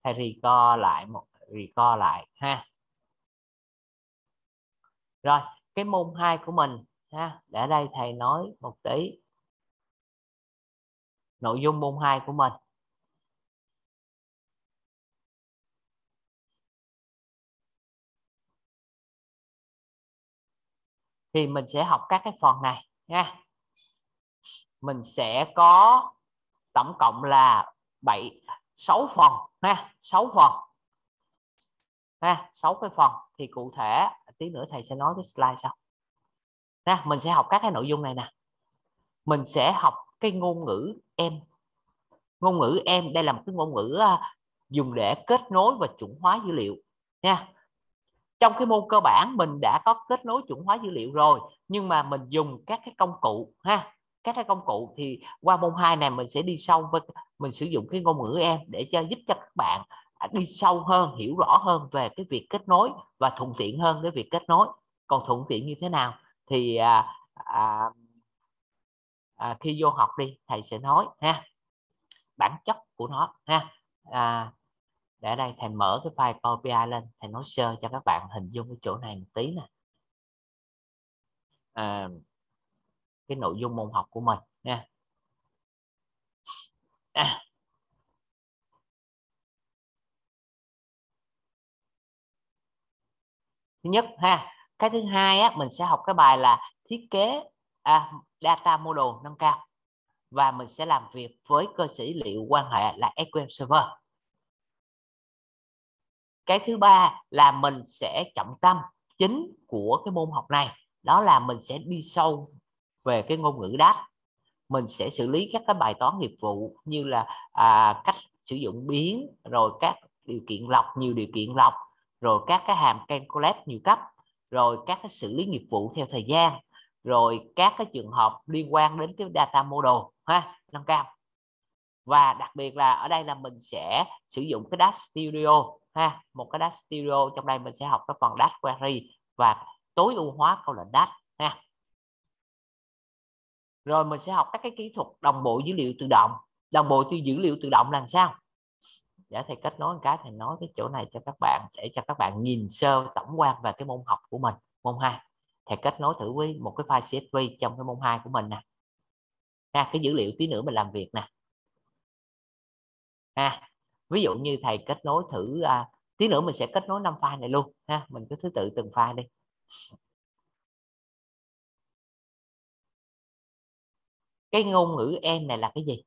thầy record lại ha. Rồi cái môn 2 của mình ha, để đây thầy nói một tí nội dung môn 2 của mình. Thì mình sẽ học các cái phần này nha. Mình sẽ có tổng cộng là 6 phần ha, 6 phần ha, 6 cái phần. Thì cụ thể tí nữa thầy sẽ nói cái slide sau ha. Mình sẽ học các cái nội dung này nè. Mình sẽ học cái ngôn ngữ em. Ngôn ngữ em đây là một cái ngôn ngữ dùng để kết nối và chuẩn hóa dữ liệu nha. Trong cái môn cơ bản mình đã có kết nối chuẩn hóa dữ liệu rồi, nhưng mà mình dùng các cái công cụ ha. Các cái công cụ thì qua môn 2 này mình sẽ đi sâu với, mình sử dụng cái ngôn ngữ em để giúp cho các bạn đi sâu hơn, hiểu rõ hơn về cái việc kết nối và thuận tiện hơn cái việc kết nối. Còn thuận tiện như thế nào thì khi vô học đi thầy sẽ nói ha, bản chất của nó ha. Để đây thầy mở cái file Power BI lên, thầy nói sơ cho các bạn hình dung cái chỗ này một tí nè. Cái nội dung môn học của mình nha. Thứ nhất ha, cái thứ hai á, mình sẽ học cái bài là thiết kế data model nâng cao, và mình sẽ làm việc với cơ sở dữ liệu quan hệ là SQL Server. Cái thứ ba là mình sẽ trọng tâm chính của cái môn học này, đó là mình sẽ đi sâu về cái ngôn ngữ DAX. Mình sẽ xử lý các cái bài toán nghiệp vụ như là cách sử dụng biến, rồi các điều kiện lọc, nhiều điều kiện lọc, rồi các cái hàm calculate nhiều cấp, rồi các cái xử lý nghiệp vụ theo thời gian, rồi các cái trường hợp liên quan đến cái data model ha, nâng cao. Và đặc biệt là ở đây là mình sẽ sử dụng cái Dash Studio ha, một cái Dash Studio. Trong đây mình sẽ học cái phần Dash Query và tối ưu hóa câu lệnh Dash ha. Rồi mình sẽ học các cái kỹ thuật đồng bộ dữ liệu tự động. Đồng bộ dữ liệu tự động là sao? Để thầy kết nối một cái, thầy nói cái chỗ này cho các bạn để cho các bạn nhìn sơ tổng quan về cái môn học của mình, môn 2. Thầy kết nối thử với một cái file CSV trong cái môn 2 của mình nè. Cái dữ liệu tí nữa mình làm việc nè. Ví dụ như thầy kết nối thử tí nữa mình sẽ kết nối 5 file này luôn ha, mình cứ thứ tự từng file đi. Cái ngôn ngữ em này là cái gì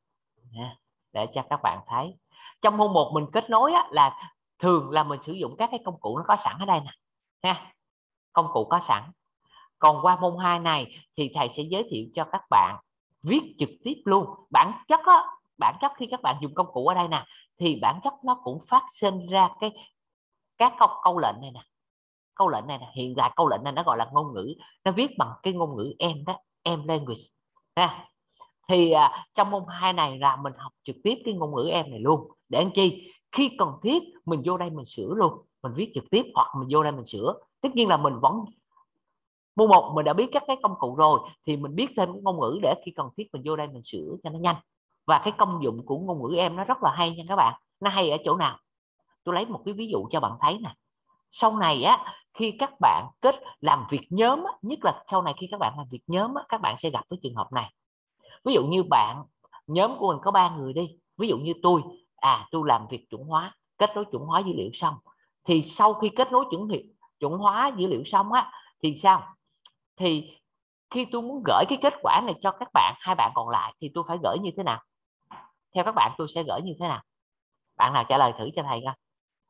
để cho các bạn thấy. Trong môn 1 mình kết nối là thường là mình sử dụng các cái công cụ nó có sẵn ở đây nè ha, công cụ có sẵn. Còn qua môn 2 này thì thầy sẽ giới thiệu cho các bạn viết trực tiếp luôn. Bản chất khi các bạn dùng công cụ ở đây nè thì bản chất nó cũng phát sinh ra các câu lệnh này nè. Câu lệnh này nè, hiện tại câu lệnh này nó gọi là ngôn ngữ, nó viết bằng cái ngôn ngữ em đó, em language ha. Thì trong môn 2 này là mình học trực tiếp cái ngôn ngữ em này luôn, để anh chi khi cần thiết mình vô đây mình sửa luôn, mình viết trực tiếp hoặc mình vô đây mình sửa. Tất nhiên là mình vẫn môn 1 mình đã biết các cái công cụ rồi thì mình biết thêm cái ngôn ngữ để khi cần thiết mình vô đây mình sửa cho nó nhanh. Và cái công dụng của ngôn ngữ em nó rất là hay nha các bạn. Nó hay ở chỗ nào? Tôi lấy một cái ví dụ cho bạn thấy nè. Sau này khi các bạn làm việc nhóm nhất là sau này khi các bạn làm việc nhóm các bạn sẽ gặp cái trường hợp này. Ví dụ như nhóm của mình có 3 người đi, ví dụ như tôi làm việc chuẩn hóa, kết nối chuẩn hóa dữ liệu xong, thì sau khi kết nối chuẩn hóa dữ liệu xong thì sao? Thì khi tôi muốn gửi cái kết quả này cho các bạn, 2 bạn còn lại, thì tôi phải gửi như thế nào? Theo các bạn tôi sẽ gửi như thế nào? Bạn nào trả lời thử cho thầy coi.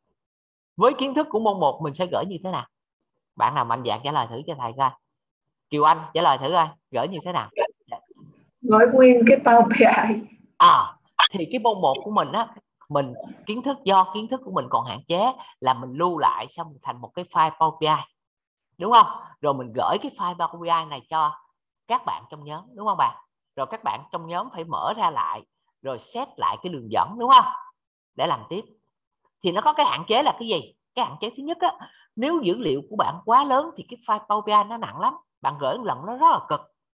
Với kiến thức của môn 1 mình sẽ gửi như thế nào? Bạn nào mạnh dạn trả lời thử cho thầy coi. Kiều Anh trả lời thử coi, gửi như thế nào? Gửi nguyên cái Power BI. Thì cái môn 1 của mình mình do kiến thức của mình còn hạn chế là mình lưu lại xong thành một cái file Power BI, đúng không? Rồi mình gửi cái file Power BI này cho các bạn trong nhóm, đúng không bạn? Rồi các bạn trong nhóm phải mở ra lại rồi set lại cái đường dẫn, đúng không? Để làm tiếp. Thì nó có cái hạn chế là cái gì? Cái hạn chế thứ nhất nếu dữ liệu của bạn quá lớn thì cái file Power BI nó nặng lắm, bạn gửi một lần nó rất là cực.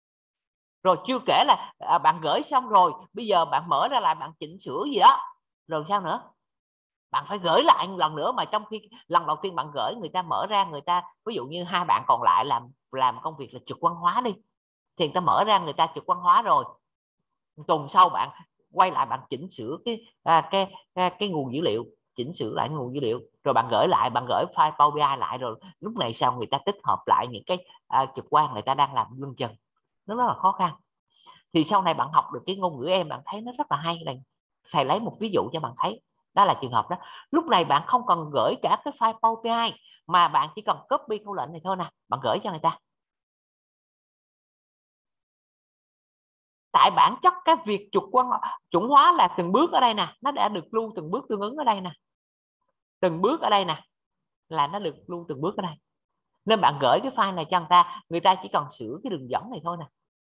Rồi chưa kể là bạn gửi xong rồi bây giờ bạn mở ra lại bạn chỉnh sửa gì đó rồi sao nữa? bạn phải gửi lại một lần nữa, mà trong khi lần đầu tiên bạn gửi, người ta mở ra, người ta ví dụ như hai bạn còn lại làm công việc là trực quan hóa đi, thì người ta mở ra, người ta trực quan hóa rồi, tuần sau bạn quay lại, bạn chỉnh sửa cái nguồn dữ liệu, chỉnh sửa lại nguồn dữ liệu, rồi bạn gửi lại, bạn gửi file Power BI lại, rồi lúc này sau người ta tích hợp lại những cái trực quan người ta đang làm lưng chừng, nó rất là khó khăn. Thì sau này bạn học được cái ngôn ngữ em, bạn thấy nó rất là hay. Này thầy lấy một ví dụ cho bạn thấy, đó là trường hợp đó. Lúc này bạn không cần gửi cả cái file Power BI, mà bạn chỉ cần copy câu lệnh này thôi nè, bạn gửi cho người ta. Tại bản chất cái việc chuẩn hóa là từng bước ở đây nè, nó đã được lưu từng bước tương ứng ở đây nè, từng bước ở đây nè, là nó được lưu từng bước ở đây. Nên bạn gửi cái file này cho người ta chỉ cần sửa cái đường dẫn này thôi nè,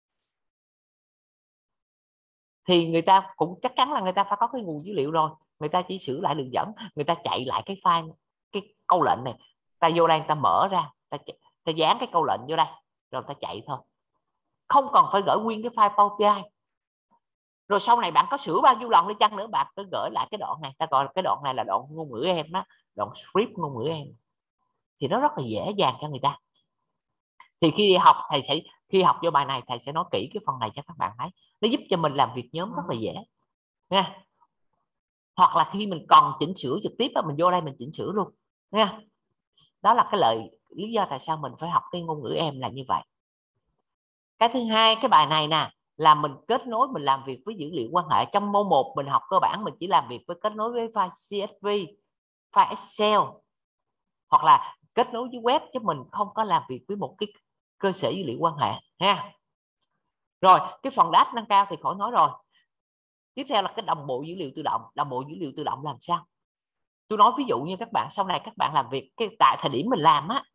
thì người ta cũng chắc chắn là người ta phải có cái nguồn dữ liệu rồi, người ta chỉ sửa lại đường dẫn, người ta chạy lại cái file, cái câu lệnh này, ta vô đây, ta mở ra, ta dán cái câu lệnh vô đây, rồi ta chạy thôi, không cần phải gửi nguyên cái file Power BI. Rồi sau này bạn có sửa bao nhiêu lần đi chăng nữa, bạn cứ gửi lại cái đoạn này, ta gọi cái đoạn này là đoạn ngôn ngữ em đó, đoạn script ngôn ngữ em, thì nó rất là dễ dàng cho người ta. Thì khi đi học, khi học vô bài này, thầy sẽ nói kỹ cái phần này cho các bạn thấy, nó giúp cho mình làm việc nhóm rất là dễ nha. Hoặc là khi mình còn chỉnh sửa trực tiếp, mình vô đây mình chỉnh sửa luôn nha. Đó là cái lý do tại sao mình phải học cái ngôn ngữ em là như vậy. Cái thứ hai, cái bài này nè, là mình kết nối, mình làm việc với dữ liệu quan hệ. Trong môn 1 mình học cơ bản, mình chỉ làm việc với kết nối với file CSV, file Excel, hoặc là kết nối với web, chứ mình không có làm việc với một cái cơ sở dữ liệu quan hệ ha. Rồi cái phần dash nâng cao thì khỏi nói rồi. Tiếp theo là cái đồng bộ dữ liệu tự động. Đồng bộ dữ liệu tự động làm sao? Tôi nói ví dụ như các bạn sau này các bạn làm việc, tại thời điểm mình làm á,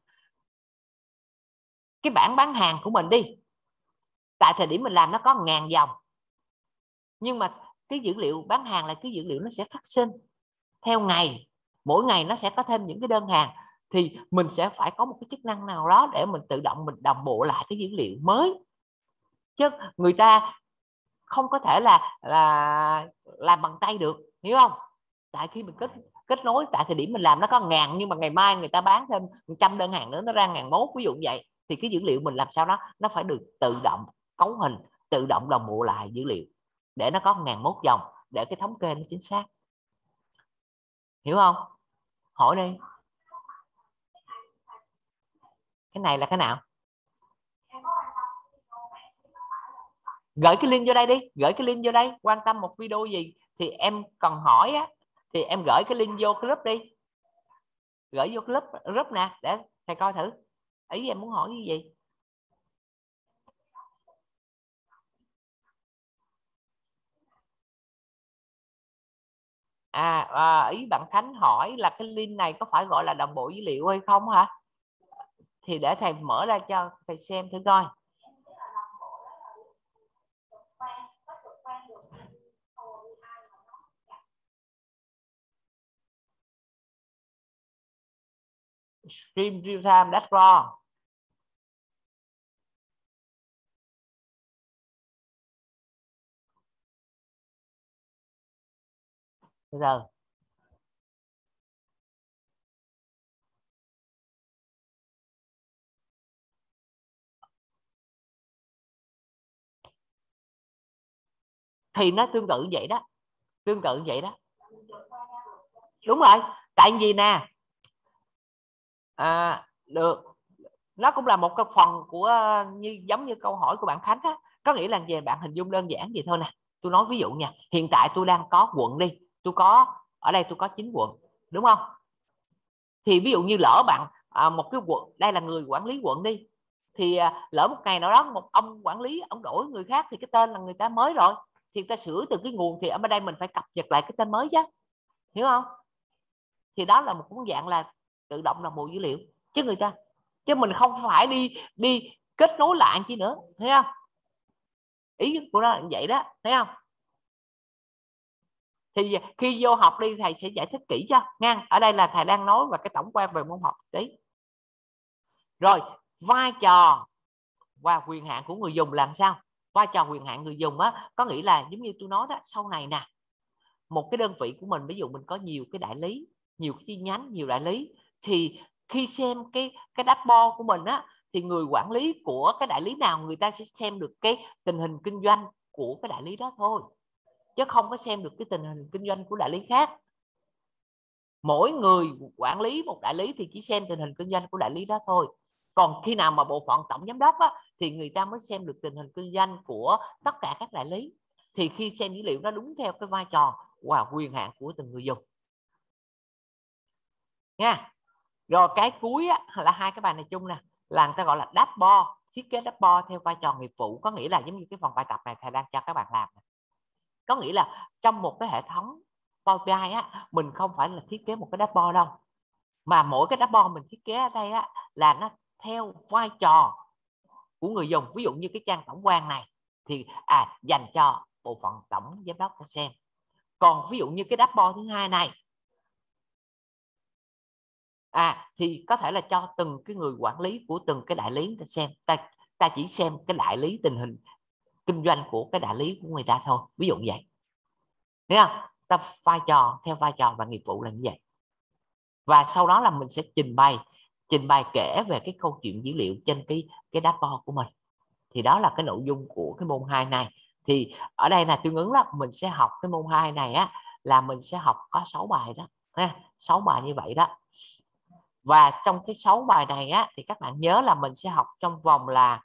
cái bảng bán hàng của mình đi, tại thời điểm mình làm nó có 1000 dòng, nhưng mà cái dữ liệu bán hàng là cái dữ liệu nó sẽ phát sinh theo ngày, mỗi ngày nó sẽ có thêm những cái đơn hàng, thì mình sẽ phải có một cái chức năng nào đó để mình tự động mình đồng bộ lại cái dữ liệu mới, chứ người ta không có thể là làm bằng tay được, hiểu không? Tại khi mình kết nối, tại thời điểm mình làm nó có 1000, nhưng mà ngày mai người ta bán thêm 100 đơn hàng nữa, nó ra 1001, ví dụ như vậy, thì cái dữ liệu mình làm sao đó nó phải được tự động cấu hình, tự động đồng bộ lại dữ liệu để nó có 1001 dòng, để cái thống kê nó chính xác, hiểu không? Hỏi đi. Cái này là cái nào? Gửi cái link vô đây đi, gửi cái link vô đây. Quan tâm một video gì thì em cần hỏi á, thì em gửi cái link vô group đi, gửi vô group nè, để thầy coi thử ý em muốn hỏi cái gì. Ý bạn Khánh hỏi là cái link này có phải gọi là đồng bộ dữ liệu hay không hả? Thì để thầy mở ra cho thầy xem thử coi. Stream real time dashboard. Rồi. Thì nó tương tự vậy đó, tương tự vậy đó. Đúng rồi, tại vì nè, được, nó cũng là một cái phần của giống như câu hỏi của bạn Khánh á, có nghĩa là về bạn hình dung đơn giản vậy thôi nè. Tôi nói ví dụ nha, hiện tại tôi đang có quận đi, tôi có ở đây tôi có 9 quận, đúng không? Thì ví dụ như lỡ bạn một cái quận, đây là người quản lý quận đi, thì lỡ một ngày nào đó một ông quản lý ông đổi người khác, thì cái tên là người ta mới rồi, thì ta sửa từ cái nguồn, thì ở bên đây mình phải cập nhật lại cái tên mới chứ, hiểu không? Thì đó là một dạng là tự động đồng bộ dữ liệu, chứ mình không phải đi kết nối lại chi nữa, thấy không? Ý của nó là vậy đó, thấy không? Thì khi vô học đi, thầy sẽ giải thích kỹ cho nha. Ở đây là thầy đang nói về cái tổng quan về môn học đấy. Rồi vai trò và quyền hạn của người dùng là sao? Vai trò quyền hạn người dùng á, có nghĩa là giống như tôi nói đó, sau này nè, một cái đơn vị của mình, ví dụ mình có nhiều cái đại lý, nhiều cái chi nhánh, nhiều đại lý, thì khi xem cái dashboard của mình á, thì người quản lý của cái đại lý nào người ta sẽ xem được cái tình hình kinh doanh của cái đại lý đó thôi, chứ không có xem được cái tình hình kinh doanh của đại lý khác. Mỗi người quản lý một đại lý thì chỉ xem tình hình kinh doanh của đại lý đó thôi. Còn khi nào mà bộ phận tổng giám đốc á, thì người ta mới xem được tình hình kinh doanh của tất cả các đại lý. Thì khi xem dữ liệu nó đúng theo cái vai trò và quyền hạn của từng người dùng nha. Rồi cái cuối á, là hai cái bài này chung nè, là người ta gọi là dashboard, thiết kế dashboard theo vai trò nghiệp vụ. Có nghĩa là giống như cái phần bài tập này thầy đang cho các bạn làm. Có nghĩa là trong một cái hệ thống Power BI á, mình không phải là thiết kế một cái dashboard đâu, mà mỗi cái dashboard mình thiết kế ở đây á, là nó theo vai trò của người dùng. Ví dụ như cái trang tổng quan này thì dành cho bộ phận tổng giám đốc xem. Còn ví dụ như cái dashboard thứ hai này thì có thể là cho từng cái người quản lý của từng cái đại lý ta xem. Ta chỉ xem cái đại lý, tình hình kinh doanh của cái đại lý của người ta thôi, ví dụ vậy. Thấy không? Ta vai trò theo vai trò và nghiệp vụ là như vậy. Và sau đó là mình sẽ trình bày kể về cái câu chuyện dữ liệu trên cái dashboard của mình. Thì đó là cái nội dung của cái môn 2 này. Thì ở đây là tương ứng đó, mình sẽ học cái môn 2 này á, là mình sẽ học có 6 bài đó ha, 6 bài như vậy đó. Và trong cái 6 bài này á, thì các bạn nhớ là mình sẽ học trong vòng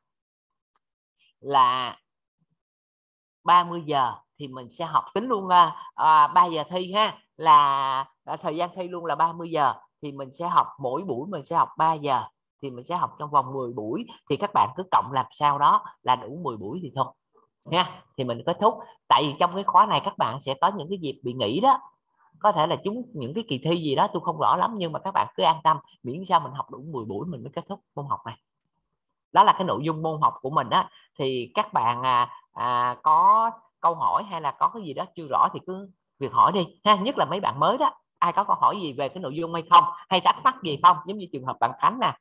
là 30 giờ. Thì mình sẽ học tính luôn 3 giờ thi ha, là thời gian thi luôn là 30 giờ. Thì mình sẽ học mỗi buổi mình sẽ học 3 giờ. Thì mình sẽ học trong vòng 10 buổi. Thì các bạn cứ cộng làm sao đó là đủ 10 buổi thì thôi nha. Thì mình kết thúc. Tại vì trong cái khóa này các bạn sẽ có những cái dịp bị nghỉ đó, có thể là chúng những cái kỳ thi gì đó tôi không rõ lắm, nhưng mà các bạn cứ an tâm, miễn sao mình học đủ 10 buổi mình mới kết thúc môn học này. Đó là cái nội dung môn học của mình đó. Thì các bạn có câu hỏi hay là có cái gì đó chưa rõ thì cứ việc hỏi đi ha, nhất là mấy bạn mới đó. Ai có câu hỏi gì về cái nội dung hay không, hay thắc mắc gì không, giống như trường hợp bạn Khánh nè.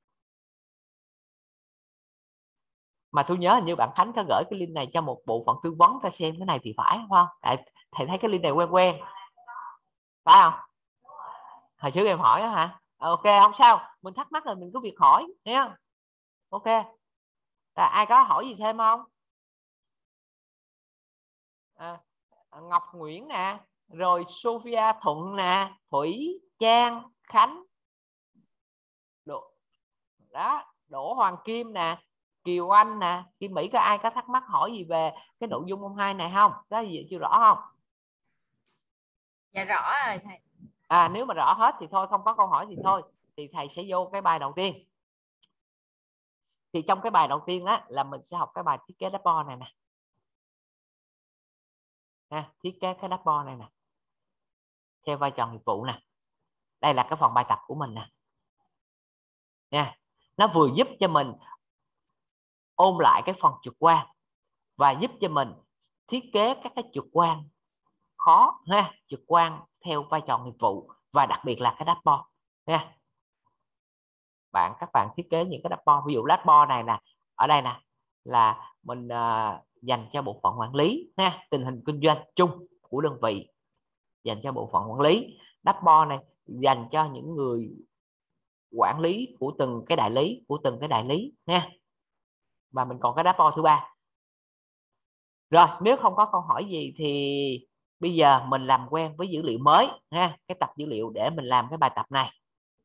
Mà tôi nhớ như bạn Khánh có gửi cái link này cho một bộ phận tư vấn ta xem cái này thì phải không? Tại thầy thấy cái link này quen quen, phải không? Hồi trước em hỏi đó hả? Ok, không sao, mình thắc mắc rồi mình cứ việc hỏi nha. Ok. Ai có hỏi gì thêm không? Ngọc Nguyễn nè, rồi Sophia Thuận nè, Thủy Trang, Khánh, Đỗ Hoàng Kim nè, Kiều Anh nè, Kim Mỹ. Có ai có thắc mắc hỏi gì về cái nội dung môn 2 này không? Có gì chưa rõ không? Dạ rõ rồi thầy. Nếu mà rõ hết thì thôi, không có câu hỏi thì thôi, thì thầy sẽ vô cái bài đầu tiên. Thì trong cái bài đầu tiên á, là mình sẽ học cái bài thiết kế dashboard này nè. Thiết kế cái dashboard này nè theo vai trò nghiệp vụ nè. Đây là cái phần bài tập của mình nè nha. Nó vừa giúp cho mình ôn lại cái phần trực quan và giúp cho mình thiết kế các cái trực quan khó ha, trực quan theo vai trò nghiệp vụ, và đặc biệt là cái dashboard nha. Các bạn thiết kế những cái dashboard, ví dụ dashboard này nè, ở đây nè là mình dành cho bộ phận quản lý ha, tình hình kinh doanh chung của đơn vị dành cho bộ phận quản lý. Dashboard này dành cho những người quản lý của từng cái đại lý nha. Và mình còn cái dashboard thứ ba. Rồi, nếu không có câu hỏi gì thì bây giờ mình làm quen với dữ liệu mới ha, cái tập dữ liệu để mình làm cái bài tập này.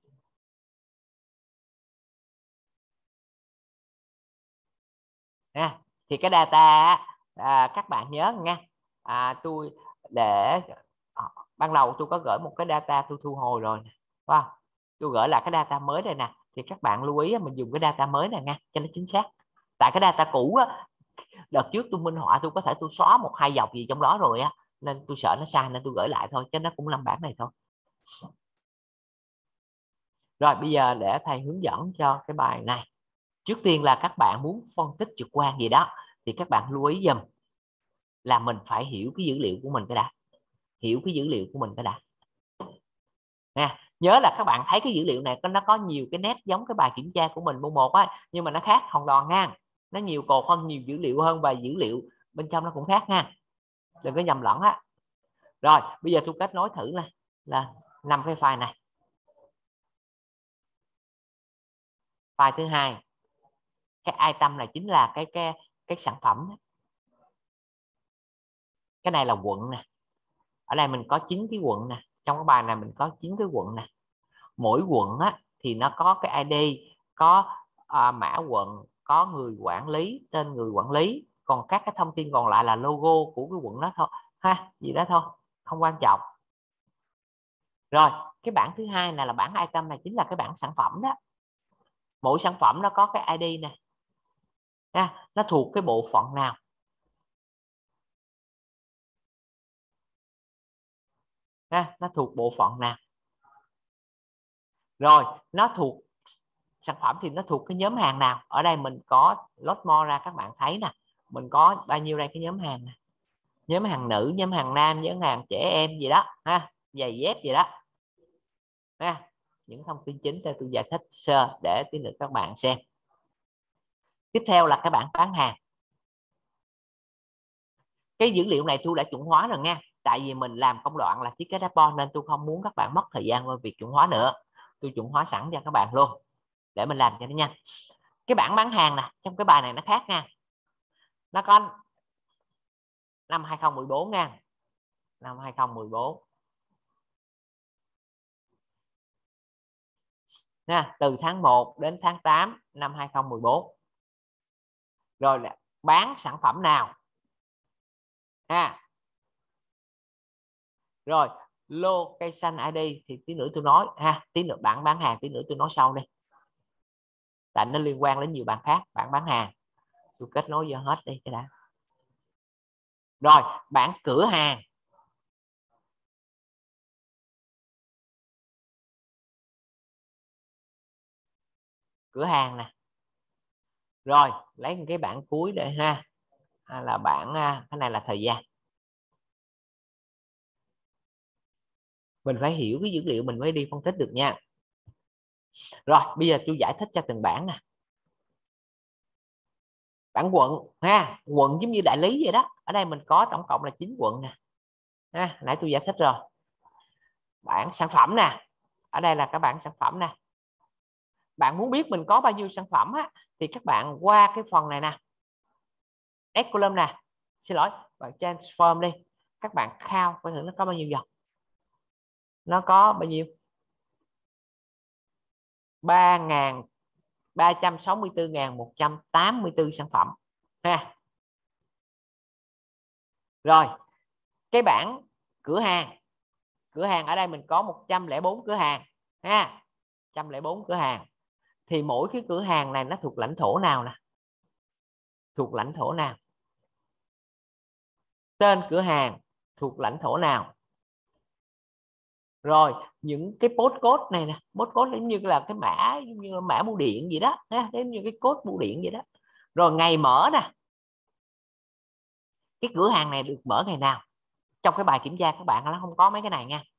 Thì cái data các bạn nhớ nha. Tôi để ban đầu tôi có gửi một cái data tôi thu hồi rồi, phải không? Tôi gửi lại cái data mới đây nè, thì các bạn lưu ý mình dùng cái data mới này nha cho nó chính xác. Tại cái data cũ á, đợt trước tôi minh họa tôi có thể tôi xóa 1-2 dòng gì trong đó rồi á, nên tôi sợ nó sai nên tôi gửi lại thôi, chứ nó cũng 5 bản này thôi. Rồi bây giờ để thầy hướng dẫn cho cái bài này. Trước tiên là các bạn muốn phân tích trực quan gì đó thì các bạn lưu ý dùm là mình phải hiểu cái dữ liệu của mình cái đã. Nhớ là các bạn thấy cái dữ liệu này nó có nhiều cái nét giống cái bài kiểm tra của mình môn 1 á, nhưng mà nó khác hoàn toàn nha. Nó nhiều cột hơn, nhiều dữ liệu hơn, và dữ liệu bên trong nó cũng khác nha, đừng có nhầm lẫn á. Rồi bây giờ tôi kết nối thử là 5 cái file này. File thứ hai, cái item này chính là cái sản phẩm. Cái này là quận nè. Ở đây mình có 9 cái quận nè. Trong cái bài này mình có 9 cái quận nè. Mỗi quận á, thì nó có cái ID, có mã quận, có người quản lý, tên người quản lý. Còn các cái thông tin còn lại là logo của cái quận đó thôi ha, gì đó thôi, không quan trọng. Rồi cái bảng thứ hai này là bảng item, này chính là cái bảng sản phẩm đó. Mỗi sản phẩm nó có cái ID nè, nó thuộc cái bộ phận nào. Nó thuộc bộ phận nào. Rồi nó thuộc sản phẩm thì nó thuộc cái nhóm hàng nào. Ở đây mình có load more ra, các bạn thấy nè, mình có bao nhiêu đây, cái nhóm hàng nè, nhóm hàng nữ, nhóm hàng nam, nhóm hàng trẻ em gì đó ha, giày dép gì đó ha. Những thông tin chính theo tôi giải thích sơ để tí nữa các bạn xem. Tiếp theo là cái bảng bán hàng. Cái dữ liệu này tôi đã chuẩn hóa rồi nha, tại vì mình làm công đoạn là thiết kế dashboard nên tôi không muốn các bạn mất thời gian với việc chuẩn hóa nữa. Tôi chuẩn hóa sẵn cho các bạn luôn để mình làm cho nó nhanh. Cái bảng bán hàng nè, trong cái bài này nó khác nha. Nó có năm 2014 nha, năm 2014 nha, từ tháng 1 đến tháng 8 năm 2014. Rồi là bán sản phẩm nào ha. Rồi location ID thì tí nữa tôi nói ha, tí nữa bảng bán hàng tí nữa tôi nói sau đi, tại nó liên quan đến nhiều bạn khác. Bảng bán hàng tôi kết nối vô hết đi cái đã. Rồi bảng cửa hàng. Cửa hàng nè. Rồi lấy cái bảng cuối để ha, là bảng, cái này là thời gian. Mình phải hiểu cái dữ liệu mình mới đi phân tích được nha. Rồi bây giờ tôi giải thích cho từng bảng nè. Bảng quận ha, quận giống như đại lý vậy đó. Ở đây mình có tổng cộng là 9 quận nè ha, nãy tôi giải thích rồi. Bảng sản phẩm nè, ở đây là các bảng sản phẩm nè. Bạn muốn biết mình có bao nhiêu sản phẩm á, thì các bạn qua cái phần này nè, S column nè, xin lỗi, bạn transform đi, các bạn count coi thử nó có bao nhiêu dòng. Nó có bao nhiêu? 364.184 sản phẩm ha. Rồi cái bảng cửa hàng. Cửa hàng ở đây mình có 104 cửa hàng ha, 104 cửa hàng. Thì mỗi cái cửa hàng này nó thuộc lãnh thổ nào nè, thuộc lãnh thổ nào, tên cửa hàng thuộc lãnh thổ nào. Rồi những cái postcode này nè, postcode giống như là cái mã, giống như là mã bưu điện gì đó, giống như cái code bưu điện vậy đó. Rồi ngày mở nè, cái cửa hàng này được mở ngày nào. Trong cái bài kiểm tra các bạn nó không có mấy cái này nha.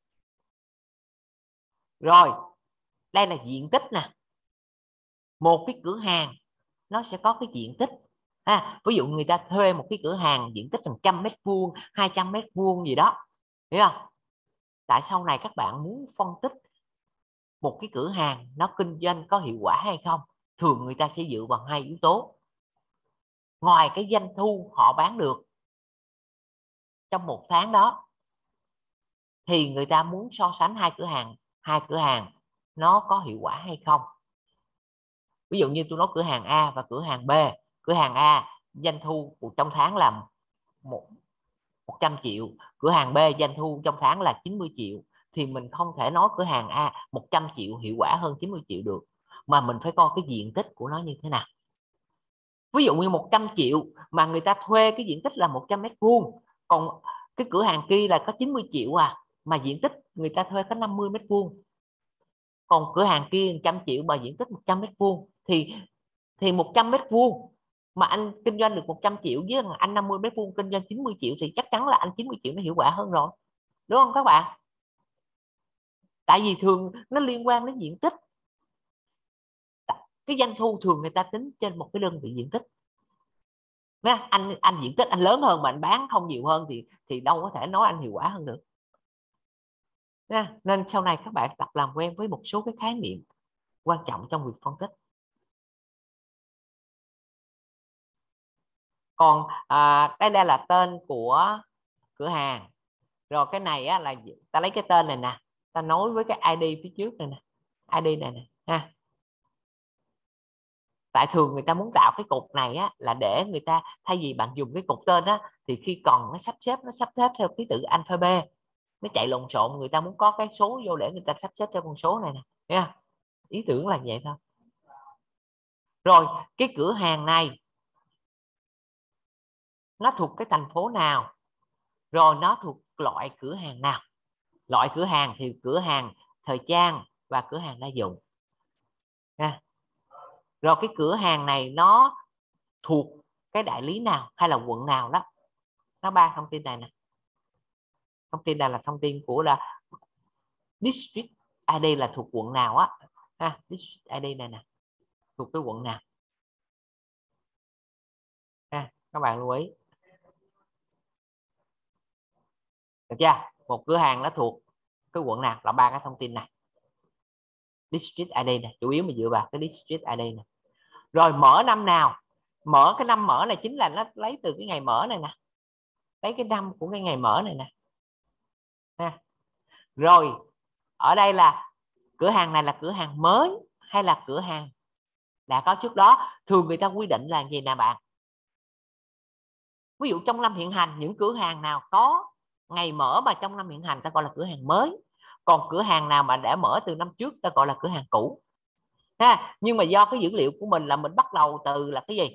Rồi đây là diện tích nè. Một cái cửa hàng nó sẽ có cái diện tích ví dụ người ta thuê một cái cửa hàng diện tích 100 m², 200 m² gì đó, hiểu không? Tại sau này các bạn muốn phân tích một cái cửa hàng nó kinh doanh có hiệu quả hay không, thường người ta sẽ dựa vào hai yếu tố. Ngoài cái doanh thu họ bán được trong một tháng đó, thì người ta muốn so sánh hai cửa hàng nó có hiệu quả hay không. Ví dụ như tôi nói cửa hàng A và cửa hàng B. Cửa hàng A doanh thu trong tháng là 100 triệu, cửa hàng B doanh thu trong tháng là 90 triệu, thì mình không thể nói cửa hàng A 100 triệu hiệu quả hơn 90 triệu được, mà mình phải coi cái diện tích của nó như thế nào. Ví dụ như 100 triệu mà người ta thuê cái diện tích là 100 m², còn cái cửa hàng kia là có 90 triệu mà diện tích người ta thuê có 50 m², còn cửa hàng kia 100 triệu mà diện tích 100 m², thì 100 m² mà anh kinh doanh được 100 triệu với anh 50 m² kinh doanh 90 triệu thì chắc chắn là anh 90 triệu nó hiệu quả hơn rồi, đúng không các bạn? Tại vì thường nó liên quan đến diện tích. Cái doanh thu thường người ta tính trên một cái đơn vị diện tích. Anh diện tích anh lớn hơn mà anh bán không nhiều hơn thì đâu có thể nói anh hiệu quả hơn được, nha. Nên sau này các bạn tập làm quen với một số cái khái niệm quan trọng trong việc phân tích. Còn cái đây là tên của cửa hàng. Rồi cái này á, là ta lấy cái tên này nè, ta nối với cái ID phía trước này nè, ID này nè ha. Tại thường người ta muốn tạo cái cột này á, là để người ta thay vì bạn dùng cái cột tên á, thì khi còn nó sắp xếp theo ký tự alphabet, nó chạy lộn xộn, người ta muốn có cái số vô để người ta sắp xếp theo con số này nè nha. Ý tưởng là vậy thôi. Rồi cái cửa hàng này nó thuộc cái thành phố nào, rồi nó thuộc loại cửa hàng nào. Loại cửa hàng thì cửa hàng thời trang và cửa hàng đa dụng nha. Rồi cái cửa hàng này nó thuộc cái đại lý nào hay là quận nào đó. Nó 3 thông tin này nè. Thông tin này là thông tin của là district ID là thuộc quận nào á ha. District ID này nè thuộc cái quận nào ha, các bạn lưu ý được chưa. Một cửa hàng nó thuộc cái quận nào là 3 cái thông tin này. District ID này chủ yếu mình dựa vào cái district ID này. Rồi mở năm nào. Mở, cái năm mở này chính là nó lấy từ cái ngày mở này nè, lấy cái năm của cái ngày mở này nè ha. Rồi ở đây là cửa hàng này là cửa hàng mới hay là cửa hàng đã có trước đó. Thường người ta quy định là gì nè bạn, ví dụ trong năm hiện hành những cửa hàng nào có ngày mở mà trong năm hiện hành ta gọi là cửa hàng mới, còn cửa hàng nào mà đã mở từ năm trước ta gọi là cửa hàng cũ ha. Nhưng mà do cái dữ liệu của mình là mình bắt đầu từ là cái gì,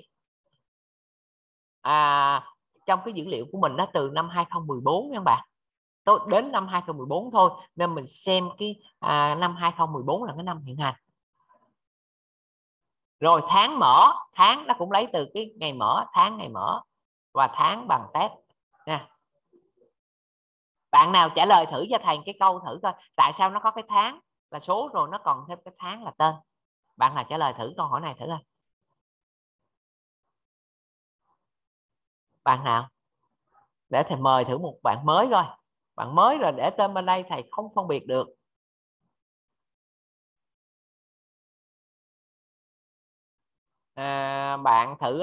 trong cái dữ liệu của mình nó từ năm 2014 nha các bạn, đến năm 2014 thôi, nên mình xem cái năm 2014 là cái năm hiện hành. Rồi tháng mở, tháng nó cũng lấy từ cái ngày mở, tháng ngày mở và tháng bằng test nha. Bạn nào trả lời thử cho thầy cái câu thử coi tại sao nó có cái tháng là số rồi nó còn thêm cái tháng là tên. Bạn nào trả lời thử câu hỏi này thử coi. Bạn nào? Để thầy mời thử một bạn mới coi. Bạn mới rồi để tên bên đây thầy không phân biệt được. Bạn thử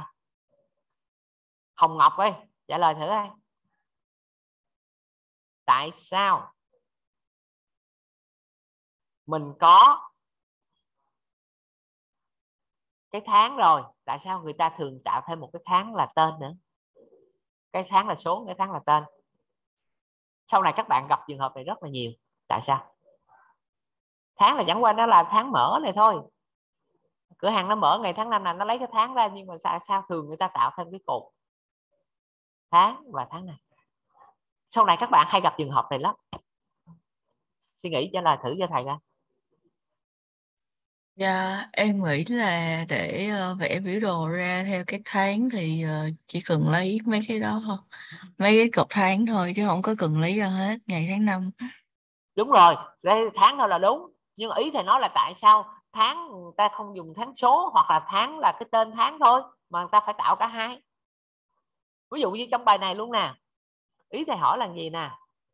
Hồng Ngọc ơi, trả lời thử coi. Tại sao mình có cái tháng rồi, tại sao người ta thường tạo thêm một cái tháng là tên nữa? Cái tháng là số, cái tháng là tên. Sau này các bạn gặp trường hợp này rất là nhiều. Tại sao? Tháng là chẳng qua nó là tháng mở này thôi. Cửa hàng nó mở ngày tháng năm này, nó lấy cái tháng ra, nhưng mà sao thường người ta tạo thêm cái cột tháng và tháng này. Sau này các bạn hay gặp trường hợp này lắm. Suy nghĩ trả lời thử cho thầy ra. Dạ, em nghĩ là để vẽ biểu đồ ra theo các tháng thì chỉ cần lấy mấy cái đó thôi, mấy cái cột tháng thôi, chứ không có cần lấy ra hết ngày tháng năm. Đúng rồi, đây tháng thôi là đúng. Nhưng ý thầy nói là tại sao tháng người ta không dùng tháng số, hoặc là tháng là cái tên tháng thôi, mà người ta phải tạo cả hai. Ví dụ như trong bài này luôn nè, ý thầy hỏi là gì nè,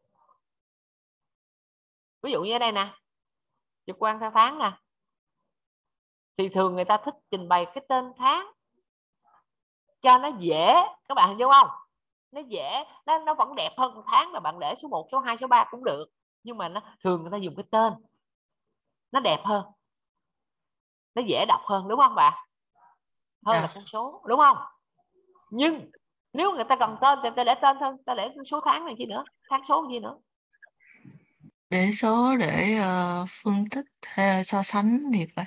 ví dụ như ở đây nè, trực quan theo tháng nè, thì thường người ta thích trình bày cái tên tháng cho nó dễ. Các bạn hiểu không? Nó dễ, nó vẫn đẹp hơn tháng là bạn để số 1, số 2, số 3 cũng được, nhưng mà nó thường người ta dùng cái tên, nó đẹp hơn, nó dễ đọc hơn, đúng không bạn? Hơn là con số, đúng không? Nhưng nếu người ta cần tên thì ta để tên thôi, ta để số tháng này chi nữa, tháng số gì nữa. Để số để phân tích hay so sánh thì phải.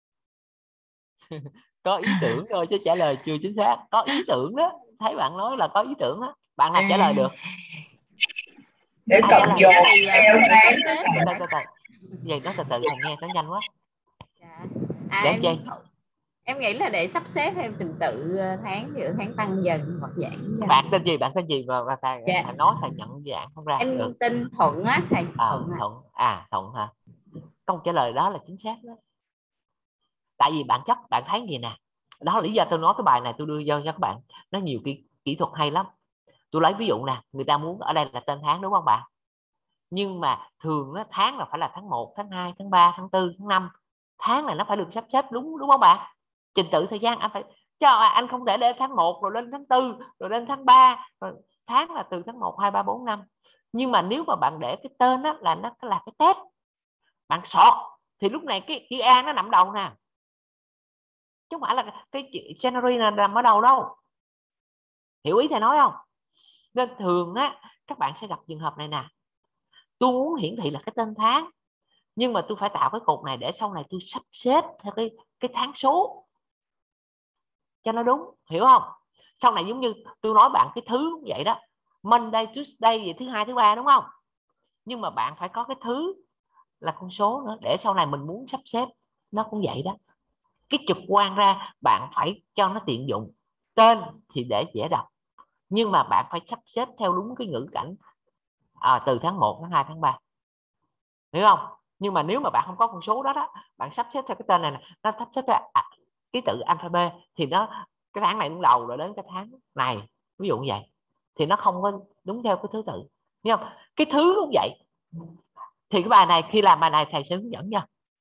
Có ý tưởng thôi chứ trả lời chưa chính xác. Có ý tưởng đó, thấy bạn nói là có ý tưởng đó. Bạn nào trả lời được? Để Ai trả cộng lời dồn được? theo để sắp tháng. xếp. Từ vậy nó từ từ thầy nghe nó nhanh quá. Dạ. Để chi? Em nghĩ là để sắp xếp theo trình tự tháng, ví dụ tháng tăng dần hoặc giảm dần. Bạn tên gì? Bạn tên gì và thầy, Dạ. thầy nói thầy nhận dạng không ra. Em được. tên Thuận á thầy. Thuận. Thuận hả? Câu trả lời đó là chính xác đó. Tại vì bản chất bạn thấy gì nè, đó là lý do tôi nói cái bài này tôi đưa cho các bạn, nó nhiều kỹ thuật hay lắm. Tôi lấy ví dụ nè, người ta muốn ở đây là tên tháng đúng không bạn? Nhưng mà thường nó tháng là phải là tháng 1, tháng 2, tháng 3, tháng 4, tháng 5. Tháng này nó phải được sắp xếp đúng không bạn? Trình tự thời gian anh phải cho anh không thể để tháng 1 rồi lên tháng 4 rồi lên tháng 3, rồi tháng là từ tháng 1, 2, 3, 4, 5. Nhưng mà nếu mà bạn để cái tên đó là nó là cái Tết, bạn sọt thì lúc này cái chữ A nó nằm đầu nè, chứ không phải là cái chữ January là nằm ở đầu đâu. Hiểu ý thầy nói không? Nên thường á các bạn sẽ gặp trường hợp này nè, tôi muốn hiển thị là cái tên tháng, nhưng mà tôi phải tạo cái cột này để sau này tôi sắp xếp theo cái tháng số cho nó đúng, hiểu không? Sau này giống như tôi nói bạn cái thứ cũng vậy đó, Monday, Tuesday vậy, thứ hai, thứ ba đúng không? Nhưng mà bạn phải có cái thứ là con số nữa để sau này mình muốn sắp xếp nó cũng vậy đó. Cái trực quan ra bạn phải cho nó tiện dụng, tên thì để dễ đọc, nhưng mà bạn phải sắp xếp theo đúng cái ngữ cảnh từ tháng 1, tháng 2, tháng 3, hiểu không? Nhưng mà nếu mà bạn không có con số đó bạn sắp xếp theo cái tên này nè, nó sắp xếp theo ký tự alphabet thì nó cái tháng này đúng đầu rồi đến cái tháng này, ví dụ như vậy thì nó không có đúng theo cái thứ tự, hiểu không? Cái thứ cũng vậy. Thì cái bài này khi làm bài này thầy sẽ hướng dẫn nha.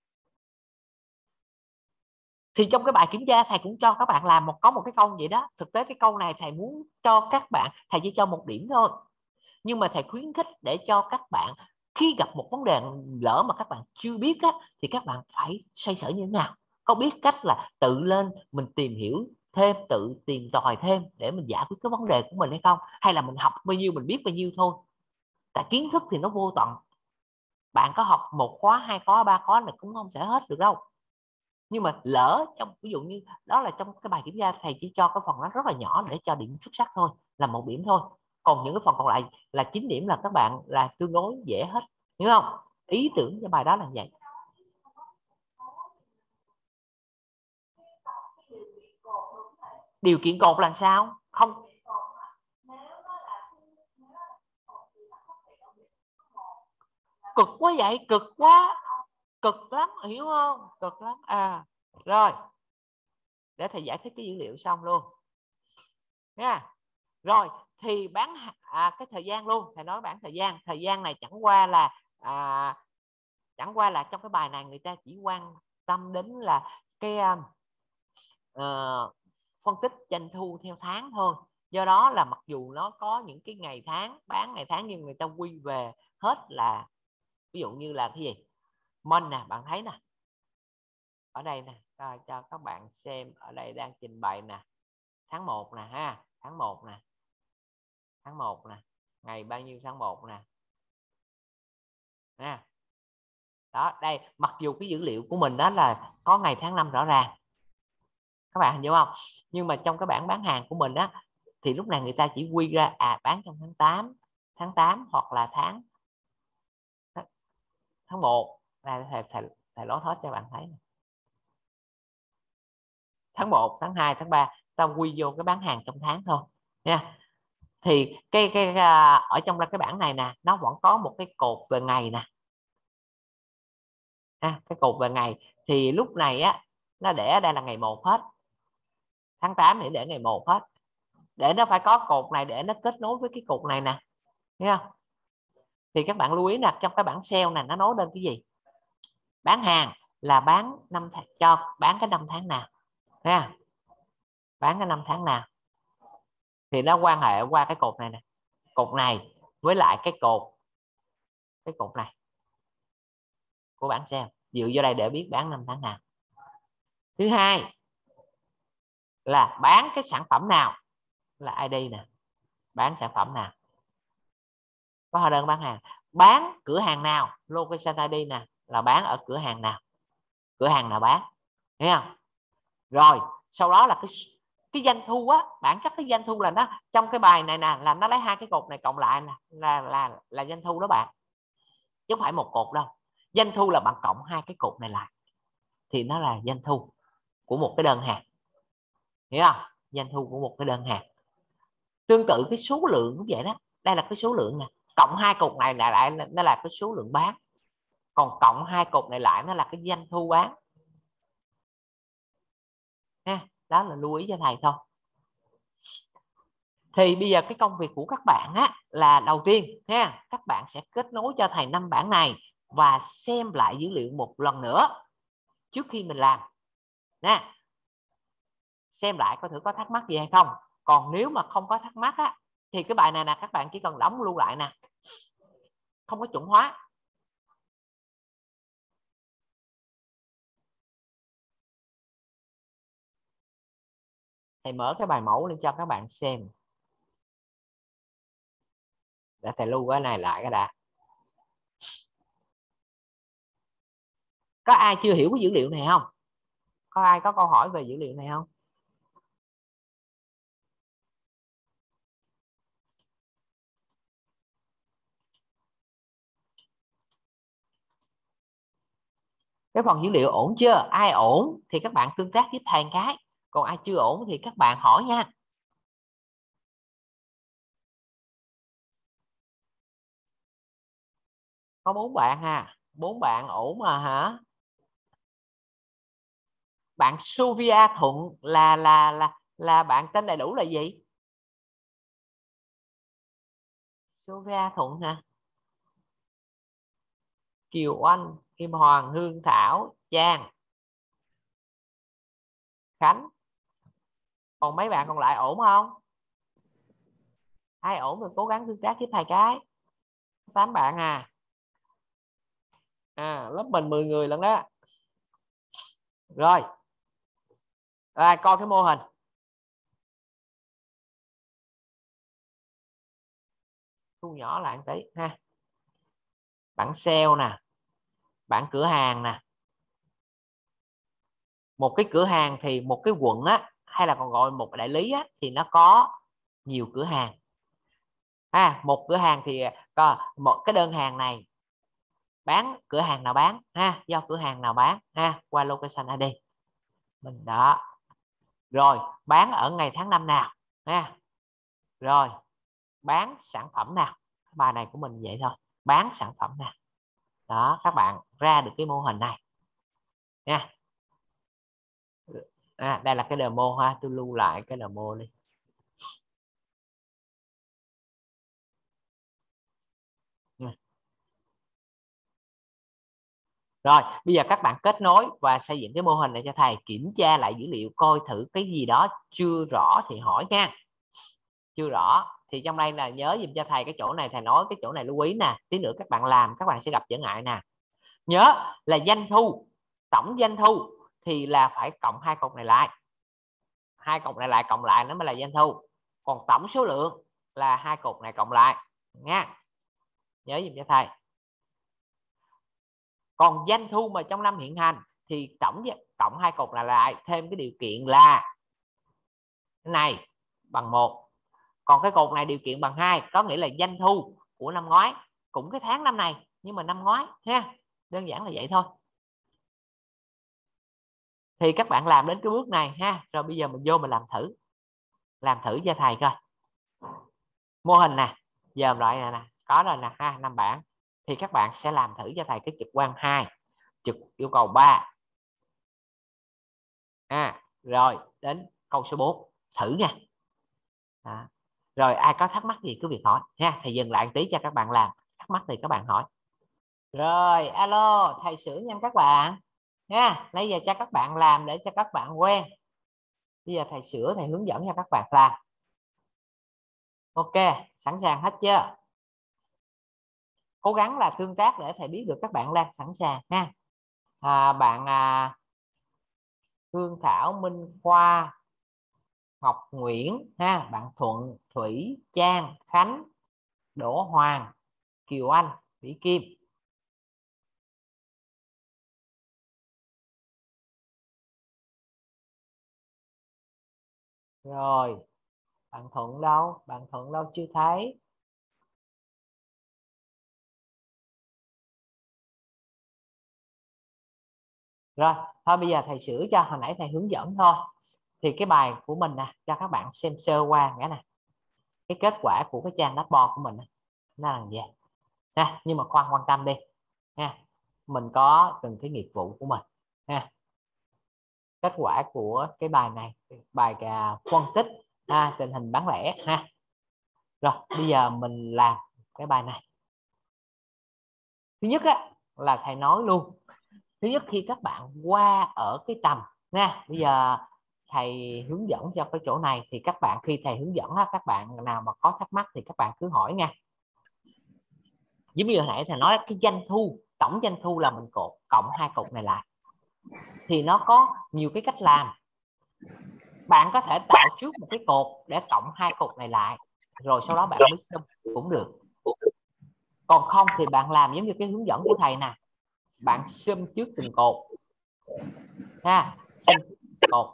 Thì trong cái bài kiểm tra thầy cũng cho các bạn làm có một cái câu vậy đó. Thực tế cái câu này thầy muốn cho các bạn, thầy chỉ cho 1 điểm thôi, nhưng mà thầy khuyến khích để cho các bạn khi gặp một vấn đề lỡ mà các bạn chưa biết á, thì các bạn phải xoay sở như thế nào, có biết cách là tự lên mình tìm hiểu thêm, tự tìm tòi thêm để mình giải quyết cái vấn đề của mình hay không, hay là mình học bao nhiêu mình biết bao nhiêu thôi. Tại kiến thức thì nó vô tận, bạn có học 1 khóa, 2 khóa, 3 khóa là cũng không thể hết được đâu. Nhưng mà lỡ trong ví dụ như đó là trong cái bài kiểm tra thầy chỉ cho cái phần nó rất là nhỏ để cho điểm xuất sắc thôi, là 1 điểm thôi, còn những cái phần còn lại là 9 điểm là các bạn là tương đối dễ hết, hiểu không? Ý tưởng cho bài đó là vậy. Điều kiện cột là sao? Không cực quá vậy, cực quá, cực lắm, hiểu không? Cực lắm rồi để thầy giải thích cái dữ liệu xong luôn nha. Rồi thì bán cái thời gian luôn, thầy nói bảng thời gian này chẳng qua là trong cái bài này người ta chỉ quan tâm đến là cái phân tích doanh thu theo tháng thôi. Do đó là mặc dù nó có những cái ngày tháng, bán ngày tháng, nhưng người ta quy về hết là ví dụ như là cái gì month nè, bạn thấy nè ở đây nè, cho các bạn xem ở đây đang trình bày nè, tháng 1 nè ha, tháng 1 nè, tháng 1 nè, ngày bao nhiêu tháng 1 nè ha. Đó, đây mặc dù cái dữ liệu của mình đó là có ngày tháng năm rõ ràng, các bạn hiểu không, nhưng mà trong cái bảng bán hàng của mình á thì lúc này người ta chỉ quy ra bán trong tháng 8 hoặc là tháng 1. Đây thầy lót hết cho bạn thấy này. Tháng 1, tháng 2, tháng 3 tao quy vô cái bán hàng trong tháng thôi nha. Thì ở trong cái bảng này nè, nó vẫn có một cái cột về ngày nè, cái cột về ngày thì lúc này á nó để ở đây là ngày 1 hết, tháng 8 để ngày 1 hết, để nó phải có cột này để nó kết nối với cái cột này nè, thấy không? Thì các bạn lưu ý nè, trong cái bảng sale này nó nói đến cái gì? Bán hàng là bán 5 tháng, cho bán cái 5 tháng nào nha, bán cái 5 tháng nào thì nó quan hệ qua cái cột này nè, cột này với lại cái cột này của bảng sale, dựa vô đây để biết bán 5 tháng nào. Thứ hai là bán cái sản phẩm nào, là ID nè, bán sản phẩm nào, có hóa đơn bán hàng, bán cửa hàng nào, location ID nè, là bán ở cửa hàng nào, cửa hàng nào bán, thấy không? Rồi sau đó là cái doanh thu á, bản chất cái doanh thu là nó trong cái bài này nè là nó lấy 2 cái cột này cộng lại là doanh thu đó bạn, chứ không phải một cột đâu. Doanh thu là bạn cộng 2 cái cột này lại thì nó là doanh thu của một cái đơn hàng, hiểu không? Doanh thu của một cái đơn hàng. Tương tự cái số lượng cũng vậy đó, đây là cái số lượng nè, cộng 2 cột này lại nó là cái số lượng bán, còn cộng 2 cột này lại nó là cái doanh thu bán ha. Đó là lưu ý cho thầy thôi. Thì bây giờ cái công việc của các bạn á là đầu tiên ha, các bạn sẽ kết nối cho thầy 5 bảng này và xem lại dữ liệu một lần nữa trước khi mình làm nè. Xem lại coi thử có thắc mắc gì hay không. Còn nếu mà không có thắc mắc á, thì cái bài này nè các bạn chỉ cần đóng lưu lại nè, không có chuẩn hóa. Thầy mở cái bài mẫu lên cho các bạn xem. Để thầy lưu cái này lại cái đã. Có ai chưa hiểu cái dữ liệu này không? Có ai có câu hỏi về dữ liệu này không? Cái phần dữ liệu ổn chưa? Ai ổn thì các bạn tương tác với thầy cái. Còn ai chưa ổn thì các bạn hỏi nha. Có 4 bạn ha. 4 bạn ổn mà hả? Bạn Suvia Thuận là bạn tên đầy đủ là gì? Suvia Thuận hả? Kiều Anh, Kim Hoàng, Hương Thảo, Trang, Khánh. Còn mấy bạn còn lại ổn không? Ai ổn thì cố gắng tương tác với thầy cái. 8 bạn à. Lớp mình 10 người lần đó. Rồi. Rồi coi cái mô hình. Thu nhỏ lại một tí ha. Bảng sale nè, bảng cửa hàng nè. Một cái cửa hàng thì một cái quận á, hay là còn gọi một đại lý á, thì nó có nhiều cửa hàng. Một cửa hàng thì có một cái đơn hàng này bán cửa hàng nào bán ha, do cửa hàng nào bán ha, qua location ID mình đó. Rồi bán ở ngày tháng năm nào ha. Rồi bán sản phẩm nào. Bài này của mình vậy thôi, bán sản phẩm nào. Đó, các bạn ra được cái mô hình này nha. Đây là cái demo ha, tôi lưu lại cái demo đi. Rồi bây giờ các bạn kết nối và xây dựng cái mô hình này cho thầy, kiểm tra lại dữ liệu coi thử cái gì đó chưa rõ thì hỏi nha. Chưa rõ thì trong đây là nhớ dùm cho thầy cái chỗ này, thầy nói cái chỗ này lưu ý nè, tí nữa các bạn làm các bạn sẽ gặp trở ngại nè. Nhớ là doanh thu, tổng doanh thu thì là phải cộng hai cột này lại. Hai cột này lại cộng lại nó mới là doanh thu. Còn tổng số lượng là hai cột này cộng lại nha. Nhớ dùm cho thầy. Còn doanh thu mà trong năm hiện hành thì tổng cộng hai cột là lại thêm cái điều kiện là cái này bằng 1. Còn cái cột này điều kiện bằng 2, có nghĩa là doanh thu của năm ngoái cũng cái tháng năm này nhưng mà năm ngoái ha. Đơn giản là vậy thôi. Thì các bạn làm đến cái bước này ha. Rồi bây giờ mình vô mình làm thử. Làm thử cho thầy coi. Mô hình nè, dòm lại nè, có rồi nè ha, 5 bảng. Thì các bạn sẽ làm thử cho thầy cái trực quan 2, trực yêu cầu 3. Rồi đến câu số 4 thử nha. Rồi ai có thắc mắc gì cứ việc hỏi nha, thầy dừng lại một tí cho các bạn làm. Thắc mắc thì các bạn hỏi. Rồi alo, thầy sửa nhanh các bạn nha. Nãy giờ cho các bạn làm để cho các bạn quen. Bây giờ thầy sửa, thầy hướng dẫn cho các bạn làm. Ok, sẵn sàng hết chưa? Cố gắng là tương tác để thầy biết được các bạn đang sẵn sàng ha. Bạn Hương Thảo, Minh Khoa, Ngọc Nguyễn ha, bạn Thuận, Thủy, Trang, Khánh, Đỗ Hoàng, Kiều Anh, Mỹ Kim. Rồi bạn Thuận đâu? Bạn Thuận đâu chưa thấy? Rồi thôi bây giờ thầy sửa cho, hồi nãy thầy hướng dẫn thôi. Thì cái bài của mình nè, cho các bạn xem sơ qua cái này. Cái kết quả của cái trang dashboard của mình nó là gì nha. Nhưng mà khoan quan tâm đi nha, mình có từng cái nghiệp vụ của mình nha. Kết quả của cái bài này, bài phân tích tình hình bán lẻ ha. Rồi bây giờ mình làm cái bài này. Thứ nhất á, là thầy nói luôn. Thứ nhất khi các bạn qua ở cái tầm nha, bây giờ thầy hướng dẫn cho cái chỗ này thì các bạn khi thầy hướng dẫn á, các bạn nào mà có thắc mắc thì các bạn cứ hỏi nha. Giống như hồi nãy thầy nói cái doanh thu, tổng doanh thu là mình cộng hai cột này lại thì nó có nhiều cái cách làm. Bạn có thể tạo trước một cái cột để cộng hai cột này lại rồi sau đó bạn mới sum cũng được. Còn không thì bạn làm giống như cái hướng dẫn của thầy nè, bạn sum trước từng cột ha, sum cột,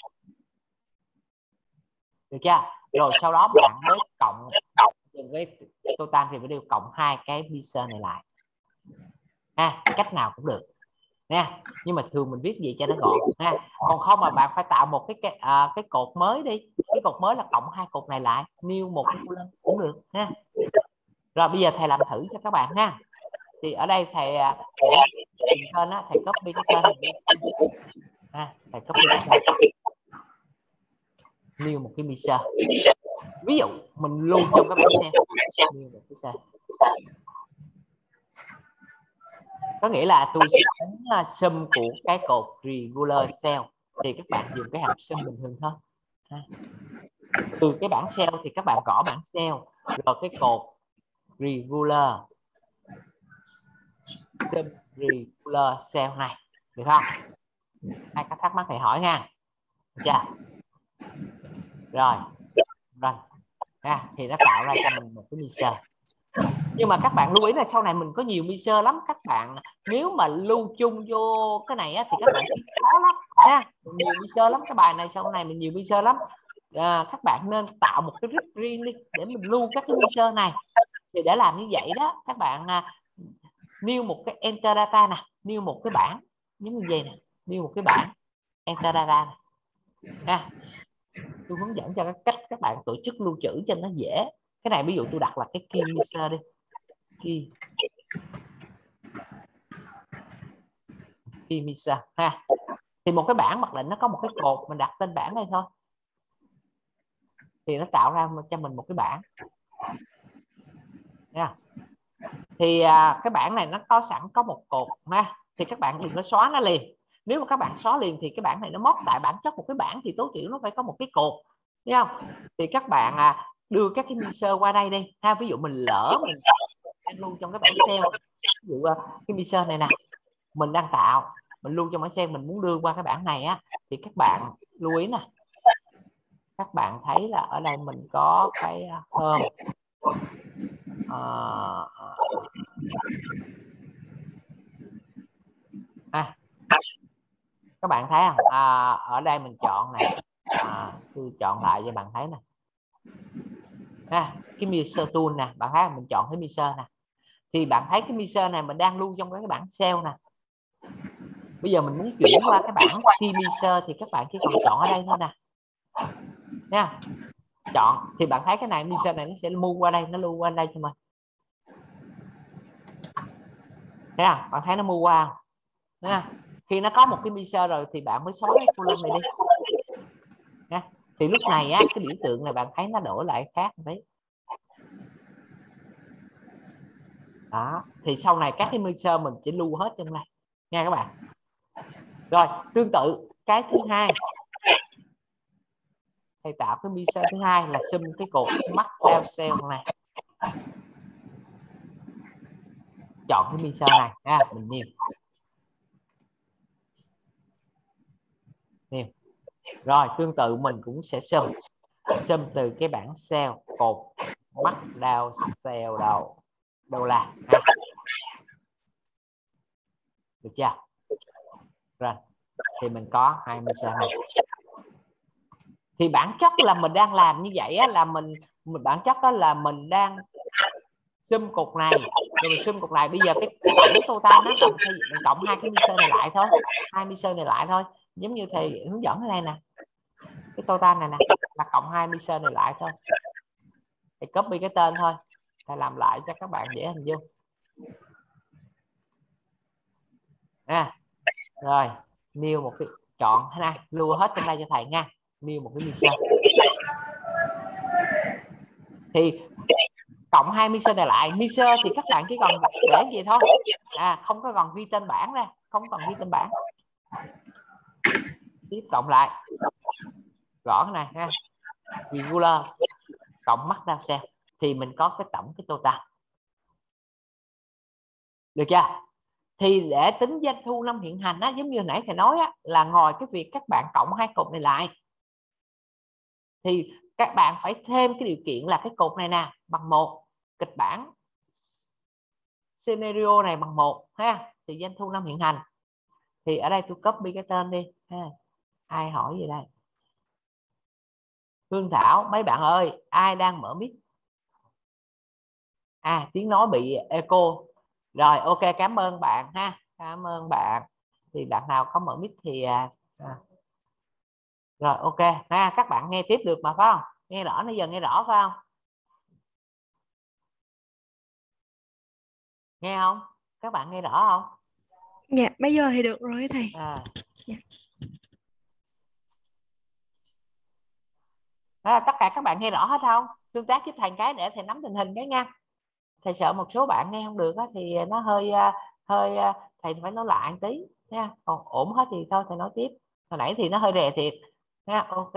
được chưa? Rồi sau đó bạn mới cộng cái total thì phải đều cộng hai cái pixel này lại ha, cách nào cũng được nha, nhưng mà thường mình viết gì cho nó gọn ha. Còn không mà bạn phải tạo một cái cột mới đi, cái cột mới là cộng hai cột này lại, new một cái column cũng được ha. Rồi bây giờ thầy làm thử cho các bạn ha. Thì ở đây thầy tên á, thầy copy cái tên ha, thầy copy cái tên new một cái pixel, ví dụ mình lưu trong các bảng xem new một cái cell. Có nghĩa là tôi sẽ tính sum của cái cột regular cell thì các bạn dùng cái hàm sum bình thường thôi. Từ cái bảng cell thì các bạn gõ bảng cell rồi cái cột regular sum regular cell này, được không? Ai có thắc mắc thì hỏi nha, được chưa? Rồi thì nó tạo ra cho mình một cái mixer. Nhưng mà các bạn lưu ý là sau này mình có nhiều mixer lắm, các bạn nếu mà lưu chung vô cái này á, thì các bạn khó lắm nha, nhiều mixer lắm, cái bài này sau này mình nhiều mixer lắm. Các bạn nên tạo một cái group riêng đi để mình lưu các cái mixer này. Thì để làm như vậy đó các bạn new một cái enter data nè, new một cái bảng giống như vậy nè, new một cái bảng enter data này nha. Tôi hướng dẫn cho các cách các bạn tổ chức lưu trữ cho nó dễ. Cái này ví dụ tôi đặt là cái key mixer đi, key mixer ha, thì một cái bảng mặc định nó có một cái cột, mình đặt tên bảng đây thôi thì nó tạo ra cho mình một cái bảng nha. Thì cái bảng này nó có sẵn có một cột ha, thì các bạn đừng có xóa nó liền. Nếu mà các bạn xóa liền thì cái bảng này nó mất, tại bản chất một cái bảng thì tối thiểu nó phải có một cái cột, thấy không? Thì các bạn đưa các cái mixer qua đây đi ha. Ví dụ mình lỡ mình đang lưu trong cái bảng cell, ví dụ cái mixer này nè mình đang tạo, mình lưu trong bảng cell, mình muốn đưa qua cái bảng này á, thì các bạn lưu ý nè, các bạn thấy là ở đây mình có cái home các bạn thấy không? Ở đây mình chọn này, tôi chọn lại cho bạn thấy nè, cái mixer tool nè, bạn thấy mình chọn cái mixer nè, thì bạn thấy cái mixer này mình đang lưu trong cái bảng cell nè. Bây giờ mình muốn chuyển qua cái bảng key mixer thì các bạn chỉ cần chọn ở đây thôi nè nha, chọn thì bạn thấy cái này mixer này nó sẽ move qua đây, nó lưu qua đây cho mình, thấy không? Bạn thấy nó move qua nha. Khi nó có một cái mixer rồi thì bạn mới xóa cái column này đi nha. Thì lúc này á, cái biểu tượng này bạn thấy nó đổi lại khác một tí đó. Thì sau này các cái mixer mình chỉ lưu hết trong này nha các bạn. Rồi tương tự cái thứ hai, thầy tạo cái mixer thứ hai là sum cái cột mắt down cell này, chọn cái mixer này mình new. Rồi tương tự mình cũng sẽ sum từ cái bảng cell cột mắt down cell đầu là được chưa? Rồi thì mình có hai mixer này. Thì bản chất là mình đang làm như vậy á, là mình bản chất đó là mình đang sum cột này rồi mình sum cột này. Bây giờ cái tổng total đó là mình cộng hai cái mixer này lại thôi, hai mixer này lại thôi, giống như thầy hướng dẫn ở đây nè, cái total này nè là cộng hai mixer này lại thôi, thì copy cái tên thôi, thầy làm lại cho các bạn dễ hình dung rồi new một cái, chọn thế này, lưu hết trong đây cho thầy nha, new một cái mixer. thì cộng 2 Mr này lại. Mr thì các bạn chỉ còn để gì thôi, không có còn ghi tên bảng ra, không còn ghi tên bảng. Tiếp cộng lại, gõ cái này ha, regular cộng markdown cell thì mình có cái tổng cái total. Được chưa? Thì để tính doanh thu năm hiện hành á, giống như nãy thầy nói á, là ngoài cái việc các bạn cộng hai cột này lại thì các bạn phải thêm cái điều kiện là cái cột này nè bằng 1, kịch bản scenario này bằng 1 ha, thì doanh thu năm hiện hành. Thì ở đây tôi copy cái tên đi ha. Ai hỏi gì đây? Hương Thảo, mấy bạn ơi, ai đang mở mic? Tiếng nói bị echo. Rồi, ok, cảm ơn bạn ha, cảm ơn bạn. Thì bạn nào có mở mic thì rồi ok ha, các bạn nghe tiếp được mà phải không? Nghe rõ, bây giờ nghe rõ phải không? Nghe không? Các bạn nghe rõ không? Dạ, bây giờ thì được rồi thầy. Dạ. Tất cả các bạn nghe rõ hết không? Tương tác giúp thầy cái để thầy nắm tình hình cái nha. Thầy sợ một số bạn nghe không được á, thì nó hơi thầy phải nói lại một tí nha. Còn ổn hết thì thôi thầy nói tiếp. Hồi nãy thì nó hơi rè thiệt nha. Ok.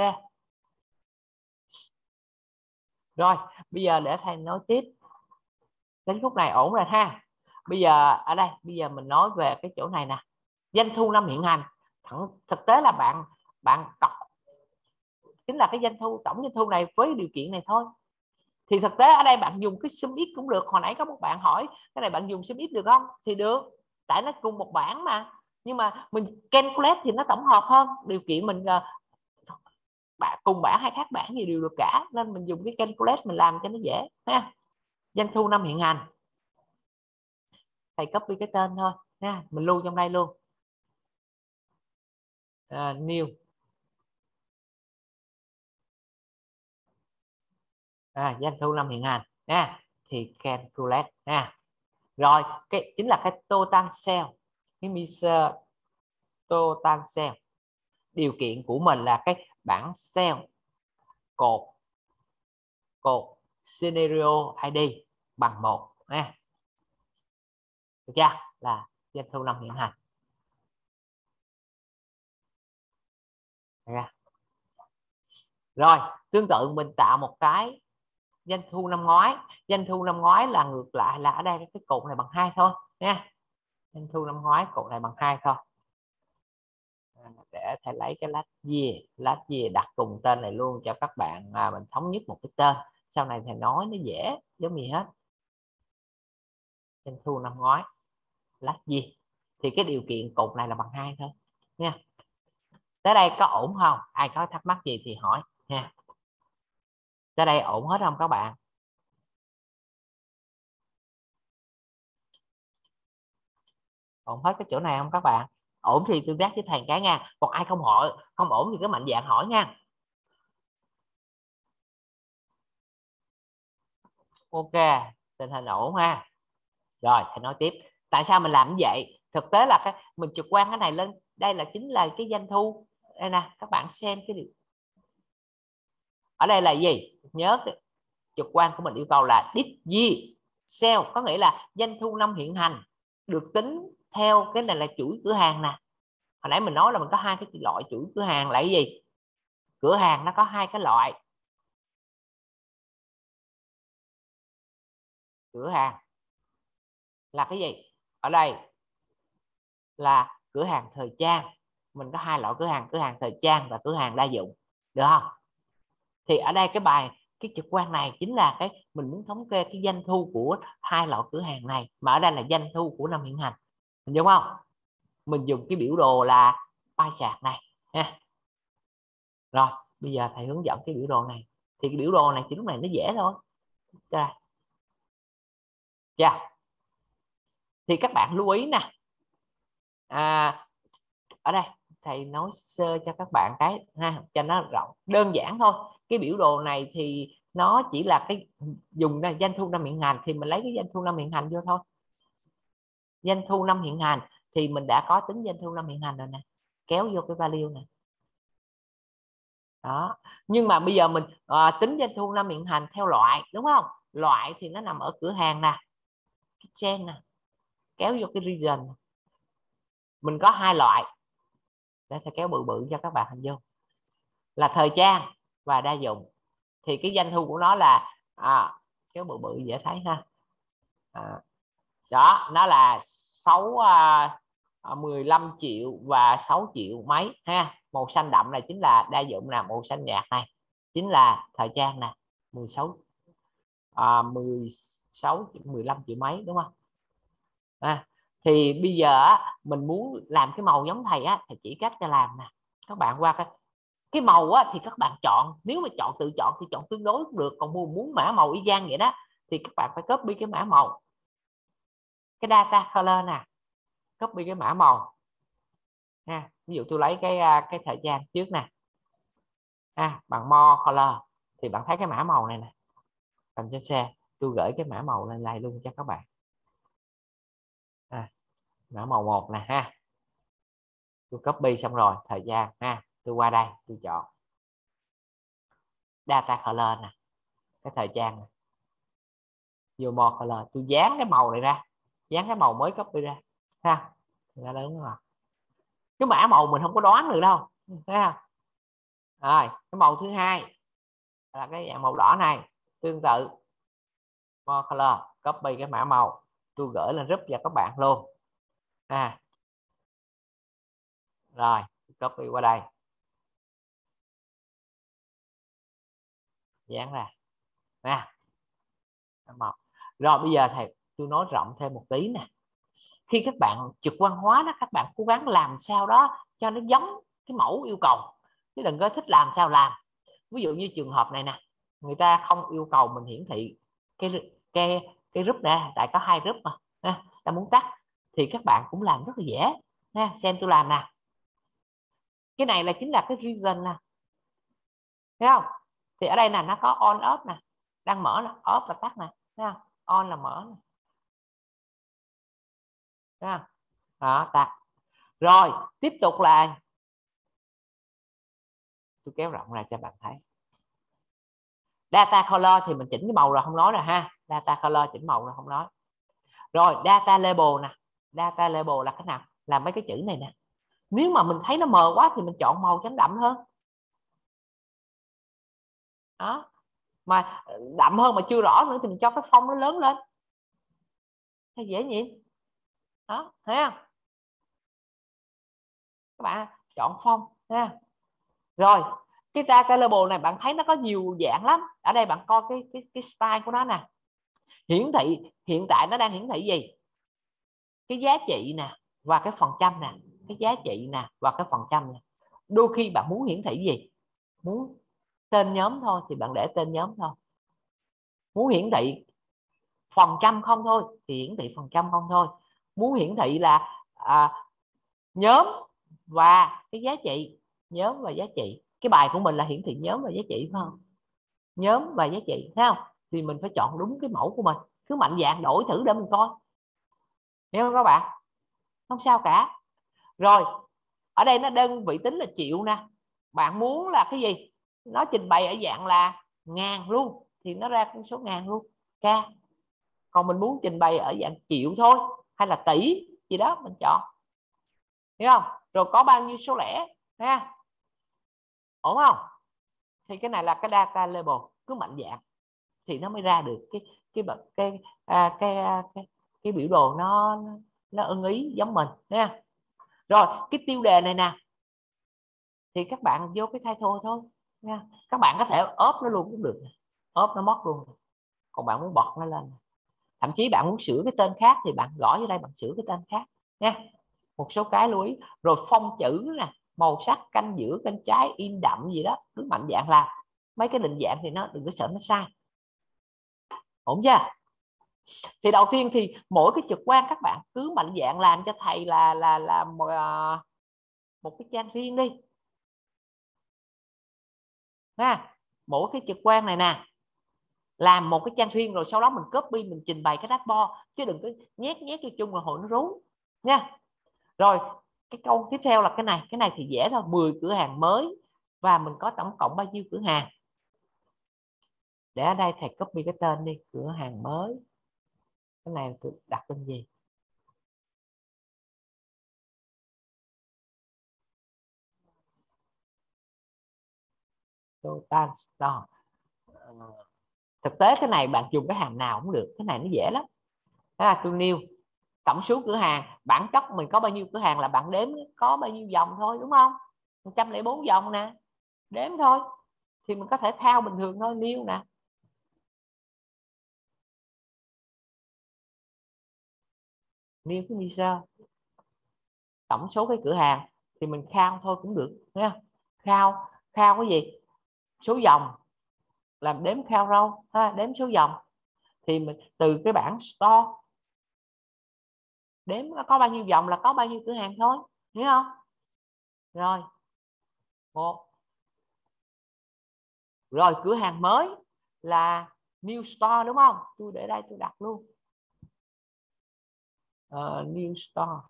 Rồi bây giờ để thầy nói tiếp. Đến khúc này ổn rồi ha. Bây giờ ở đây, bây giờ mình nói về cái chỗ này nè, doanh thu năm hiện hành. Thực tế là bạn cộng chính là cái doanh thu, tổng doanh thu này với điều kiện này thôi. Thì thực tế ở đây bạn dùng cái sum x cũng được. Hồi nãy có một bạn hỏi cái này bạn dùng sum x được không? Thì được, tại nó cùng một bảng mà. Nhưng mà mình calculate thì nó tổng hợp hơn. Điều kiện mình cùng bảng hay khác bảng gì đều được cả, nên mình dùng cái calculate mình làm cho nó dễ ha. Doanh thu năm hiện hành, thầy copy cái tên thôi nha, mình lưu trong đây luôn. New doanh thu năm hiện hành nha, thì calculate nha. Rồi cái chính là cái total sale, cái Mr total sale. Điều kiện của mình là cái bảng sale cột scenario ID bằng 1 nha. Được chưa? Là doanh thu năm hiện hành. Rồi tương tự mình tạo một cái doanh thu năm ngoái. Doanh thu năm ngoái là ngược lại, là ở đây cái cột này bằng 2 thôi nha. Doanh thu năm ngoái cột này bằng 2 thôi. Để thầy lấy cái last year đặt cùng tên này luôn cho các bạn, mình thống nhất một cái tên, sau này thầy nói nó dễ giống gì hết. Doanh thu năm ngoái last year thì cái điều kiện cột này là bằng 2 thôi nha. Tới đây có ổn không? Ai có thắc mắc gì thì hỏi nha. Tới đây ổn hết không các bạn? Ổn hết cái chỗ này không các bạn? Ổn thì tương tác với thầy cái nha. Còn ai không ổn thì cứ mạnh dạn hỏi nha. Ok, tình hình ổn ha. Rồi thầy nói tiếp. Tại sao mình làm như vậy? Thực tế là mình trực quan cái này lên. Đây là chính là cái doanh thu. Đây nè, các bạn xem cái điều. Ở đây là gì? Nhớ trực quan của mình yêu cầu là this year sale, có nghĩa là doanh thu năm hiện hành được tính theo cái này là chuỗi cửa hàng nè. Hồi nãy mình nói là mình có hai cái loại chuỗi cửa hàng là cái gì? Cửa hàng nó có hai cái loại. Cửa hàng là cái gì? Ở đây là cửa hàng thời trang. Mình có hai loại cửa hàng thời trang và cửa hàng đa dụng, được không? Thì ở đây cái trực quan này chính là cái mình muốn thống kê cái doanh thu của hai loại cửa hàng này, mà ở đây là doanh thu của năm hiện hành, đúng không? Mình dùng cái biểu đồ là pie chart này ha. Rồi bây giờ thầy hướng dẫn cái biểu đồ này. Thì cái biểu đồ này chỉ lúc này nó dễ thôi. Thì các bạn lưu ý nè, ở đây thầy nói sơ cho các bạn cái ha, cho nó rộng đơn giản thôi. Cái biểu đồ này thì nó chỉ là cái dùng ra doanh thu năm hiện hành, thì mình lấy cái doanh thu năm hiện hành vô thôi. Doanh thu năm hiện hành thì mình đã có tính doanh thu năm hiện hành rồi nè, kéo vô cái value này. Đó. Nhưng mà bây giờ mình tính doanh thu năm hiện hành theo loại, đúng không? Loại thì nó nằm ở cửa hàng nè, cái chain nè, kéo vô cái region. Mình có 2 loại để thầy kéo bự bự cho các bạn hình dung, là thời trang và đa dụng. Thì cái doanh thu của nó là kéo bự bự dễ thấy ha. Đó, nó là 15 triệu và 6 triệu mấy ha. Màu xanh đậm này chính là đa dụng nè, màu xanh nhạt này chính là thời trang nè, 16 15 triệu mấy, đúng không? Thì bây giờ mình muốn làm cái màu giống thầy thì chỉ cách cho làm nè. Các bạn qua cái màu thì các bạn chọn, nếu mà tự chọn thì chọn tương đối cũng được, còn muốn mã màu y chang vậy đó thì các bạn phải copy cái mã màu, cái data color nè, copy cái mã màu ha. Ví dụ tôi lấy cái thời trang trước nè, bằng more color thì bạn thấy cái mã màu này nè, cầm trên xe tôi gửi cái mã màu lên luôn cho các bạn. Mã màu 1 nè ha, tôi copy xong rồi thời gian ha, tôi qua đây tôi chọn data color nè, cái thời trang này. Vô more color tôi dán cái màu này ra, dán cái màu mới copy ra ha, ra đúng rồi. Cái mã màu mình không có đoán được đâu, thấy không? Rồi cái màu thứ hai là cái dạng màu đỏ này, tương tự more color, copy cái mã màu tôi gửi lên group cho các bạn luôn rồi copy qua đây dán ra nè màu. Rồi bây giờ thầy tôi nói rộng thêm một tí nè. Khi các bạn trực quan hóa đó, các bạn cố gắng làm sao đó cho nó giống cái mẫu yêu cầu, chứ đừng có thích làm sao làm. Ví dụ như trường hợp này nè, người ta không yêu cầu mình hiển thị cái group nè, tại có 2 group mà ta muốn tắt thì các bạn cũng làm rất là dễ nha. Xem tôi làm nè, cái này là chính là cái reason nè, thấy không? Thì ở đây là nó có on off nè, đang mở nè, off là tắt nè, thấy không? On là mở nè, thấy không? Đó, tắt. Rồi tiếp tục là tôi kéo rộng ra cho bạn thấy. Data color thì mình chỉnh cái màu rồi không nói rồi ha, data color chỉnh màu rồi không nói. Rồi data label nè, data label là cái nào? Là mấy cái chữ này nè. Nếu mà mình thấy nó mờ quá thì mình chọn màu cho nó đậm hơn. Đó. Mà đậm hơn mà chưa rõ nữa thì mình cho cái phông nó lớn lên. Thấy dễ nhỉ? Đó, thấy không? Các bạn chọn phông ha. Rồi, cái data label này bạn thấy nó có nhiều dạng lắm. Ở đây bạn coi cái style của nó nè. Hiển thị hiện tại nó đang hiển thị gì? Cái giá trị nè và cái phần trăm nè, cái giá trị nè và cái phần trăm nè. Đôi khi bạn muốn hiển thị gì? Muốn tên nhóm thôi thì bạn để tên nhóm thôi. Muốn hiển thị phần trăm không thôi thì hiển thị phần trăm không thôi. Muốn hiển thị là nhóm và cái giá trị, nhóm và giá trị. Cái bài của mình là hiển thị nhóm và giá trị phải không? Nhóm và giá trị, thấy không? Thì mình phải chọn đúng cái mẫu của mình. Cứ mạnh dạn đổi thử để mình coi. Hiểu không các bạn? Không sao cả. Rồi ở đây nó đơn vị tính là triệu nè. Bạn muốn là cái gì? Nó trình bày ở dạng là ngàn luôn thì nó ra con số ngàn luôn, k. Còn mình muốn trình bày ở dạng triệu thôi hay là tỷ gì đó mình chọn, hiểu không? Rồi có bao nhiêu số lẻ ha, ổn không? Thì cái này là cái data label, cứ mạnh dạng thì nó mới ra được cái biểu đồ nó ưng ý giống mình nha. Rồi cái tiêu đề này nè thì các bạn vô cái title thôi nha. Các bạn có thể ốp nó luôn cũng được, ốp nó mất luôn. Còn bạn muốn bật nó lên, thậm chí bạn muốn sửa cái tên khác thì bạn gõ vô đây, bạn sửa cái tên khác nha. Một số cái lưu ý. Rồi phông chữ nè, màu sắc, canh giữa, canh trái, in đậm gì đó, cứ mạnh dạng làm. Mấy cái định dạng thì nó đừng có sợ nó sai, ổn chưa? Thì đầu tiên thì mỗi cái trực quan các bạn cứ mạnh dạng làm cho thầy là một cái trang riêng đi ha. Mỗi cái trực quan này nè làm một cái trang riêng, rồi sau đó mình copy mình trình bày cái dashboard, chứ đừng có nhét vô chung là hồi nó rú nha. Rồi cái câu tiếp theo là cái này thì dễ thôi, 10 cửa hàng mới và mình có tổng cộng bao nhiêu cửa hàng. Để ở đây thầy copy cái tên đi, cửa hàng mới. Cái này tôi đặt tên gì? Total Store. Thực tế cái này bạn dùng cái hàng nào cũng được, cái này nó dễ lắm. Tôi nêu tổng số cửa hàng, bản chất mình có bao nhiêu cửa hàng là bạn đếm có bao nhiêu dòng thôi, đúng không? 104 dòng nè, đếm thôi thì mình có thể thao bình thường thôi, nêu nè. Nêu cái sơ tổng số cái cửa hàng thì mình khao thôi cũng được nha. Khao cái gì? Số dòng, làm đếm khao râu ha, đếm số dòng thì mình từ cái bảng store đếm nó có bao nhiêu dòng là có bao nhiêu cửa hàng thôi, hiểu không? Rồi rồi cửa hàng mới là new store, đúng không? Tôi để đây tôi đặt luôn new store.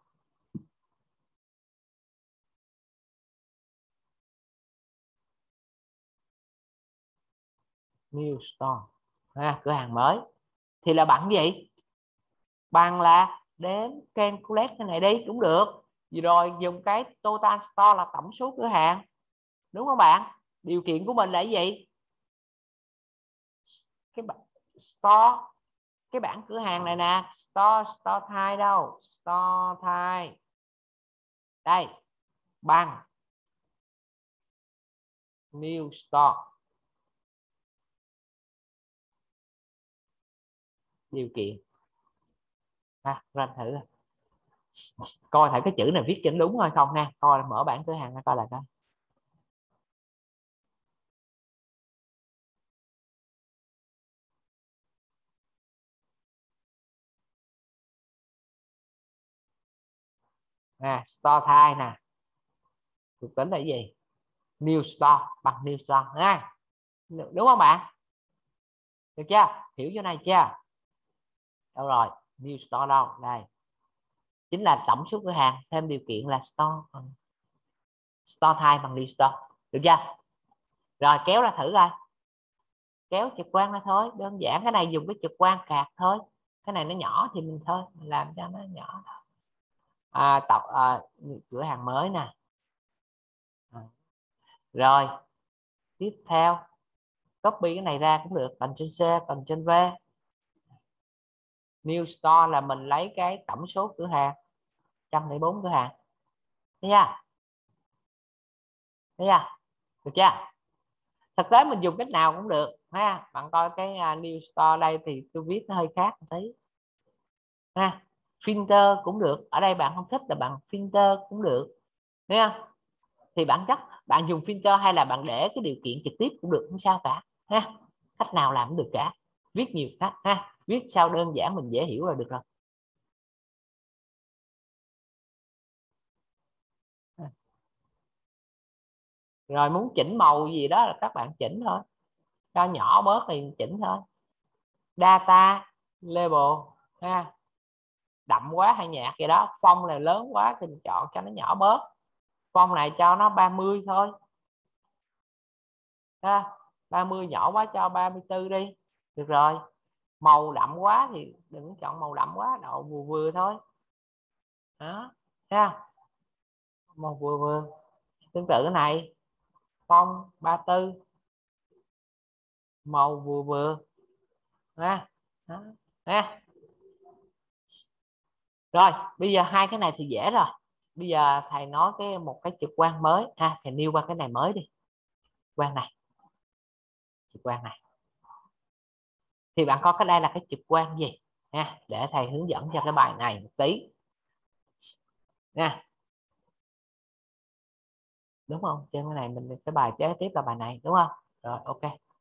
New store cửa hàng mới thì là bằng gì? Bằng là đếm calculate cái này đi cũng được. Rồi dùng cái total store là tổng số cửa hàng, đúng không bạn? Điều kiện của mình là cái gì? Cái store, cái bảng cửa hàng này nè, store type đâu? Store type đây bằng new store. Điều kiện ra thử coi thử cái chữ này viết chỉnh đúng hay không nha. Coi mở bảng cửa hàng coi là coi. Store type nè, thuộc tính là cái gì? New store, bằng new store nha, đúng không bạn? Được chưa? Hiểu chỗ này chưa? Đâu rồi? New store đâu? Đây chính là tổng số cửa hàng thêm điều kiện là store type bằng new store, được chưa? Rồi kéo ra thử coi, kéo trực quan ra thôi, đơn giản. Cái này dùng cái trực quan cạc thôi, cái này nó nhỏ thì mình thôi mình làm cho nó nhỏ. Cửa hàng mới nè. Rồi tiếp theo copy cái này ra cũng được, Ctrl C Ctrl V. New store là mình lấy cái tổng số cửa hàng 104 cửa hàng, thấy chưa? Thấy chưa? Được chưa? Thực tế mình dùng cách nào cũng được ha. Bạn coi cái new store đây thì tôi viết nó hơi khác một tí ha. Filter cũng được, ở đây bạn không thích là bạn filter cũng được, thấy không? Thì bản chất bạn dùng filter hay là bạn để cái điều kiện trực tiếp cũng được, không sao cả ha. Cách nào làm cũng được cả, viết nhiều cách ha, viết sao đơn giản mình dễ hiểu là được rồi. Rồi muốn chỉnh màu gì đó là các bạn chỉnh thôi, cho nhỏ bớt thì chỉnh thôi. Data label ha, đậm quá hay nhạt vậy đó. Font này lớn quá thì mình chọn cho nó nhỏ bớt, font này cho nó 30 thôi ha. 30 nhỏ quá cho 34 đi, được rồi. Màu đậm quá thì đừng chọn màu đậm quá, độ vừa vừa thôi đó ha, màu vừa vừa. Tương tự cái này, font 34, màu vừa vừa ha. Rồi bây giờ hai cái này thì dễ rồi. Bây giờ thầy nói một cái trực quan mới ha, thầy nêu qua cái này mới đi. Trực quan này thì bạn có cái đây là cái trực quan gì nha, để thầy hướng dẫn cho cái bài này một tí nha, đúng không? Trên cái này mình cái bài kế tiếp là bài này, đúng không? Rồi ok.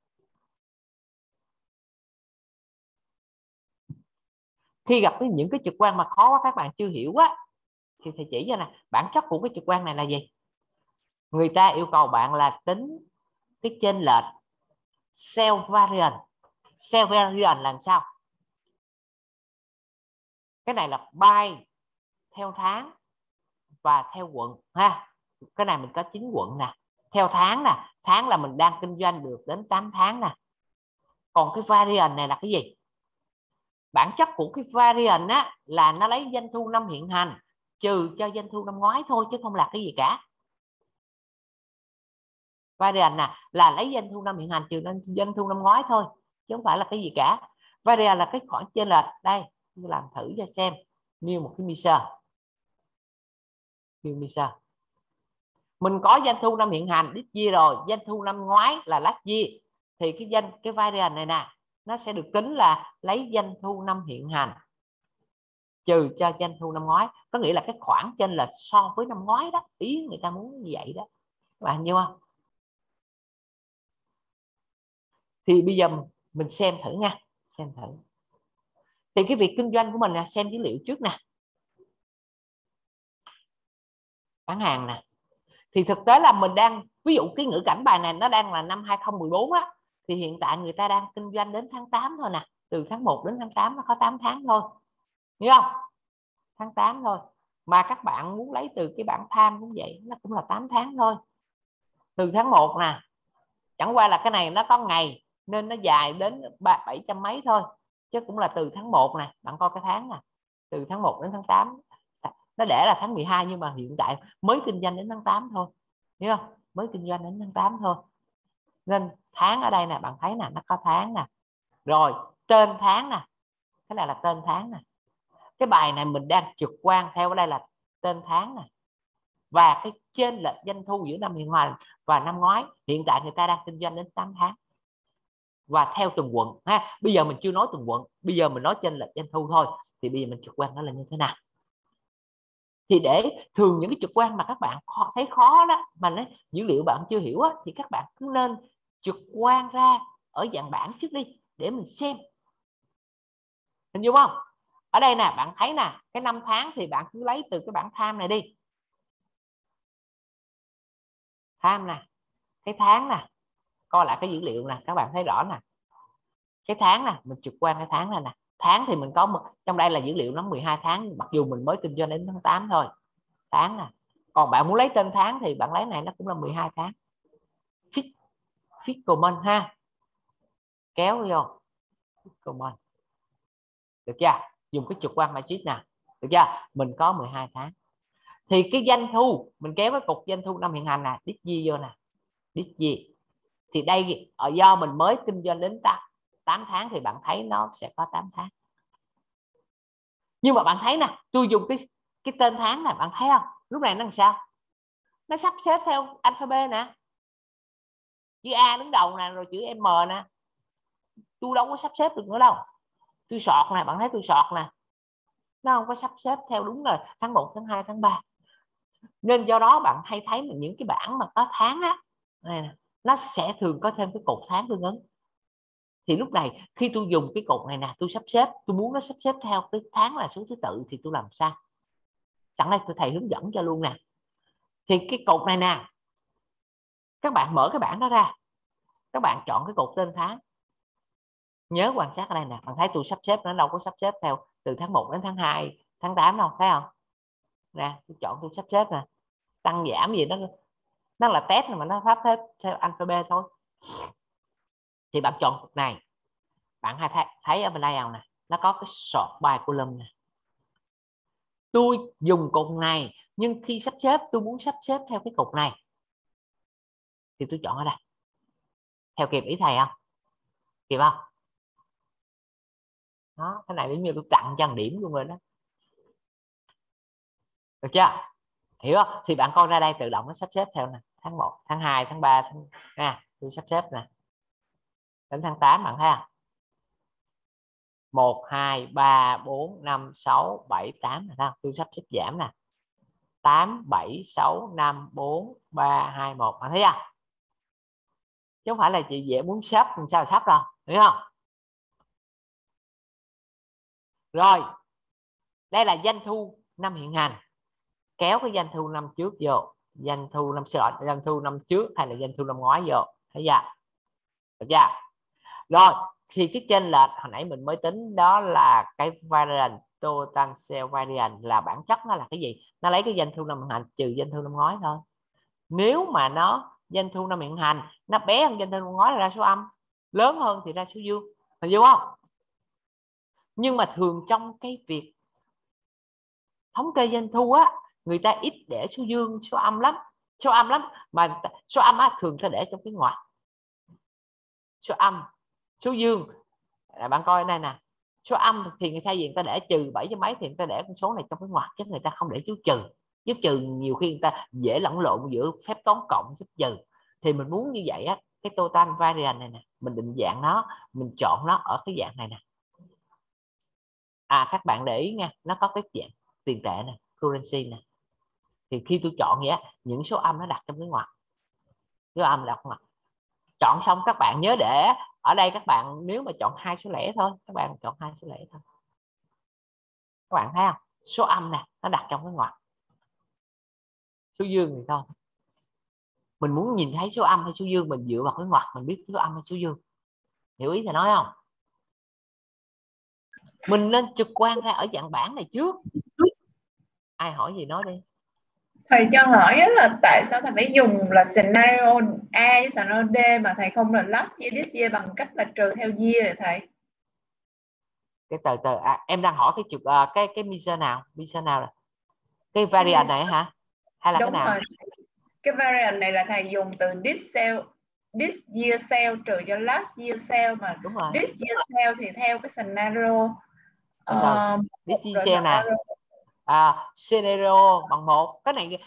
Khi gặp những cái trực quan mà khó quá, các bạn chưa hiểu quá thì thầy chỉ cho nè. Bản chất của cái trực quan này là gì? Người ta yêu cầu bạn là tính cái chênh lệch cell variance. Cell variance là sao? Cái này là by theo tháng và theo quận ha. Cái này mình có 9 quận nè, theo tháng nè, tháng là mình đang kinh doanh được đến 8 tháng nè. Còn cái variance này là cái gì? Bản chất của cái variance á là nó lấy doanh thu năm hiện hành trừ cho doanh thu năm ngoái thôi, chứ không là cái gì cả. Variance nè là lấy doanh thu năm hiện hành trừ doanh thu năm ngoái thôi, chứ không phải là cái gì cả. Variance là cái khoản chênh lệch. Đây, tôi làm thử cho xem như một cái measure. Mình có doanh thu năm hiện hành this year rồi, doanh thu năm ngoái là last year, thì cái variance này nè nó sẽ được tính là lấy doanh thu năm hiện hành trừ cho doanh thu năm ngoái. Có nghĩa là cái khoản chênh lệch so với năm ngoái đó, ý người ta muốn như vậy đó. Các bạn hiểu không? Thì bây giờ mình xem thử nha, xem thử. Thì cái việc kinh doanh của mình là xem dữ liệu trước nè, bán hàng nè. Thì thực tế là mình đang, ví dụ cái ngữ cảnh bài này nó đang là năm 2014 á, thì hiện tại người ta đang kinh doanh đến tháng 8 thôi nè, từ tháng 1 đến tháng 8 nó có 8 tháng thôi, hiểu không? Tháng 8 thôi. Mà các bạn muốn lấy từ cái bảng tham cũng vậy, nó cũng là 8 tháng thôi. Từ tháng 1 nè, chẳng qua là cái này nó có ngày nên nó dài đến 700 mấy thôi, chứ cũng là từ tháng 1 nè, bạn coi cái tháng nè, từ tháng 1 đến tháng 8. Nó để là tháng 12 nhưng mà hiện tại mới kinh doanh đến tháng 8 thôi, hiểu không? Mới kinh doanh đến tháng 8 thôi. Nên tháng ở đây nè, bạn thấy nè, nó có tháng nè. Rồi tên tháng nè, cái này là tên tháng nè. Cái bài này mình đang trực quan theo ở đây là tên tháng nè. Và cái chênh lệch doanh thu giữa năm hiện hành và năm ngoái, hiện tại người ta đang kinh doanh đến 8 tháng. Và theo từng quận ha. Bây giờ mình chưa nói từng quận, bây giờ mình nói chênh lệch doanh thu thôi. Thì bây giờ mình trực quan nó là như thế nào? Thì để thường những cái trực quan mà các bạn thấy khó đó, mà nói dữ liệu bạn chưa hiểu á, thì các bạn cứ nên trực quan ra ở dạng bảng trước đi để mình xem. Hình dung không? Ở đây nè, bạn thấy nè, cái năm tháng thì bạn cứ lấy từ cái bảng tham này đi. Tham nè, cái tháng nè, coi lại cái dữ liệu nè, các bạn thấy rõ nè. Cái tháng nè, mình trực quan cái tháng này nè. Tháng thì mình có một, trong đây là dữ liệu nó 12 tháng, mặc dù mình mới kinh doanh đến tháng 8 thôi. Tháng nè. Còn bạn muốn lấy tên tháng thì bạn lấy này, nó cũng là 12 tháng. Fiscal month ha. Kéo vô fiscal month. Được chưa? Dùng cái trực quan matrix nè. Được chưa? Mình có 12 tháng. Thì cái doanh thu mình kéo với cục doanh thu năm hiện hành nè, this year vô nè. This year. Thì đây do mình mới kinh doanh đến 8 tháng thì bạn thấy nó sẽ có 8 tháng. Nhưng mà bạn thấy nè, tôi dùng cái tên tháng này, bạn thấy không? Lúc này nó làm sao? Nó sắp xếp theo alphabet nè. Chữ A đứng đầu nè, rồi chữ M nè. Tôi đâu có sắp xếp được nữa đâu. Tôi sọt nè, bạn thấy tôi sọt nè. Nó không có sắp xếp theo đúng là tháng 1, tháng 2, tháng 3. Nên do đó bạn hay thấy những cái bảng mà có tháng á, này nè, nó sẽ thường có thêm cái cột tháng tương ứng. Thì lúc này khi tôi dùng cái cột này nè, tôi sắp xếp, tôi muốn nó sắp xếp theo cái tháng là số thứ tự thì tôi làm sao? Sẵn đây tôi thầy hướng dẫn cho luôn nè. Thì cái cột này nè, các bạn mở cái bảng đó ra, các bạn chọn cái cột tên tháng. Nhớ quan sát ở đây nè, bạn thấy tôi sắp xếp nó đâu có sắp xếp theo từ tháng 1 đến tháng 2, tháng 8 đâu, thấy không? Nè, tôi chọn tôi sắp xếp nè. Tăng giảm gì nó là test mà nó sắp xếp theo alphabet thôi. Thì bạn chọn cột này. Bạn hay thấy ở bên đây nào nè, nó có cái sort by column nè. Tôi dùng cột này, nhưng khi sắp xếp tôi muốn sắp xếp theo cái cột này thì tôi chọn ở đây. Theo kịp ý thầy không? Kịp không? Đó, cái này giống như tôi tặng cho 1 điểm luôn rồi đó. Được chưa? Hiểu không? Thì bạn coi ra đây tự động nó sắp xếp theo nè, tháng 1, tháng 2, tháng 3 nè, tôi sắp xếp nè. Đến tháng 8 bạn thấy không? 1, 2, 3, 4, 5, 6, 7, 8 nè, tôi sắp xếp giảm nè. 8, 7, 6, 5, 4, 3, 2, 1. Bạn thấy không? Chứ không phải là chị dễ muốn sắp làm sao sắp đâu, hiểu không? Rồi, đây là doanh thu năm hiện hành. Kéo cái doanh thu năm trước vô, doanh thu năm trước hay là doanh thu năm ngoái vô, thấy chưa? Được chưa? Rồi, thì cái chênh lệch hồi nãy mình mới tính đó là cái variance, total sales variance, là bản chất nó là cái gì? Nó lấy cái doanh thu năm hiện hành trừ doanh thu năm ngoái thôi. Nếu mà nó doanh thu năm hiện hành, nó bé hơn doanh thu năm ngoái là ra số âm, lớn hơn thì ra số dương, hình dung không? Nhưng mà thường trong cái việc thống kê doanh thu á, người ta ít để số dương, số âm lắm, mà số âm á thường ta để trong cái ngoặc. Số âm, số dương là bạn coi đây nè, số âm thì người ta gì, người ta để trừ 7 mấy thì người ta để con số này trong cái ngoặc, chứ người ta không để dấu trừ. Dấu trừ nhiều khi người ta dễ lẫn lộn giữa phép toán cộng phép trừ. Thì mình muốn như vậy á, cái total variance này nè, mình định dạng nó, mình chọn nó ở cái dạng này nè. Các bạn để ý nha, nó có cái dạng tiền tệ nè, currency nè. Thì khi tôi chọn vậy á, những số âm nó đặt trong cái ngoặc, số âm đặt ngoặc. Chọn xong các bạn nhớ để ở đây, các bạn nếu mà chọn 2 số lẻ thôi, các bạn chọn 2 số lẻ thôi, các bạn thấy không? Số âm nè, nó đặt trong cái ngoặc. Số dương thì thôi, mình muốn nhìn thấy số âm hay số dương, mình dựa vào cái ngoặc mình biết số âm hay số dương. Hiểu ý thầy nói không? Mình nên trực quan ra ở dạng bảng này trước. Ai hỏi gì nói đi. Thầy cho hỏi là tại sao thầy phải dùng là scenario A với scenario D mà thầy không là last year, this year bằng cách là trừ theo year vậy thầy? Cái từ em đang hỏi cái measure nào? Measure nào là cái variant này hả? Hay là đúng cái nào? Rồi. Cái variant này là thầy dùng từ this year sale trừ cho last year sale, mà đúng rồi. This year sale thì theo cái scenario this year sale nè. Scenario bằng 1. Cái này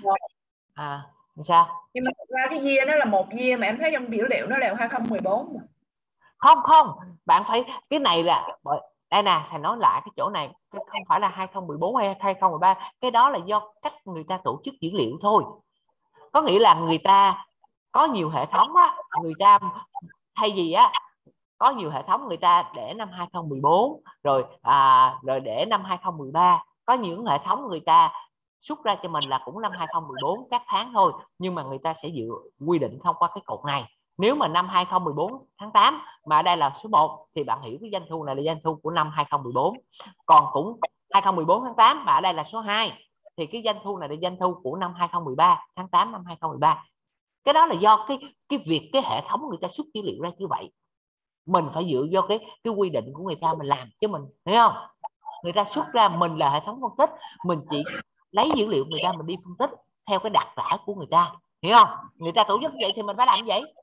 sao? Nhưng mà thực ra cái year nó là một year, mà em thấy trong biểu liệu nó là 2014 mà. Không, bạn phải, cái này là đây nè, thầy nói lại cái chỗ này, không phải là 2014 hay 2013, cái đó là do cách người ta tổ chức dữ liệu thôi. Có nghĩa là người ta có nhiều hệ thống á, người ta thay vì á có nhiều hệ thống người ta để năm 2014 rồi để năm 2013, có những hệ thống người ta xuất ra cho mình là cũng năm 2014 các tháng thôi, nhưng mà người ta sẽ dựa quy định thông qua cái cột này. Nếu mà năm 2014 tháng 8 mà ở đây là số 1 thì bạn hiểu cái doanh thu này là doanh thu của năm 2014. Còn cũng 2014 tháng 8 mà ở đây là số 2 thì cái doanh thu này là doanh thu của năm 2013, tháng 8 năm 2013. Cái đó là do cái việc cái hệ thống người ta xuất dữ liệu ra như vậy. Mình phải dựa vô cái quy định của người ta mình làm chứ mình, hiểu không? Người ta xuất ra, mình là hệ thống phân tích, mình chỉ lấy dữ liệu người ta mình đi phân tích theo cái đặc tả của người ta, hiểu không? Người ta tổ chức vậy thì mình phải làm vậy.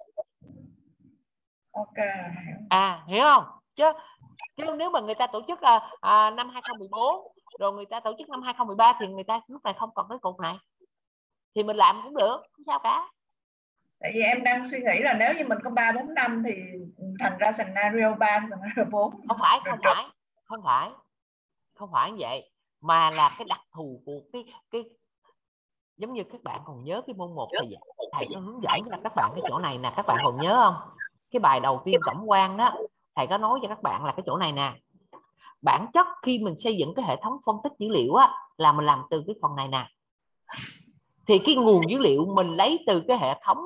Ok. Hiểu không? Chứ nếu mà người ta tổ chức năm 2014 rồi người ta tổ chức năm 2013 thì người ta lúc này không còn cái cột này thì mình làm cũng được, không sao cả. Tại vì em đang suy nghĩ là nếu như mình có 3-4 năm thì thành ra scenario 3, scenario 4. Không phải như vậy, mà là cái đặc thù của cái giống như các bạn còn nhớ cái môn 1 thầy có hướng dẫn cho các bạn cái chỗ này nè, các bạn còn nhớ không? Cái bài đầu tiên tổng quan đó, thầy có nói cho các bạn là cái chỗ này nè. Bản chất khi mình xây dựng cái hệ thống phân tích dữ liệu á, là mình làm từ cái phần này nè. Thì cái nguồn dữ liệu mình lấy từ cái hệ thống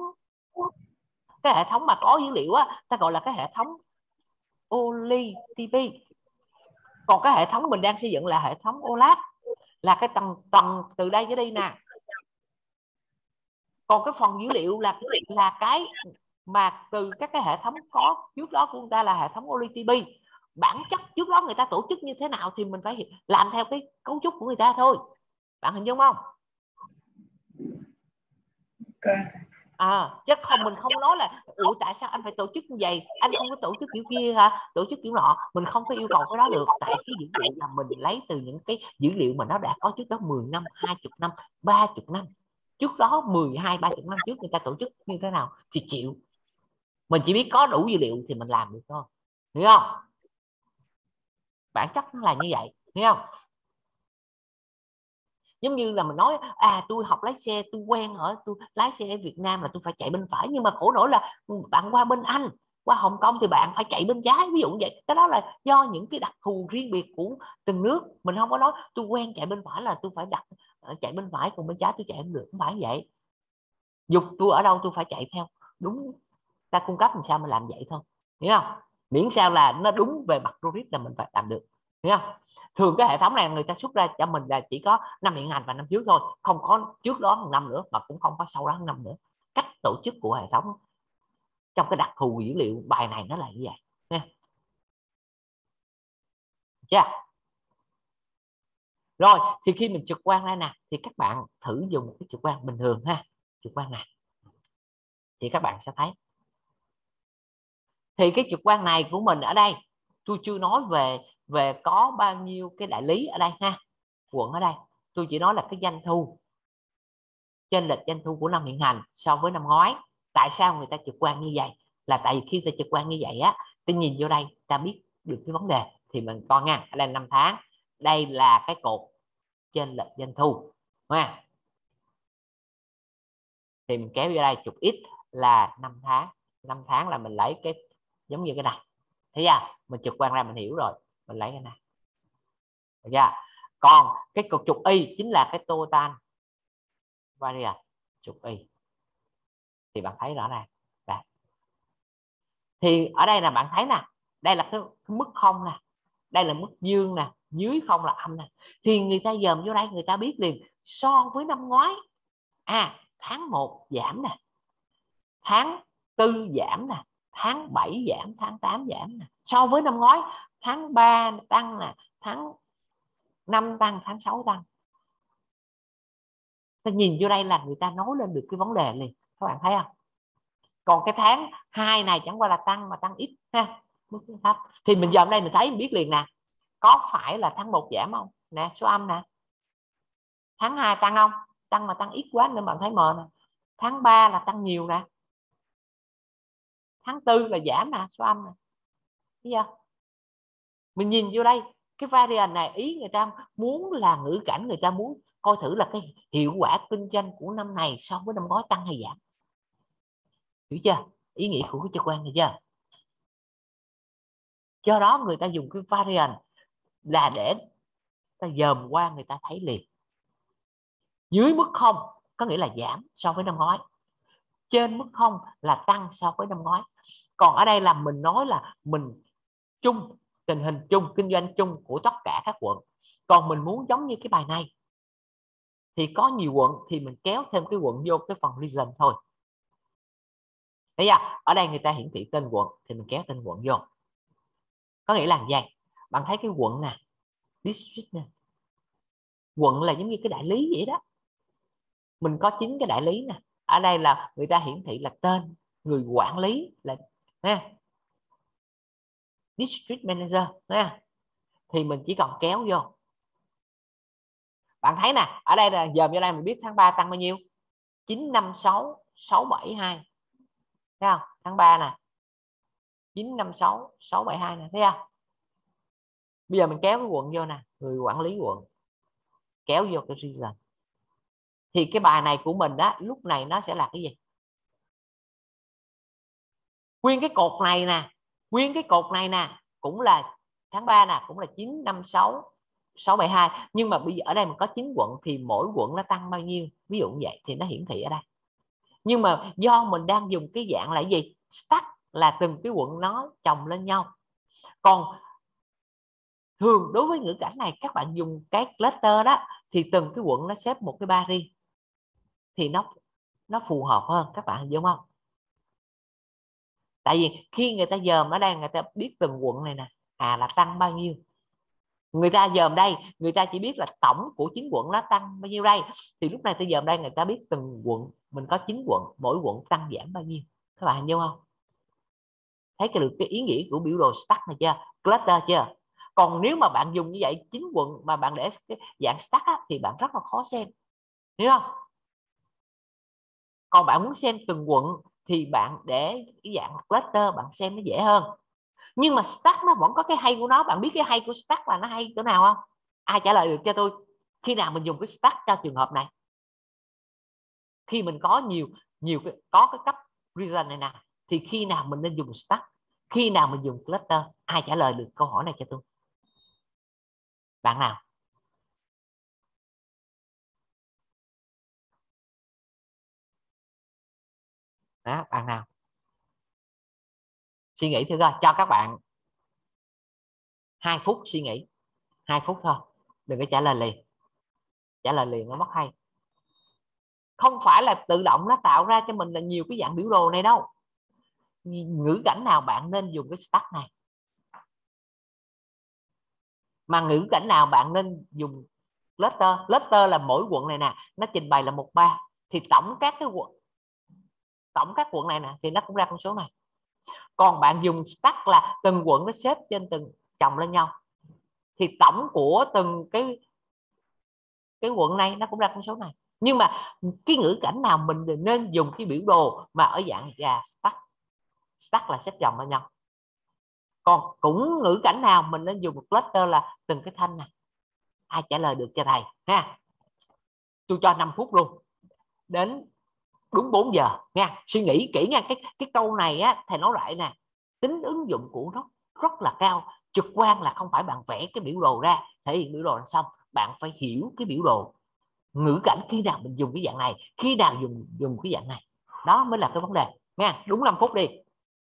mà có dữ liệu á, ta gọi là cái hệ thống OLTP. Còn cái hệ thống mình đang xây dựng là hệ thống OLAP, là cái tầng từ đây tới đây nè. Còn cái phần dữ liệu là cái mà từ các cái hệ thống có trước đó của người ta là hệ thống OLTP. Bản chất trước đó người ta tổ chức như thế nào thì mình phải làm theo cái cấu trúc của người ta thôi. Bạn hình dung không? Chứ không, mình không nói là tại sao anh phải tổ chức như vậy, anh không có tổ chức kiểu kia hả, tổ chức kiểu nọ. Mình không có yêu cầu cái đó được, tại cái dữ liệu là mình lấy từ những cái dữ liệu mà nó đã có trước đó 10 năm, 20 năm, 30 năm. Trước đó 12, 30 năm trước người ta tổ chức như thế nào thì chịu. Mình chỉ biết có đủ dữ liệu thì mình làm được thôi, hiểu không? Bản chất nó là như vậy, hiểu không? Giống như là mình nói tôi học lái xe, tôi quen ở tôi lái xe ở Việt Nam là tôi phải chạy bên phải, nhưng mà khổ nỗi là bạn qua bên Anh, qua Hồng Kông thì bạn phải chạy bên trái, ví dụ như vậy. Cái đó là do những cái đặc thù riêng biệt của từng nước. Mình không có nói tôi quen chạy bên phải là tôi phải chạy bên phải, còn bên trái tôi chạy không được, không phải vậy. Dục tôi ở đâu tôi phải chạy theo đúng ta cung cấp, làm sao mình làm vậy thôi, hiểu không? Miễn sao là nó đúng về mặt logic là mình phải làm được, hiểu không? Thường cái hệ thống này người ta xuất ra cho mình là chỉ có năm hiện hành và năm trước thôi, không có trước đó 1 năm nữa, mà cũng không có sau đó 1 năm nữa. cách tổ chức của hệ thống trong cái đặc thù dữ liệu bài này nó là như vậy nha. Yeah. Rồi thì khi mình trực quan ra nè thì các bạn thử dùng một cái trực quan bình thường ha, trực quan này thì các bạn sẽ thấy thì cái trực quan này của mình ở đây tôi chưa nói về có bao nhiêu cái đại lý ở đây ha, quận ở đây, tôi chỉ nói là cái doanh thu, chênh lệch doanh thu của năm hiện hành so với năm ngoái. Tại sao người ta trực quan như vậy? Là tại vì khi ta trực quan như vậy á, ta nhìn vô đây ta biết được cái vấn đề thì mình coi nha. Ở đây 5 tháng, đây là cái cột chênh lệch doanh thu ha, thì mình kéo vô đây chục x là 5 tháng. 5 tháng là mình lấy cái giống như cái này, thấy chưa? Mình trực quan ra mình hiểu rồi, mình lấy cái này, được chưa? Còn cái cột trục y chính là cái total variance trục y, thì bạn thấy rõ ràng đây. Thì ở đây là bạn thấy nè, đây là cái mức không nè, đây là mức dương nè, dưới không là âm nè, thì người ta dòm vô đây người ta biết liền so với năm ngoái. Tháng 1 giảm nè, tháng 4 giảm nè, tháng 7 giảm, tháng 8 giảm nè, so với năm ngoái. Tháng 3 tăng nè, tháng 5 tăng, tháng 6 tăng. Ta nhìn vô đây là người ta nói lên được cái vấn đề liền, các bạn thấy không? Còn cái tháng 2 này chẳng qua là tăng mà tăng ít ha, thấp. Thì mình dòm đây mình thấy mình biết liền nè, có phải là tháng 1 giảm không nè, số âm nè. Tháng 2 tăng không? Tăng mà tăng ít quá nên bạn thấy mờ nè. Tháng 3 là tăng nhiều nè, tháng 4 là giảm nè, số âm nè. Thấy chưa? Mình nhìn vô đây cái variant này, ý người ta muốn là ngữ cảnh, người ta muốn coi thử là cái hiệu quả kinh doanh của năm này so với năm ngoái tăng hay giảm. Hiểu chưa? Ý nghĩa của cái trực quan này chưa? Do đó người ta dùng cái variant là để ta dòm qua người ta thấy liền. Dưới mức 0 có nghĩa là giảm so với năm ngoái, trên mức 0 là tăng so với năm ngoái. Còn ở đây là mình nói là mình chung tình hình chung kinh doanh chung của tất cả các quận. Còn mình muốn giống như cái bài này thì có nhiều quận thì mình kéo thêm cái quận vô cái phần region thôi. Thấy chưa? Ở đây người ta hiển thị tên quận thì mình kéo tên quận vô. Có nghĩa là gì? Bạn thấy cái quận nè, district nè, quận là giống như cái đại lý vậy đó. Mình có 9 cái đại lý nè. Ở đây là người ta hiển thị là tên người quản lý là nha, district manager nha. Thì mình chỉ cần kéo vô. Bạn thấy nè, ở đây là dòm vô đây mình biết tháng 3 tăng bao nhiêu? 956 672. Thấy không? Tháng 3 nè. 956 672 nè, thấy không? Bây giờ mình kéo cái quận vô nè, người quản lý quận. Kéo vô cái region. Thì cái bài này của mình đó, lúc này nó sẽ là cái gì? Nguyên cái cột này nè, nguyên cái cột này nè cũng là tháng 3 nè, cũng là 956 672. Nhưng mà bây giờ ở đây mình có 9 quận thì mỗi quận nó tăng bao nhiêu, ví dụ như vậy thì nó hiển thị ở đây. Nhưng mà do mình đang dùng cái dạng là gì? Stack, là từng cái quận nó chồng lên nhau. Còn thường đối với ngữ cảnh này các bạn dùng cái cluster đó thì từng cái quận nó xếp một cái ba riêng thì nó phù hợp hơn, các bạn hiểu không? Tại vì khi người ta dòm ở đây người ta biết từng quận này nè, là tăng bao nhiêu. Người ta dòm đây người ta chỉ biết là tổng của 9 quận nó tăng bao nhiêu đây, thì lúc này tôi dòm đây người ta biết từng quận, mình có 9 quận, mỗi quận tăng giảm bao nhiêu. Các bạn hiểu không? Thấy được cái ý nghĩa của biểu đồ stack này chưa? Cluster chưa? Còn nếu mà bạn dùng như vậy 9 quận mà bạn để cái dạng stack á, thì bạn rất là khó xem, hiểu không? Còn bạn muốn xem từng quận thì bạn để cái dạng cluster bạn xem nó dễ hơn. Nhưng mà stack nó vẫn có cái hay của nó. Bạn biết cái hay của stack là nó hay chỗ nào không? Ai trả lời được cho tôi? Khi nào mình dùng cái stack cho trường hợp này? Khi mình có nhiều có cái cấp region này nè, thì khi nào mình nên dùng stack, khi nào mình dùng cluster? Ai trả lời được câu hỏi này cho tôi? Bạn nào? Đó, bạn nào? Suy nghĩ thử coi, cho các bạn 2 phút suy nghĩ, 2 phút thôi, đừng có trả lời liền. Trả lời liền nó mất hay. không phải là tự động nó tạo ra cho mình là nhiều cái dạng biểu đồ này đâu. Ngữ cảnh nào bạn nên dùng cái stack này, mà ngữ cảnh nào bạn nên dùng cluster. Cluster là mỗi quận này nè, nó trình bày là 1-3, thì tổng các quận này nè thì nó cũng ra con số này. Còn bạn dùng stack là từng quận nó xếp trên từng chồng lên nhau, thì tổng của từng cái quận này nó cũng ra con số này. Nhưng mà cái ngữ cảnh nào mình nên dùng cái biểu đồ mà ở dạng stack là xếp chồng lên nhau. Còn cũng ngữ cảnh nào mình nên dùng một cluster là từng cái thanh này. Ai trả lời được cho thầy ha? Tôi cho 5 phút luôn, đến đúng 4 giờ nha. Suy nghĩ kỹ nha. Cái câu này á, thầy nói lại nè, tính ứng dụng của nó rất là cao. Trực quan là không phải bạn vẽ cái biểu đồ ra, thể hiện biểu đồ là xong. Bạn phải hiểu cái biểu đồ ngữ cảnh khi nào mình dùng cái dạng này, khi nào dùng cái dạng này. Đó mới là cái vấn đề nha. Đúng 5 phút đi.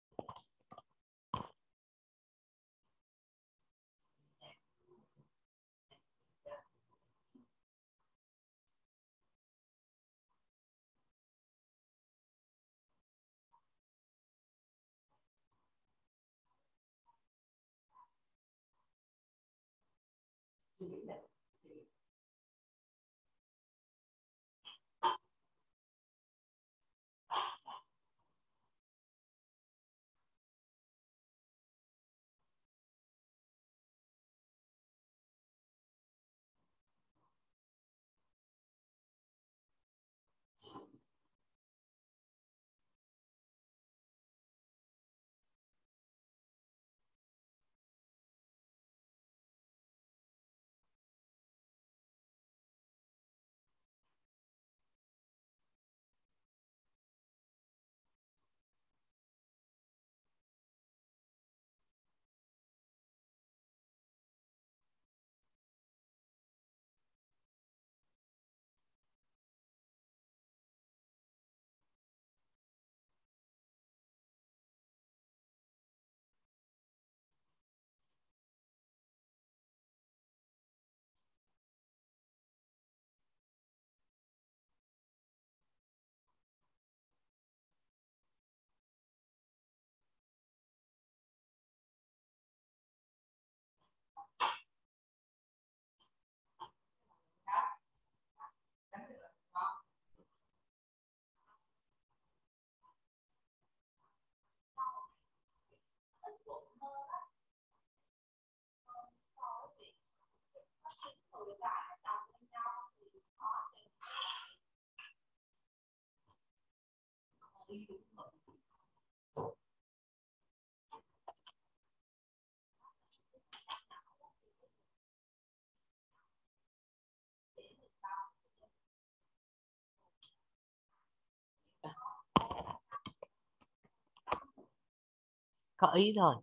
Có ý thôi.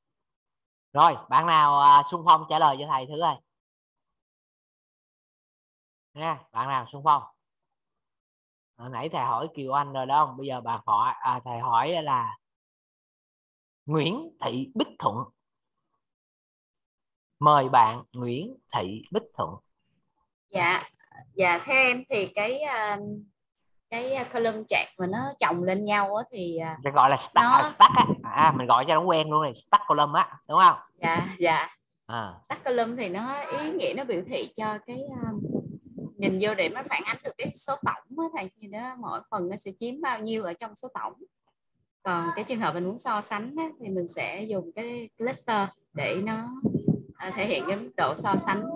Rồi, bạn nào xung phong trả lời cho thầy thử ơi. Nha, bạn nào xung phong? Hồi nãy thầy hỏi Kiều Anh rồi đó, bây giờ bạn hỏi thầy hỏi là Nguyễn Thị Bích Thuận. Mời bạn Nguyễn Thị Bích Thuận. Dạ theo em thì cái column chart mà nó chồng lên nhau á thì Mình gọi là stack á. Mình gọi cho nó quen luôn này, stack column á, đúng không? Dạ. Stack column thì nó ý nghĩa nó biểu thị cho cái nhìn vô để nó phản ánh được cái số tổng á thầy, như đó mỗi phần nó sẽ chiếm bao nhiêu ở trong số tổng. Còn cái trường hợp mình muốn so sánh á, thì mình sẽ dùng cái cluster để nó thể hiện cái mức độ so sánh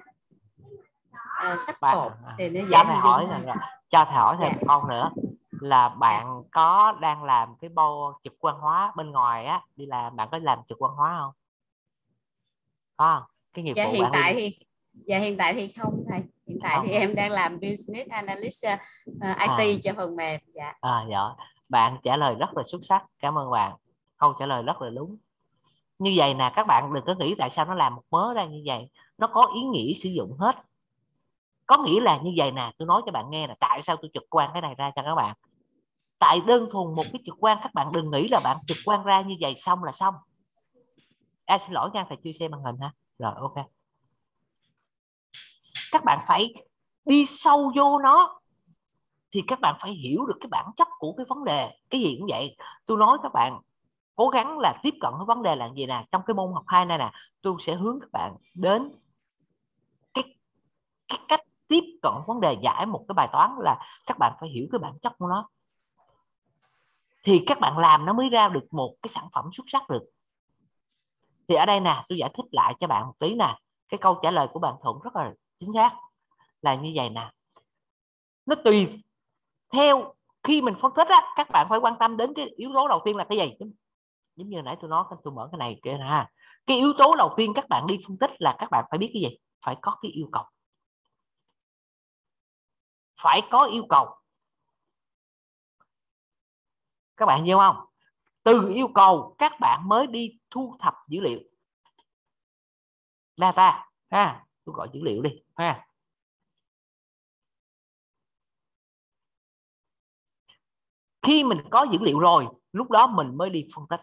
sắp cột thì nó dễ hình dung hơn. Cho thầy hỏi thêm một câu nữa là bạn có đang làm cái bao trực quan hóa bên ngoài á, đi làm, bạn có làm trực quan hóa không? Có không? Cái nghiệp vụ hiện tại thì không thầy. Hiện tại thì em đang làm business analyst IT cho phần mềm. Dạ. Bạn trả lời rất là xuất sắc, cảm ơn bạn. Câu trả lời rất là đúng. Như vậy nè, các bạn đừng có nghĩ tại sao nó làm một mớ ra như vậy, nó có ý nghĩa sử dụng hết. Có nghĩa là như vậy nè, tôi nói cho bạn nghe là tại sao tôi trực quan cái này ra cho các bạn. Tại đơn thuần một cái trực quan, các bạn đừng nghĩ là bạn trực quan ra như vậy xong là xong. Xin lỗi nha, thầy chưa xem màn hình ha. Rồi, ok. Các bạn phải đi sâu vô nó. thì các bạn phải hiểu được cái bản chất của cái vấn đề. Cái gì cũng vậy, tôi nói các bạn cố gắng là tiếp cận cái vấn đề là gì nè. Trong cái môn học 2 này nè, tôi sẽ hướng các bạn đến cái cách tiếp cận vấn đề, giải một cái bài toán là các bạn phải hiểu cái bản chất của nó, thì các bạn làm nó mới ra được một cái sản phẩm xuất sắc được. Thì ở đây nè, tôi giải thích lại cho bạn một tí nè. Cái câu trả lời của bạn Thuận rất là chính xác là như vậy nè. Nó tùy theo khi mình phân tích á, các bạn phải quan tâm đến cái yếu tố đầu tiên là cái gì. Giống như nãy tôi nói, tôi mở cái này kia nè. Cái yếu tố đầu tiên các bạn đi phân tích là các bạn phải biết cái gì? Phải có cái yêu cầu. Phải có yêu cầu. Các bạn hiểu không? Từ yêu cầu các bạn mới đi thu thập dữ liệu, data ha, tôi gọi dữ liệu đi ha. Khi mình có dữ liệu rồi, lúc đó mình mới đi phân tích.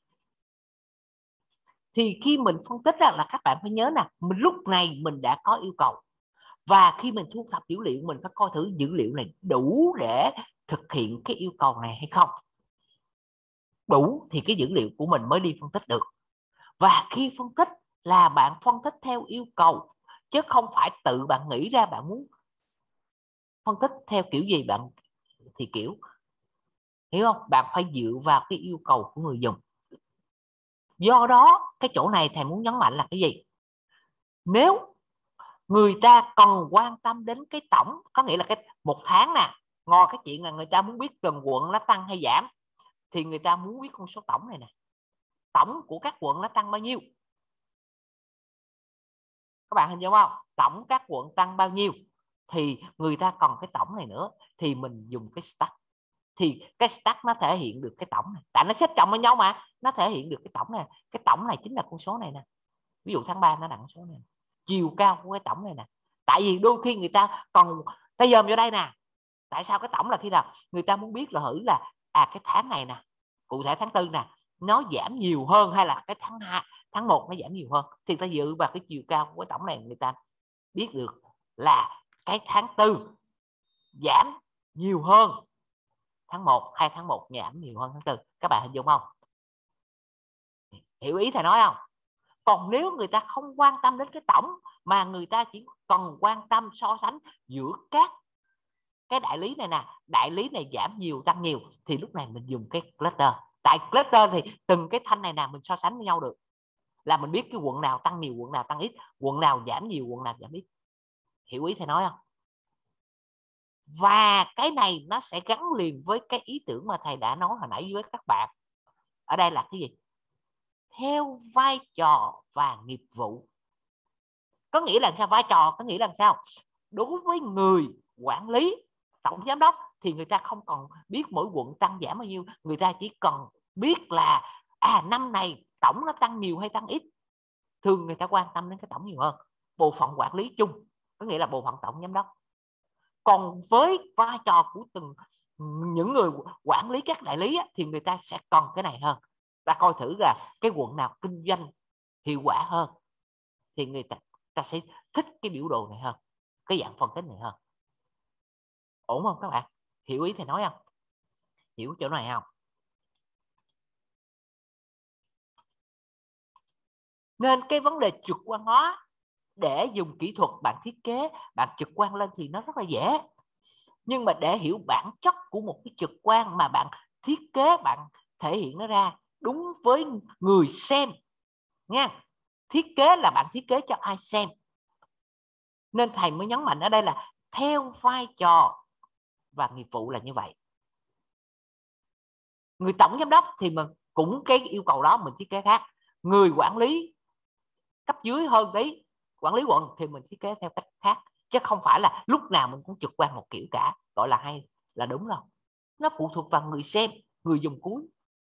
Thì khi mình phân tích là các bạn phải nhớ nè, lúc này mình đã có yêu cầu, và khi mình thu thập dữ liệu mình phải coi thử dữ liệu này đủ để thực hiện cái yêu cầu này hay không. Đủ thì cái dữ liệu của mình mới đi phân tích được. Và khi phân tích là bạn phân tích theo yêu cầu, chứ không phải tự bạn nghĩ ra bạn muốn phân tích theo kiểu gì bạn thì kiểu, hiểu không? Bạn phải dựa vào cái yêu cầu của người dùng. Do đó cái chỗ này thầy muốn nhấn mạnh là cái gì? Nếu người ta cần quan tâm đến cái tổng, có nghĩa là cái một tháng nè, ngoài cái chuyện là người ta muốn biết từng quận nó tăng hay giảm, thì người ta muốn biết con số tổng này nè. Tổng của các quận nó tăng bao nhiêu? Các bạn hình dung không? Tổng các quận tăng bao nhiêu thì người ta còn cái tổng này nữa, thì mình dùng cái stack. Thì cái stack nó thể hiện được cái tổng này, tại nó xếp chồng với nhau mà, nó thể hiện được cái tổng này. Cái tổng này chính là con số này nè. Ví dụ tháng 3 nó đặng số này, chiều cao của cái tổng này nè. Tại vì đôi khi người ta còn ta dòm vô đây nè. Tại sao cái tổng là khi nào người ta muốn biết là thử là cái tháng này nè, cụ thể tháng 4 nè, nó giảm nhiều hơn hay là cái tháng 2, tháng 1 nó giảm nhiều hơn, thì ta dựa vào cái chiều cao của cái tổng này người ta biết được là cái tháng 4 giảm nhiều hơn tháng 1, hay tháng 1 giảm nhiều hơn tháng 4. Các bạn hình dung không? Hiểu ý thầy nói không? Còn nếu người ta không quan tâm đến cái tổng, mà người ta chỉ cần quan tâm so sánh giữa các cái đại lý này nè, đại lý này giảm nhiều tăng nhiều, thì lúc này mình dùng cái cluster. Tại cluster thì từng cái thanh này nè mình so sánh với nhau được, là mình biết cái quận nào tăng nhiều, quận nào tăng ít, quận nào giảm nhiều, quận nào giảm ít. Hiểu ý thầy nói không? Và cái này nó sẽ gắn liền với cái ý tưởng mà thầy đã nói hồi nãy với các bạn. Ở đây là cái gì? Theo vai trò và nghiệp vụ. Có nghĩa là sao? Vai trò có nghĩa là sao? Đối với người quản lý, tổng giám đốc, thì người ta không cần biết mỗi quận tăng giảm bao nhiêu, người ta chỉ cần biết là năm này tổng nó tăng nhiều hay tăng ít. Thường người ta quan tâm đến cái tổng nhiều hơn. Bộ phận quản lý chung, có nghĩa là bộ phận tổng giám đốc. Còn với vai trò của từng những người quản lý các đại lý thì người ta sẽ cần cái này hơn. Ta coi thử là cái quận nào kinh doanh hiệu quả hơn, thì người ta sẽ thích cái biểu đồ này hơn, cái dạng phân tích này hơn. Ổn không các bạn? Hiểu ý thầy nói không? Hiểu chỗ này không? Nên cái vấn đề trực quan hóa để dùng kỹ thuật bạn thiết kế, bạn trực quan lên thì nó rất là dễ. Nhưng mà để hiểu bản chất của một cái trực quan mà bạn thiết kế, bạn thể hiện nó ra đúng với người xem nha. Thiết kế là bạn thiết kế cho ai xem. Nên thầy mới nhấn mạnh ở đây là theo vai trò và nghiệp vụ là như vậy. Người tổng giám đốc thì mình cũng cái yêu cầu đó mình thiết kế khác. Người quản lý cấp dưới hơn tí, quản lý quận, thì mình thiết kế theo cách khác. Chứ không phải là lúc nào mình cũng trực quan một kiểu cả, gọi là hay là đúng đâu. Nó phụ thuộc vào người xem, người dùng cuối.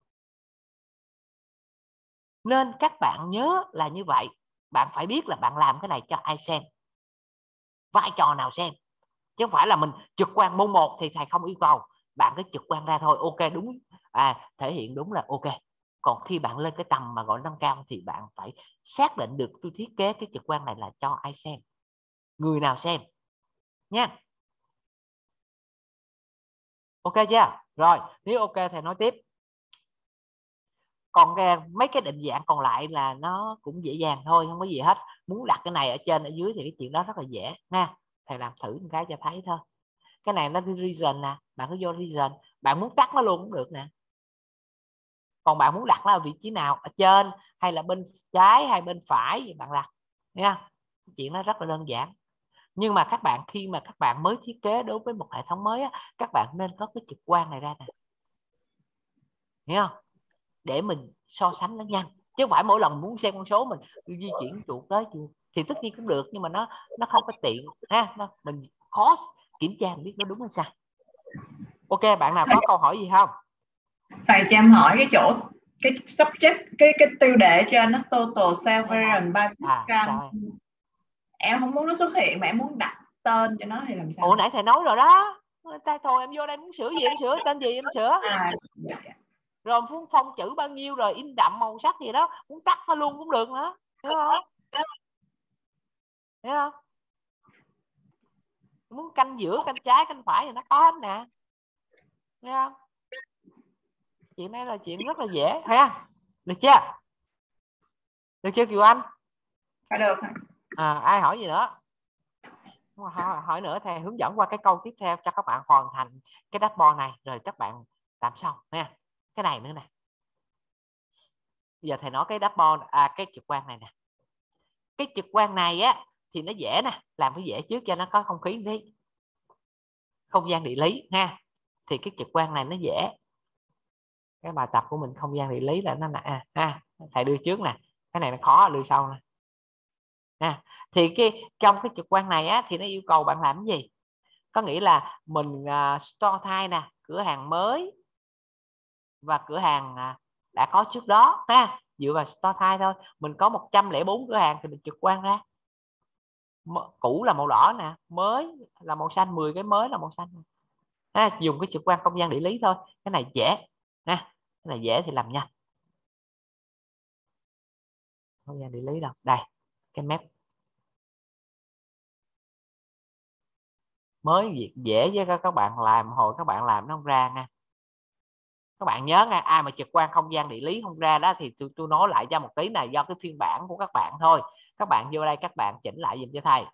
Nên các bạn nhớ là như vậy. Bạn phải biết là bạn làm cái này cho ai xem, vai trò nào xem. Chứ không phải là mình trực quan môn 1 thì thầy không yêu cầu, bạn cứ trực quan ra thôi, ok đúng, thể hiện đúng là ok. Còn khi bạn lên cái tầm mà gọi nâng cao thì bạn phải xác định được tôi thiết kế cái trực quan này là cho ai xem, người nào xem nha. Ok chưa? Rồi nếu ok thì nói tiếp. Còn mấy cái định dạng còn lại là nó cũng dễ dàng thôi, không có gì hết. Muốn đặt cái này ở trên ở dưới thì cái chuyện đó rất là dễ nha. Thầy làm thử một cái cho thấy thôi. Cái này nó cái reason nè, bạn cứ vô reason, bạn muốn tắt nó luôn cũng được nè. Còn bạn muốn đặt nó ở vị trí nào, ở trên hay là bên trái hay bên phải thì bạn đặt nha. Chuyện nó rất là đơn giản. Nhưng mà các bạn khi mà các bạn mới thiết kế đối với một hệ thống mới á, các bạn nên có cái trực quan này ra nè, hiểu không? Để mình so sánh nó nhanh, chứ không phải mỗi lần muốn xem con số mình di chuyển chuột tới chuột thì tất nhiên cũng được, nhưng mà nó không có tiện ha, mình khó kiểm tra biết nó đúng hay sai. Ok, bạn nào có câu hỏi gì không? Thầy cho em hỏi cái chỗ cái subject, cái tiêu đề trên nó total sale variance by fiscal, em không muốn nó xuất hiện mà em muốn đặt tên cho nó thì làm sao? Ủa nãy thầy nói rồi đó, thôi em vô đây muốn sửa gì em sửa, tên gì em sửa. Rồi muốn phông chữ bao nhiêu rồi in đậm màu sắc gì đó, muốn tắt nó luôn cũng được nữa, hiểu không? Hiểu không? Muốn canh giữa, canh trái, canh phải thì nó có hết nè, hiểu không? Chuyện này là chuyện rất là dễ ha, được chưa? Được chưa Kiều Anh? Được. Ai hỏi gì nữa? Hỏi nữa thầy hướng dẫn qua cái câu tiếp theo cho các bạn hoàn thành cái dashboard này rồi các bạn làm xong nha. Cái này nữa nè, bây giờ thầy nói cái dashboard, cái trực quan này nè. Cái trực quan này á thì nó dễ nè, làm cái dễ trước cho nó có không khí đi, không gian địa lý ha. Thì cái trực quan này nó dễ. Cái bài tập của mình không gian địa lý là nó nè, thầy đưa trước nè, cái này nó khó đưa sau nè. Thì trong cái trực quan này á thì nó yêu cầu bạn làm cái gì? Có nghĩa là mình store type nè, cửa hàng mới và cửa hàng đã có trước đó ha, dựa vào store type thôi. Mình có 104 cửa hàng thì mình trực quan ra. Cũ là màu đỏ nè, mới là màu xanh, 10 cái mới là màu xanh dùng cái trực quan không gian địa lý thôi. Cái này dễ nha, cái này dễ thì làm nhanh. Không gian địa lý đâu, đây cái map mới dễ với các bạn làm, hồi các bạn làm nó không ra nha. Các bạn nhớ nha, ai mà trực quan không gian địa lý không ra đó thì tôi nói lại cho một tí này, do cái phiên bản của các bạn thôi. Các bạn vô đây các bạn chỉnh lại giùm cho thầy.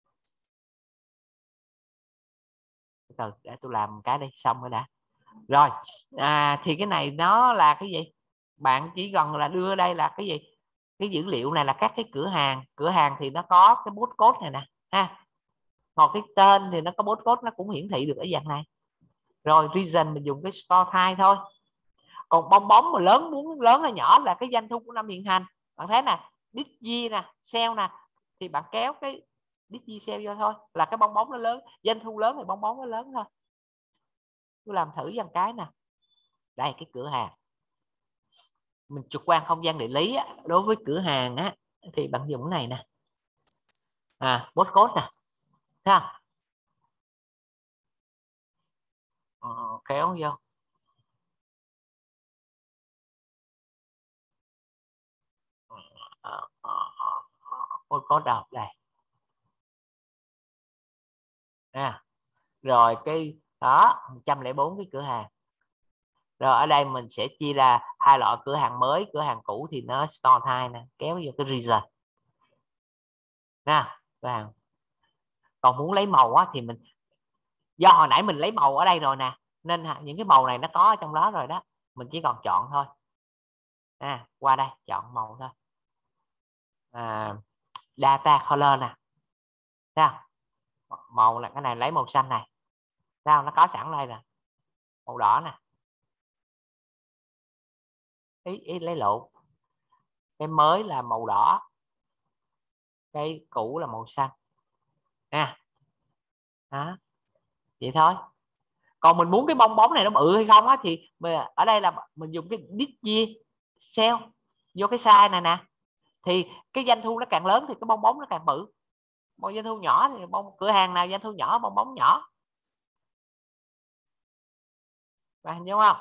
Từ để tôi làm cái đây xong rồi đã. Rồi thì cái này nó là cái gì? Bạn chỉ cần là đưa đây là cái gì? Cái dữ liệu này là các cái cửa hàng thì nó có cái postcode này nè ha. Còn cái tên thì nó có postcode, nó cũng hiển thị được ở dạng này. Rồi region mình dùng cái store type thôi. Còn bong bóng mà muốn lớn hay nhỏ là cái doanh thu của năm hiện hành. Bạn thấy nè, Digi nè, sale nè, thì bạn kéo cái Digi sale vô thôi là cái bong bóng nó lớn, doanh thu lớn thì bong bóng nó lớn thôi. Tôi làm thử dần cái nè. Đây cái cửa hàng mình trực quan không gian địa lý á, đối với cửa hàng á thì bạn dùng cái này nè, postcode nè, thấy không? Kéo vô postcode đâu đây rồi cái đó 104 cái cửa hàng. Rồi ở đây mình sẽ chia ra hai loại cửa hàng mới, cửa hàng cũ thì nó store type nè, kéo vô cái region nè, cửa hàng. Còn muốn lấy màu á thì mình, do hồi nãy mình lấy màu ở đây rồi nè, nên những cái màu này nó có ở trong đó rồi đó, mình chỉ còn chọn thôi. Qua đây chọn màu thôi. Data color nè, sao màu là cái này lấy màu xanh này, sao nó có sẵn đây nè, màu đỏ nè, ý lấy lộn, cái mới là màu đỏ, cái cũ là màu xanh nha. Đó vậy thôi. Còn mình muốn cái bong bóng này nó bự hay không á thì ở đây là mình dùng cái Digi sale vô cái size này nè, thì cái doanh thu nó càng lớn thì cái bong bóng nó càng bự. Một doanh thu nhỏ thì cửa hàng nào doanh thu nhỏ bong bóng nhỏ. Bạn hình dung không?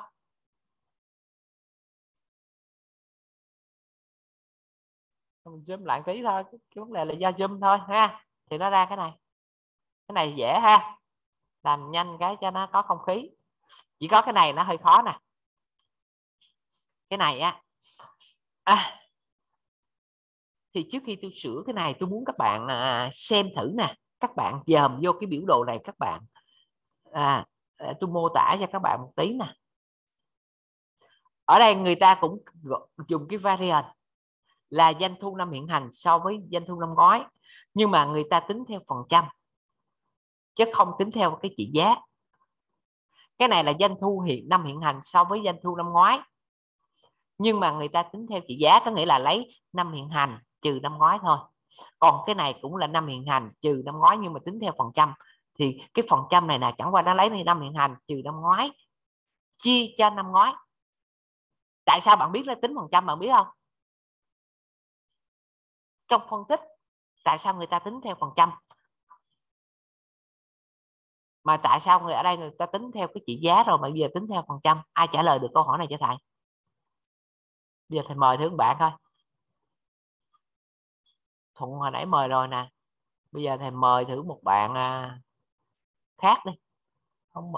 Mình zoom lại tí thôi, cái vấn đề là do zoom thôi ha, thì nó ra cái này. Cái này dễ ha, làm nhanh cái cho nó có không khí. Chỉ có cái này nó hơi khó nè. Cái này á, thì trước khi tôi sửa cái này, tôi muốn các bạn xem thử nè. Các bạn dòm vô cái biểu đồ này, các bạn tôi mô tả cho các bạn một tí nè. Ở đây người ta cũng dùng cái variance là doanh thu năm hiện hành so với doanh thu năm ngoái, nhưng mà người ta tính theo phần trăm chứ không tính theo cái trị giá. Cái này là doanh thu năm hiện hành so với doanh thu năm ngoái, nhưng mà người ta tính theo trị giá, có nghĩa là lấy năm hiện hành trừ năm ngoái thôi. Còn cái này cũng là năm hiện hành trừ năm ngoái nhưng mà tính theo phần trăm, thì cái phần trăm này là chẳng qua nó lấy năm hiện hành trừ năm ngoái chia cho năm ngoái. Tại sao bạn biết là tính phần trăm, bạn biết không? Trong phân tích tại sao người ta tính theo phần trăm, mà tại sao ở đây người ta tính theo cái trị giá rồi mà bây giờ tính theo phần trăm? Ai trả lời được câu hỏi này cho thầy? Bây giờ thầy mời thử bạn thôi. Thuận hồi nãy mời rồi nè, bây giờ thầy mời thử một bạn khác đi. Không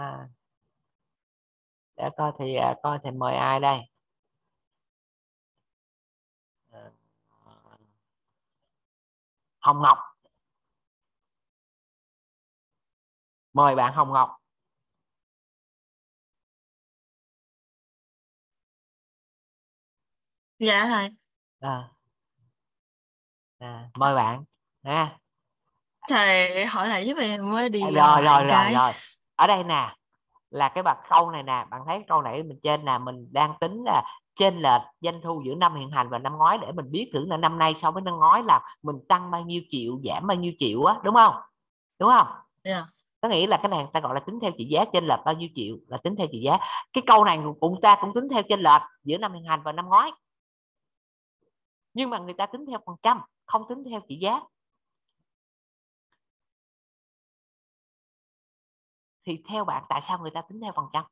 để coi thì coi thầy mời ai đây. Hồng Ngọc, mời bạn Hồng Ngọc. Dạ thầy. Mời bạn Thầy hỏi lại giúp em mới đi rồi. Ở đây nè là cái câu này nè, bạn thấy câu này mình trên là mình đang tính là chênh lệch doanh thu giữa năm hiện hành và năm ngoái, để mình biết thử là năm nay so với năm ngoái là mình tăng bao nhiêu triệu, giảm bao nhiêu triệu á, đúng không? Đúng không? Yeah. Có nghĩa là cái này ta gọi là tính theo trị giá, chênh lệch bao nhiêu triệu là tính theo trị giá. Cái câu này cũng ta cũng tính theo chênh lệch giữa năm hiện hành và năm ngoái, nhưng mà người ta tính theo phần trăm, không tính theo trị giá. Thì theo bạn tại sao người ta tính theo phần trăm?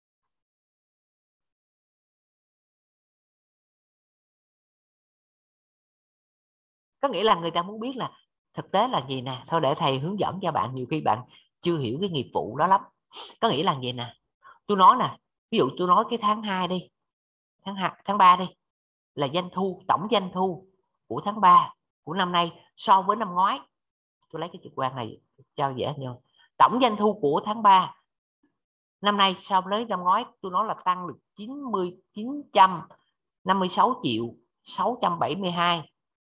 Có nghĩa là người ta muốn biết là thực tế là gì nè. Thôi để thầy hướng dẫn cho bạn, nhiều khi bạn chưa hiểu cái nghiệp vụ đó lắm. Có nghĩa là gì nè, tôi nói nè, ví dụ tôi nói cái tháng 2 đi, tháng 3 đi, là doanh thu, tổng doanh thu của tháng 3 của năm nay so với năm ngoái. Tôi lấy cái trực quan này cho dễ hơn. Tổng doanh thu của tháng 3 năm nay so với năm ngoái, tôi nói là tăng được 956 triệu 672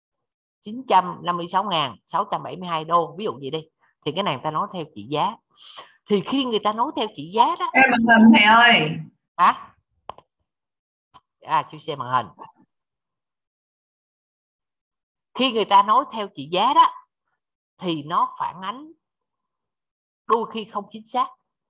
956.672 đô, ví dụ gì đi. Thì cái này người ta nói theo trị giá. Thì khi người ta nói theo trị giá đó, màn hình thầy ơi. hả? Chưa xem màn hình. Khi người ta nói theo trị giá đó thì nó phản ánh đôi khi không chính xác,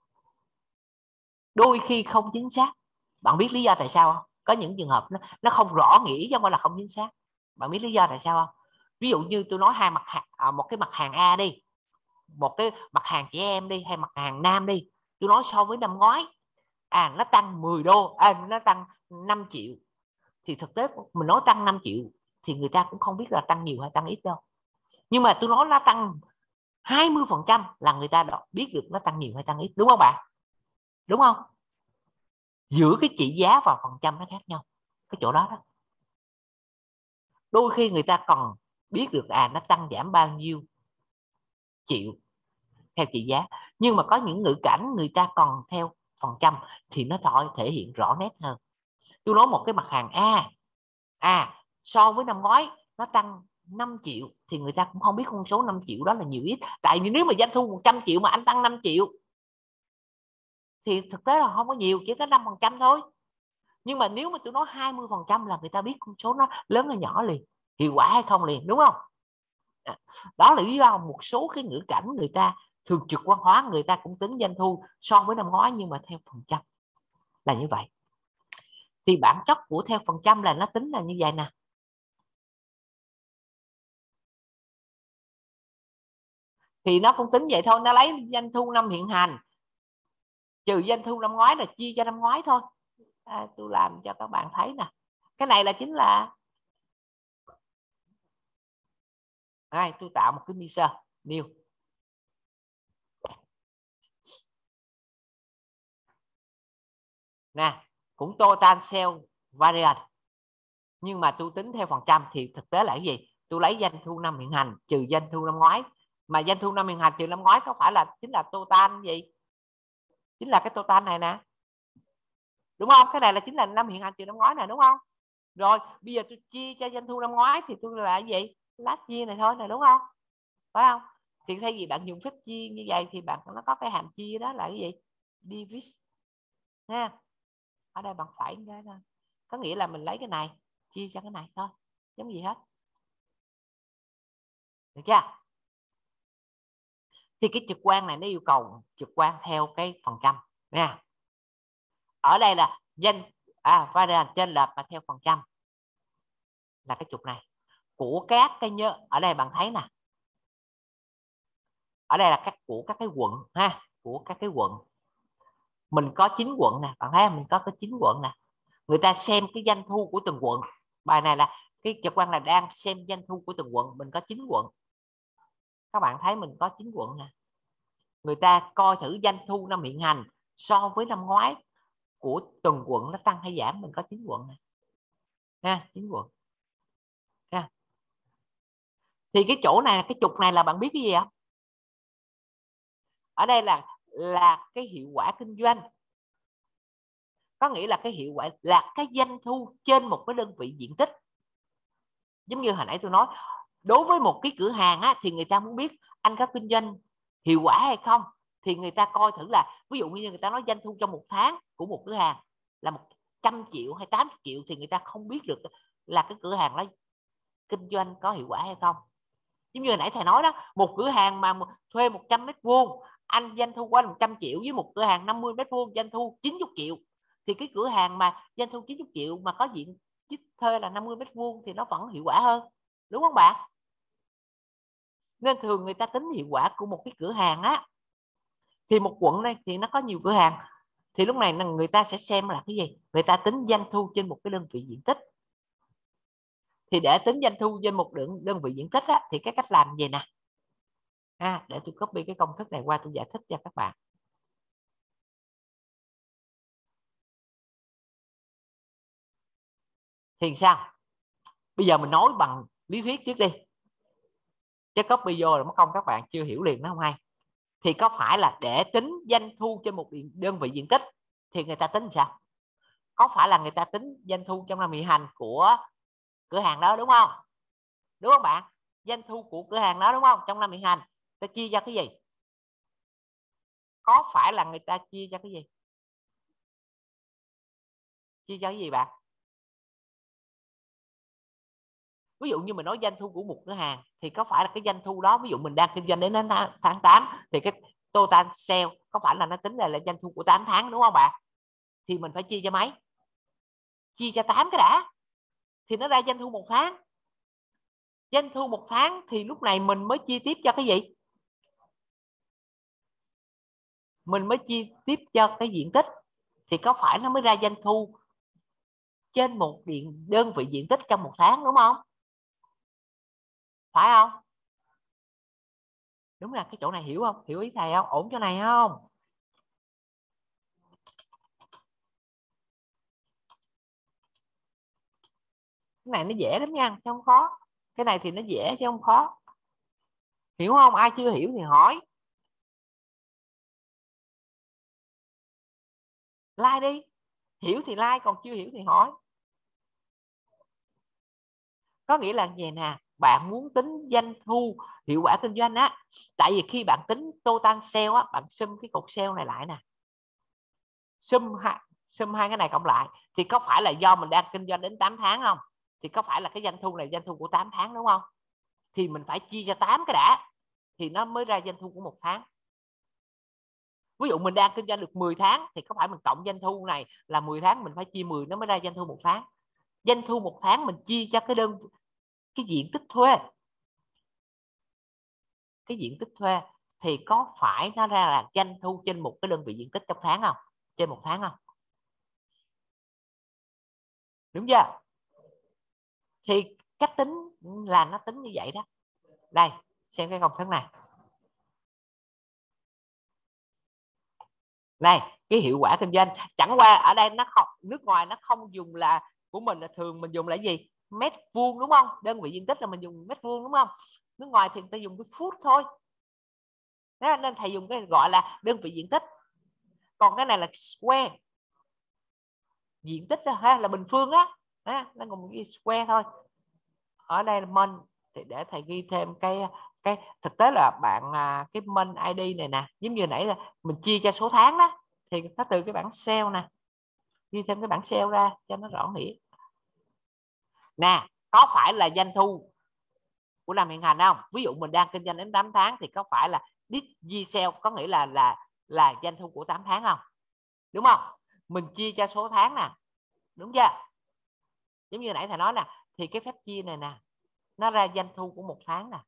đôi khi không chính xác. Bạn biết lý do tại sao không? Có những trường hợp nó không rõ nghĩa chứ không phải là không chính xác. Bạn biết lý do tại sao không? Ví dụ như tôi nói hai mặt hàng, một cái mặt hàng A đi, một cái mặt hàng trẻ em đi, hay mặt hàng nam đi, tôi nói so với năm ngoái nó tăng 10 đô, nó tăng 5 triệu. Thì thực tế mình nói tăng 5 triệu thì người ta cũng không biết là tăng nhiều hay tăng ít đâu. Nhưng mà tôi nói nó tăng 20% là người ta biết được nó tăng nhiều hay tăng ít, đúng không bạn? Đúng không? Giữa cái trị giá và phần trăm nó khác nhau cái chỗ đó đó. Đôi khi người ta còn biết được nó tăng giảm bao nhiêu triệu theo trị giá, nhưng mà có những ngữ cảnh người ta còn theo phần trăm thì nó thể hiện rõ nét hơn. Tôi nói một cái mặt hàng so với năm ngoái nó tăng 5 triệu thì người ta cũng không biết con số 5 triệu đó là nhiều ít. Tại vì nếu mà doanh thu 100 triệu mà anh tăng 5 triệu thì thực tế là không có nhiều, chỉ có 5% thôi. Nhưng mà nếu mà tôi nói 20% là người ta biết con số nó lớn hay nhỏ liền, hiệu quả hay không liền, đúng không? Đó là lý do một số cái ngữ cảnh người ta thường trực quan hóa, người ta cũng tính doanh thu so với năm ngoái nhưng mà theo phần trăm là như vậy. Thì bản chất của theo phần trăm là nó tính là như vậy nè. Thì nó cũng tính vậy thôi, nó lấy doanh thu năm hiện hành trừ doanh thu năm ngoái là chia cho năm ngoái thôi. Tôi làm cho các bạn thấy nè. Cái này là chính là tôi tạo một cái mixer new. nè, cũng total sale variance, nhưng mà tôi tính theo phần trăm thì thực tế là cái gì? Tôi lấy doanh thu năm hiện hành trừ doanh thu năm ngoái, mà doanh thu năm hiện hành trừ năm ngoái có phải là chính là total gì? Chính là cái total này nè, đúng không? Cái này là chính là năm hiện hành trừ năm ngoái này, đúng không? Rồi bây giờ tôi chia cho doanh thu năm ngoái thì tôi là cái gì? Last year này thôi này, đúng không? Phải không? Thì thay vì bạn dùng phép chia như vậy thì bạn nó có cái hàm chia đó là cái gì? Divide nha. Ở đây bạn phải cái đó. Có nghĩa là mình lấy cái này chia cho cái này thôi, giống gì hết. Được chưa? Thì cái trực quan này nó yêu cầu trực quan theo cái phần trăm nha. Ở đây là variance trên lệch mà theo phần trăm là cái trục này của các cái nhớ. Ở đây bạn thấy nè, ở đây là của các cái quận ha, của các cái quận. Mình có 9 quận nè, bạn thấy mình có cái 9 quận nè. Người ta xem cái doanh thu của từng quận. Bài này là cái trực quan là đang xem doanh thu của từng quận. Mình có 9 quận. Các bạn thấy mình có 9 quận nè. Người ta coi thử doanh thu năm hiện hành so với năm ngoái của từng quận nó tăng hay giảm. Mình có 9 quận nè ha, 9 quận ha. Thì cái chỗ này, cái trục này là bạn biết cái gì không? Ở đây là cái hiệu quả kinh doanh. Có nghĩa là cái hiệu quả là cái doanh thu trên một cái đơn vị diện tích. Giống như hồi nãy tôi nói, đối với một cái cửa hàng á, thì người ta muốn biết anh có kinh doanh hiệu quả hay không, thì người ta coi thử là, ví dụ như người ta nói doanh thu trong một tháng của một cửa hàng là 100 triệu hay 80 triệu thì người ta không biết được là cái cửa hàng đó kinh doanh có hiệu quả hay không. Giống như hồi nãy thầy nói đó, một cửa hàng mà thuê 100 m2 anh doanh thu qua 100 triệu, với một cửa hàng 50 m2 doanh thu 90 triệu, thì cái cửa hàng mà doanh thu 90 triệu mà có diện tích thuê là 50 m2 thì nó vẫn hiệu quả hơn, đúng không bạn? Nên thường người ta tính hiệu quả của một cái cửa hàng á, thì một quận này thì nó có nhiều cửa hàng, thì lúc này người ta sẽ xem là cái gì? Người ta tính doanh thu trên một cái đơn vị diện tích. Thì để tính doanh thu trên một đơn vị diện tích á, thì cái cách làm gì nè, để tôi copy cái công thức này qua tôi giải thích cho các bạn. Thì sao? Bây giờ mình nói bằng lý thuyết trước đi, chứ copy vô là mất công các bạn chưa hiểu liền nó không hay. Thì có phải là để tính doanh thu trên một đơn vị diện tích thì người ta tính sao? Có phải là người ta tính doanh thu trong năm hiện hành của cửa hàng đó, đúng không? Đúng không bạn? Doanh thu của cửa hàng đó, đúng không? Trong năm hiện hành ta chia cho cái gì? Có phải là người ta chia cho cái gì? Chia cho cái gì bạn? Ví dụ như mình nói doanh thu của một cửa hàng thì có phải là cái doanh thu đó, ví dụ mình đang kinh doanh đến tháng 8 thì cái total sale có phải là nó tính là doanh thu của 8 tháng, đúng không bạn? Thì mình phải chia cho mấy? Chia cho 8 cái đã thì nó ra doanh thu một tháng. Doanh thu một tháng thì lúc này mình mới chia tiếp cho cái gì? Mình mới chia tiếp cho cái diện tích, thì có phải nó mới ra doanh thu trên một đơn vị diện tích trong một tháng, đúng không? Phải không? Đúng là cái chỗ này hiểu không? Hiểu ý thầy không? Ổn chỗ này không? Cái này nó dễ lắm nha, chứ không khó. Cái này thì nó dễ chứ không khó. Hiểu không? Ai chưa hiểu thì hỏi. Like đi. Hiểu thì like, còn chưa hiểu thì hỏi. Có nghĩa là gì nè, bạn muốn tính doanh thu hiệu quả kinh doanh á, tại vì khi bạn tính total sale á, bạn sum cái cột sale này lại nè, sum hai cái này cộng lại thì có phải là do mình đang kinh doanh đến 8 tháng không? Thì có phải là cái doanh thu này doanh thu của 8 tháng, đúng không? Thì mình phải chia cho 8 cái đã thì nó mới ra doanh thu của một tháng. Ví dụ mình đang kinh doanh được 10 tháng thì có phải mình cộng doanh thu này là 10 tháng, mình phải chia 10 nó mới ra doanh thu một tháng. Doanh thu một tháng mình chia cho cái diện tích thuê, cái diện tích thuê thì có phải nó ra là doanh thu trên một cái đơn vị diện tích trong tháng không? Trên một tháng không? Đúng chưa? Thì cách tính là nó tính như vậy đó. Đây, xem cái công thức này. Này, cái hiệu quả kinh doanh chẳng qua ở đây nó không, nước ngoài nó không dùng là của mình, là thường mình dùng là gì, mét vuông đúng không, đơn vị diện tích là mình dùng mét vuông đúng không, nước ngoài thì người ta dùng cái foot thôi. Đó, nên thầy dùng cái gọi là đơn vị diện tích, còn cái này là square, diện tích đó, ha, là bình phương á, nó còn ghi square thôi. Ở đây là mon, thì để thầy ghi thêm cái thực tế là bạn cái mon ID này nè, giống như nãy là mình chia cho số tháng đó, thì nó từ cái bảng sale nè, ghi thêm cái bảng sale ra cho nó rõ nghĩa nè. Có phải là doanh thu của năm hiện hành không? Ví dụ mình đang kinh doanh đến 8 tháng thì có phải là this sale, có nghĩa là doanh thu của 8 tháng không? Đúng không? Mình chia cho số tháng nè, đúng chưa? Giống như nãy thầy nói nè, thì cái phép chia này nè, nó ra doanh thu của một tháng nè,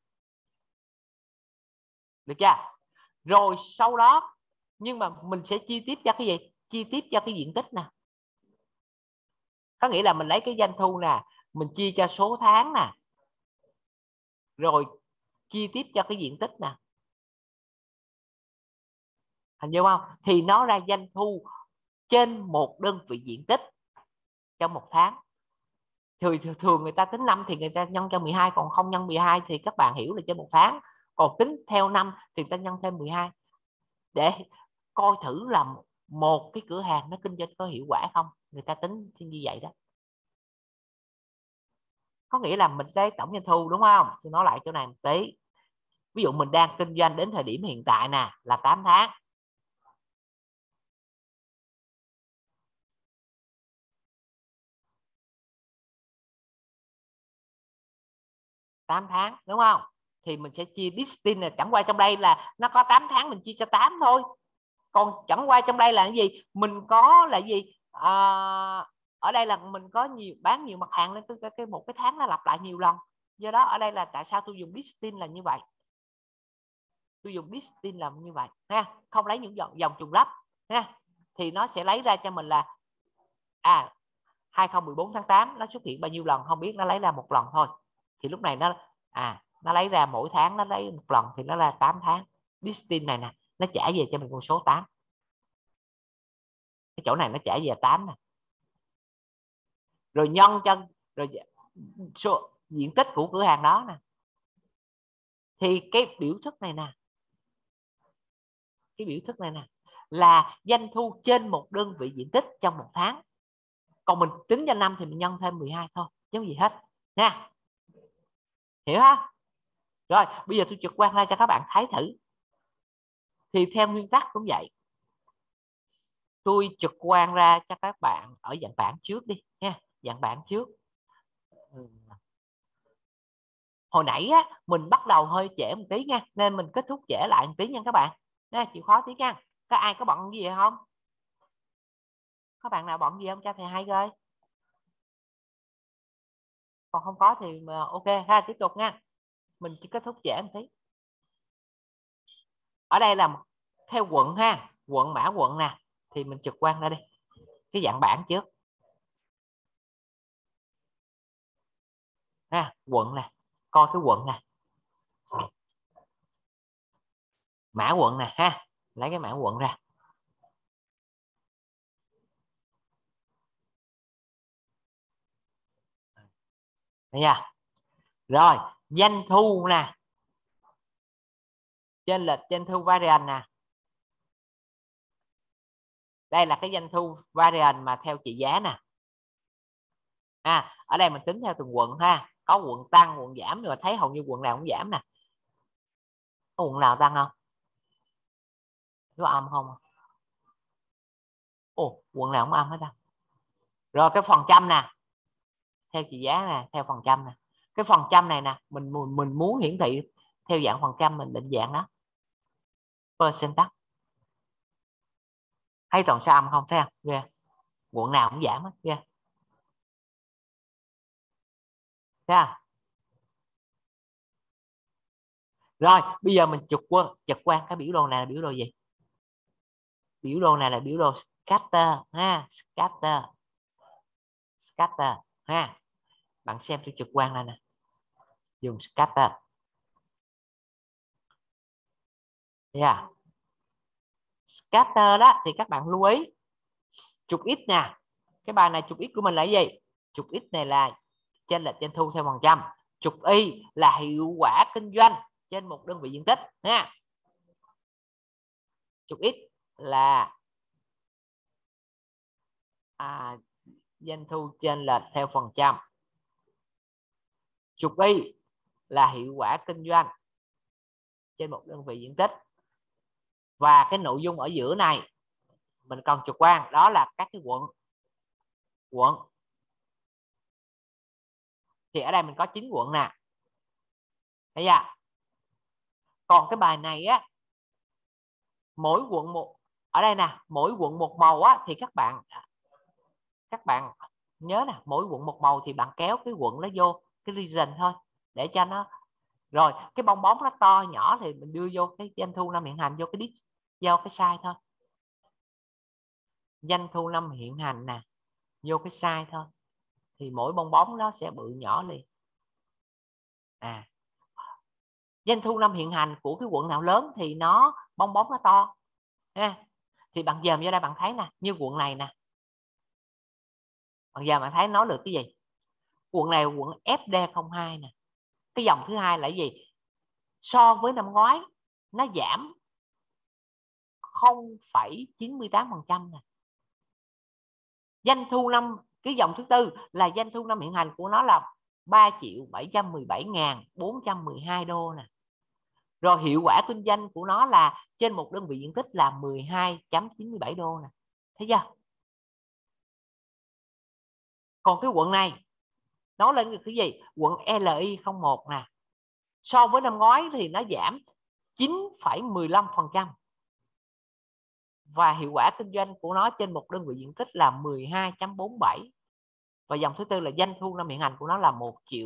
được chưa? Rồi sau đó, nhưng mà mình sẽ chi tiếp cho cái gì? Chi tiếp cho cái diện tích nè. Có nghĩa là mình lấy cái doanh thu nè, mình chia cho số tháng nè, rồi chi tiếp cho cái diện tích nè. Hình dung không? Thì nó ra doanh thu trên một đơn vị diện tích trong một tháng. Thường người ta tính năm thì người ta nhân cho 12, còn không nhân 12 thì các bạn hiểu là trên một tháng. Còn tính theo năm thì người ta nhân thêm 12 để coi thử là một cái cửa hàng nó kinh doanh có hiệu quả không, người ta tính như vậy đó. Có nghĩa là mình lấy tổng doanh thu đúng không? Tôi nói lại chỗ này một tí. Ví dụ mình đang kinh doanh đến thời điểm hiện tại nè là 8 tháng. Đúng không? Thì mình sẽ chia distinct là chẳng qua trong đây là nó có 8 tháng, mình chia cho 8 thôi. Còn chẳng qua trong đây là cái gì? Mình có là gì? Ở đây là mình có bán nhiều mặt hàng nên một cái tháng nó lặp lại nhiều lần. Do đó ở đây là tại sao tôi dùng distinct là như vậy. Tôi dùng distinct là như vậy ha, không lấy những dòng trùng lắp ha. Thì nó sẽ lấy ra cho mình là 2014 tháng 8 nó xuất hiện bao nhiêu lần không biết, nó lấy ra một lần thôi. Thì lúc này nó lấy ra mỗi tháng nó lấy một lần thì nó ra 8 tháng. Distinct này nè, nó trả về cho mình con số 8. Cái chỗ này nó trả về 8 nè. Rồi nhân cho rồi số diện tích của cửa hàng đó nè. Thì cái biểu thức này nè, là doanh thu trên một đơn vị diện tích trong một tháng. Còn mình tính cho năm thì mình nhân thêm 12 thôi, chứ không gì hết nha. Hiểu ha? Rồi bây giờ tôi trực quan ra cho các bạn thấy thử. Thì theo nguyên tắc cũng vậy, tôi trực quan ra cho các bạn ở dạng bảng trước đi nha. Dạng bảng trước. Hồi nãy á, mình bắt đầu hơi trễ một tí nha, nên mình kết thúc trễ lại một tí nha các bạn. Nha, chịu khó tí nha. Có ai có bận gì không? Có bạn nào bận gì không cho thầy hay coi. Còn không có thì ok ha, tiếp tục nha. Mình chỉ kết thúc trễ một tí. Ở đây là theo quận ha, quận mã quận nè, thì mình trực quan ra đi. Cái dạng bảng trước. Ha, quận nè, coi cái quận nè. Mã quận nè ha, lấy cái mã quận ra. Thấy chưa? Rồi, doanh thu nè. Trên lịch doanh thu variant nè. Đây là cái doanh thu variant mà theo trị giá nè. Ở đây mình tính theo từng quận ha. Có quận tăng, quận giảm, nhưng mà thấy hầu như quận nào cũng giảm nè. Có quận nào tăng không? Có âm không? Ồ, quận nào cũng âm hết ta. Rồi cái phần trăm nè. Theo trị giá nè, theo phần trăm nè. Cái phần trăm này nè, mình muốn hiển thị theo dạng phần trăm, mình định dạng đó. Percentage. Hay toàn số âm không thấy không? Yeah. Quận nào cũng giảm hết. Yeah. Thấy không? Rồi bây giờ mình trực quan cái biểu đồ này là biểu đồ gì? Biểu đồ này là biểu đồ scatter ha, scatter ha. Bạn xem tôi trực quan này nè, dùng scatter. Yeah. scatter đó thì các bạn lưu ý trục x nè, cái bài này trục x của mình là gì? Trục x này là chênh lệch doanh thu theo phần trăm, trục y là hiệu quả kinh doanh trên một đơn vị diện tích nha. Trục x là doanh thu chênh lệch theo phần trăm, trục y là hiệu quả kinh doanh trên một đơn vị diện tích, và cái nội dung ở giữa này mình còn trục quan, đó là các cái quận thì ở đây mình có 9 quận nè, thấy chưa? Còn cái bài này á, mỗi quận một, ở đây nè, mỗi quận một màu á, thì các bạn nhớ nè, mỗi quận một màu thì bạn kéo cái quận nó vô cái region thôi để cho nó, rồi cái bong bóng nó to nhỏ thì mình đưa vô cái doanh thu năm hiện hành vô cái list, vô cái size thôi, doanh thu năm hiện hành nè vô cái size thôi, thì mỗi bong bóng nó sẽ bự nhỏ liền. Doanh thu năm hiện hành của cái quận nào lớn thì nó bong bóng nó to ha. Thì bạn dòm vô đây bạn thấy nè, như quận này nè, bạn giờ bạn thấy nói được cái gì? Quận này quận FD02 nè, cái dòng thứ hai là cái gì? So với năm ngoái nó giảm 0,98% nè. Doanh thu năm, cái dòng thứ tư là doanh thu năm hiện hành của nó là 3.717.412 đô nè. Rồi hiệu quả kinh doanh của nó là trên một đơn vị diện tích là 12.97 đô nè. Thấy chưa? Còn cái quận này nói lên được cái gì? Quận LI01 nè, so với năm ngoái thì nó giảm 9,15%, và hiệu quả kinh doanh của nó trên một đơn vị diện tích là 12.47, và dòng thứ tư là doanh thu năm hiện hành của nó là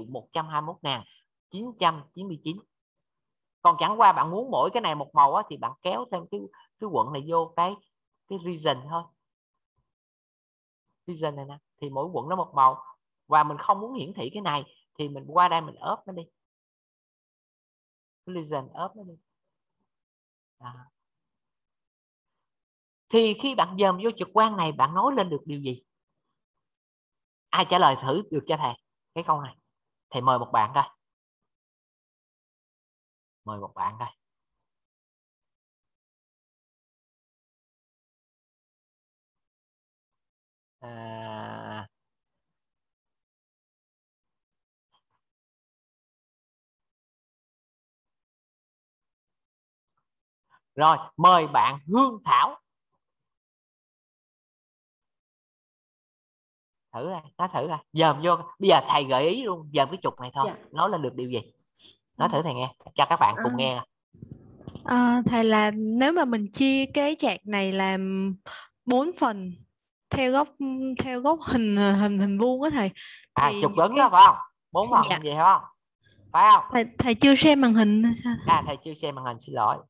1.121.999. Còn chẳng qua bạn muốn mỗi cái này một màu á, thì bạn kéo thêm cái quận này vô cái region thôi, region này nè, thì mỗi quận nó một màu, và mình không muốn hiển thị cái này thì mình qua đây mình ốp nó đi, region ốp nó đi. Thì khi bạn dòm vô trực quan này, bạn nói lên được điều gì? Ai trả lời thử được cho thầy cái câu này? Thầy mời một bạn coi, mời một bạn coi. Rồi mời bạn Hương Thảo. Thử ra, nói thử ra, dòm vô. Bây giờ thầy gợi ý luôn, dòm cái trục này thôi. Dạ. Nói lên được điều gì? Nói thử thầy nghe, cho các bạn cùng nghe. Thầy, là nếu mà mình chia cái chart này làm 4 phần theo góc hình vuông á thầy. Thì trục đứng đó phải không? 4 phần gì phải không? Phải không? Thầy chưa xem màn hình sao? Thầy chưa xem màn hình, xin lỗi.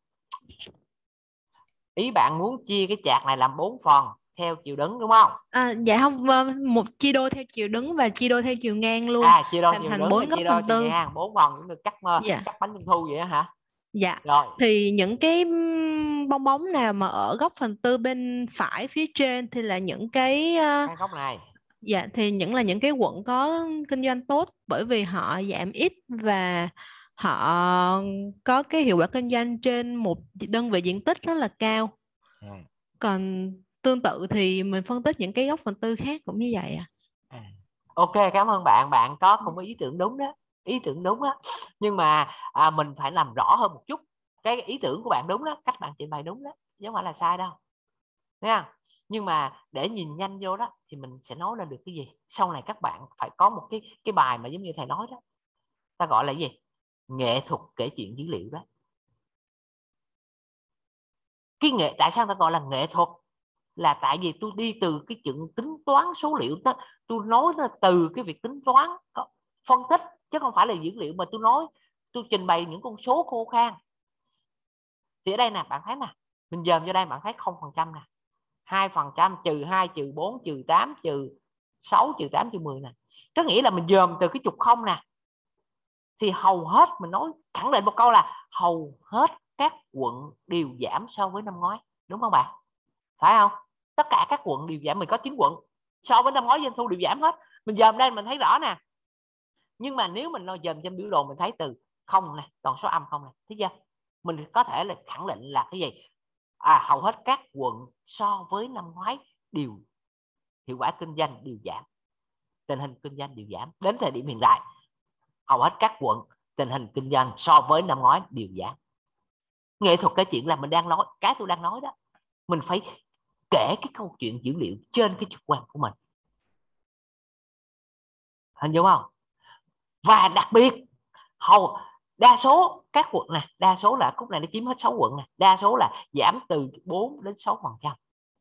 Ý bạn muốn chia cái chart này làm 4 phần theo chiều đứng đúng không? Dạ không, một chia đôi theo chiều đứng và chia đôi theo chiều ngang luôn. Chia đôi chiều đứng và chia đôi chiều ngang, 4 phần cũng được cắt bánh trung thu vậy đó hả? Dạ. Rồi. Thì những cái bong bóng nào mà ở góc phần tư bên phải phía trên thì là những cái góc này. Dạ, thì những cái quận có kinh doanh tốt, bởi vì họ giảm ít và họ có cái hiệu quả kinh doanh trên một đơn vị diện tích rất là cao. Còn tương tự thì mình phân tích những cái góc phần tư khác cũng như vậy Ok, cảm ơn bạn. Bạn có cùng ý tưởng đúng đó, ý tưởng đúng đó, nhưng mà mình phải làm rõ hơn một chút. Cái ý tưởng của bạn đúng đó, cách bạn trình bày đúng đó, chứ không phải là sai đâu nha. Nhưng mà để nhìn nhanh vô đó thì mình sẽ nói lên được cái gì. Sau này các bạn phải có một cái bài mà giống như thầy nói đó, ta gọi là gì? Nghệ thuật kể chuyện dữ liệu đó. Tại sao ta gọi là nghệ thuật? Là tại vì tôi đi từ cái chuyện tính toán số liệu đó, tôi nói từ cái việc tính toán phân tích, chứ không phải là dữ liệu mà tôi trình bày những con số khô khan. Thì ở đây nè, bạn thấy nè, mình dòm vô đây bạn thấy 0% nè, 2%, trừ 2, trừ 4, trừ 8, trừ 6, trừ 8, trừ 10 nè. Có nghĩa là mình dòm từ cái trục không nè, thì hầu hết, mình nói khẳng định một câu là hầu hết các quận đều giảm so với năm ngoái. đúng không bạn? Phải không? Tất cả các quận đều giảm, mình có 9 quận, so với năm ngoái doanh thu đều giảm hết. Mình dòm đây mình thấy rõ nè. Nhưng mà nếu mình dòm trên biểu đồ mình thấy từ không này, toàn số âm không này, thấy chưa? Mình có thể là khẳng định là cái gì? Hầu hết các quận so với năm ngoái đều hiệu quả kinh doanh đều giảm, tình hình kinh doanh đều giảm. Đến thời điểm hiện tại, hầu hết các quận tình hình kinh doanh so với năm ngoái đều giảm. Nghệ thuật cái chuyện là mình đang nói, cái tôi đang nói đó, mình phải kể cái câu chuyện dữ liệu trên cái trực quan của mình, hình dung không? Và đặc biệt đa số các quận này, đa số là khúc này nó chiếm hết 6 quận này, đa số là giảm từ 4 đến 6%.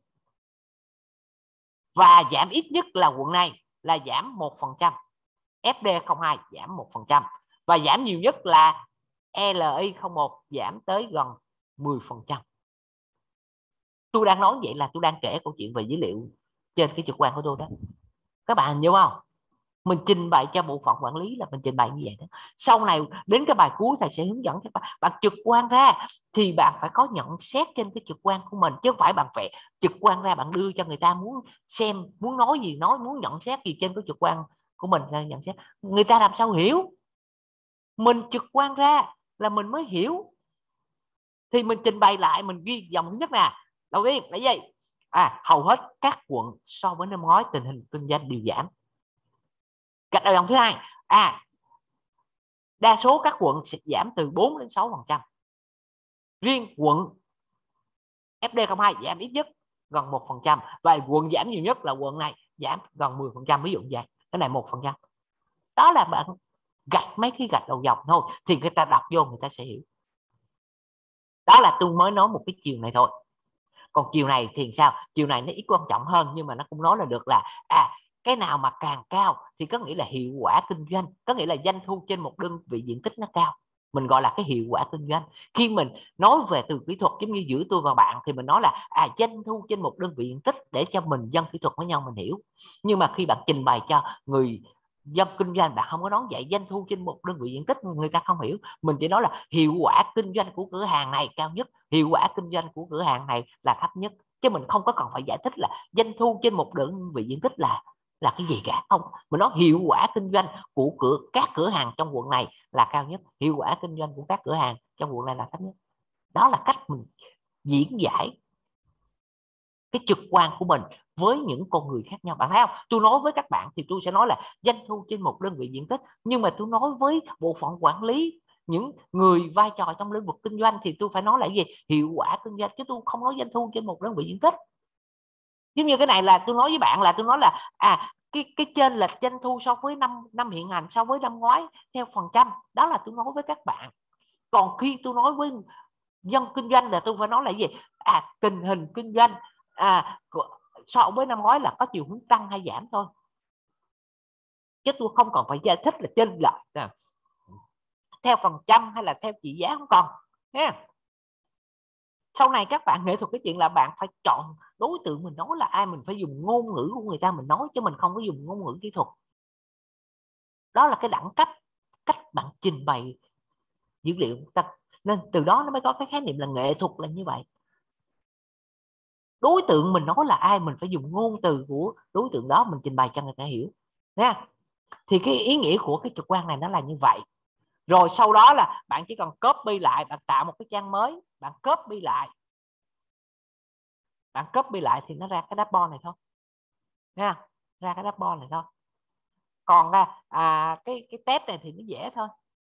Và giảm ít nhất là quận này là giảm 1%, FD02 giảm 1%, và giảm nhiều nhất là LI01 giảm tới gần 10%. Tôi đang nói vậy là tôi đang kể câu chuyện về dữ liệu trên cái trực quan của tôi đó. Các bạn hình dung không? Mình trình bày cho bộ phận quản lý là mình trình bày như vậy đó. Sau này đến cái bài cuối thầy sẽ hướng dẫn các bạn. Bạn trực quan ra thì bạn phải có nhận xét trên cái trực quan của mình, chứ không phải bạn phải trực quan ra bạn đưa cho người ta muốn xem, muốn nói gì nói, muốn nhận xét gì trên cái trực quan của mình ra nhận xét. Người ta làm sao hiểu? Mình trực quan ra là mình mới hiểu. Thì mình trình bày lại, mình ghi dòng thứ nhất nè. Đầu tiên là gì? Hầu hết các quận so với năm ngoái tình hình kinh doanh đều giảm. Gạch đầu dòng thứ hai, đa số các quận sẽ giảm từ 4 đến 6%. Riêng quận FD02 giảm ít nhất gần 1%, và quận giảm nhiều nhất là quận này, giảm gần 10%, ví dụ vậy. Cái này 1%. Đó là bạn gạch mấy cái gạch đầu dòng thôi thì người ta đọc vô người ta sẽ hiểu. Đó là tôi mới nói một cái chiều này thôi. Còn chiều này thì sao? Chiều này nó ít quan trọng hơn, nhưng mà nó cũng nói là được là cái nào mà càng cao thì có nghĩa là hiệu quả kinh doanh, có nghĩa là doanh thu trên một đơn vị diện tích nó cao, mình gọi là cái hiệu quả kinh doanh. Khi mình nói về từ kỹ thuật giống như giữa tôi và bạn thì mình nói là doanh thu trên một đơn vị diện tích để cho mình dân kỹ thuật với nhau mình hiểu. Nhưng mà khi bạn trình bày cho người dân kinh doanh, bạn không có nói vậy. Doanh thu trên một đơn vị diện tích người ta không hiểu. Mình chỉ nói là hiệu quả kinh doanh của cửa hàng này cao nhất, hiệu quả kinh doanh của cửa hàng này là thấp nhất, chứ mình không có cần phải giải thích là doanh thu trên một đơn vị diện tích là cái gì cả. Không, mình nói hiệu quả kinh doanh của các cửa hàng trong quận này là cao nhất, hiệu quả kinh doanh của các cửa hàng trong quận này là thấp nhất. Đó là cách mình diễn giải cái trực quan của mình với những con người khác nhau. Bạn thấy không? Tôi nói với các bạn thì tôi sẽ nói là doanh thu trên một đơn vị diện tích, nhưng mà tôi nói với bộ phận quản lý, những người vai trò trong lĩnh vực kinh doanh thì tôi phải nói là gì? Hiệu quả kinh doanh, chứ tôi không nói doanh thu trên một đơn vị diện tích. Giống như cái này là tôi nói với bạn là tôi nói là cái chênh lệch doanh thu so với năm hiện hành so với năm ngoái theo phần trăm, đó là tôi nói với các bạn. Còn khi tôi nói với dân kinh doanh là tôi phải nói là gì? Tình hình kinh doanh so với năm ngoái là có chiều hướng tăng hay giảm thôi, chứ tôi không còn phải giải thích là chênh lệch theo phần trăm hay là theo trị giá, không còn nha. Sau này các bạn nghệ thuật cái chuyện là bạn phải chọn đối tượng mình nói là ai, mình phải dùng ngôn ngữ của người ta mình nói, chứ mình không có dùng ngôn ngữ kỹ thuật. Đó là cái đẳng cấp cách bạn trình bày dữ liệu ta, nên từ đó nó mới có cái khái niệm là nghệ thuật là như vậy. Đối tượng mình nói là ai, mình phải dùng ngôn từ của đối tượng đó mình trình bày cho người ta hiểu nha. Thì cái ý nghĩa của cái trực quan này nó là như vậy. Rồi sau đó là bạn chỉ cần copy lại, bạn tạo một cái trang mới, bạn copy lại thì nó ra cái dashboard này thôi nha, ra cái dashboard này thôi. Còn cái test này thì nó dễ thôi.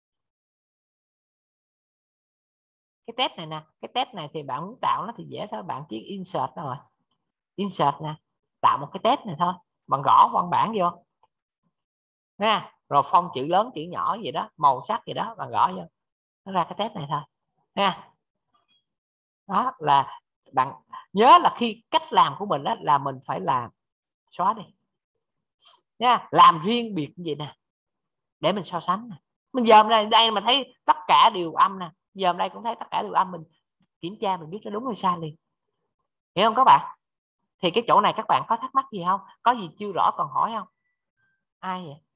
Cái test này nè, cái test này thì bạn muốn tạo nó thì dễ thôi, bạn chỉ insert rồi, insert nè, tạo một cái test này thôi, bạn gõ văn bản vô nha, rồi phông chữ lớn chữ nhỏ gì đó, màu sắc gì đó, bạn gõ vô nó ra cái test này thôi nha. Đó là bạn nhớ là khi cách làm của mình đó là mình phải làm xóa đi nha, làm riêng biệt như vậy nè để mình so sánh nè. Mình dòm đây mà thấy tất cả đều âm nè, dòm đây cũng thấy tất cả đều âm, mình kiểm tra mình biết nó đúng hay sai liền, hiểu không các bạn? Thì cái chỗ này các bạn có thắc mắc gì không, có gì chưa rõ còn hỏi không? Ai vậy?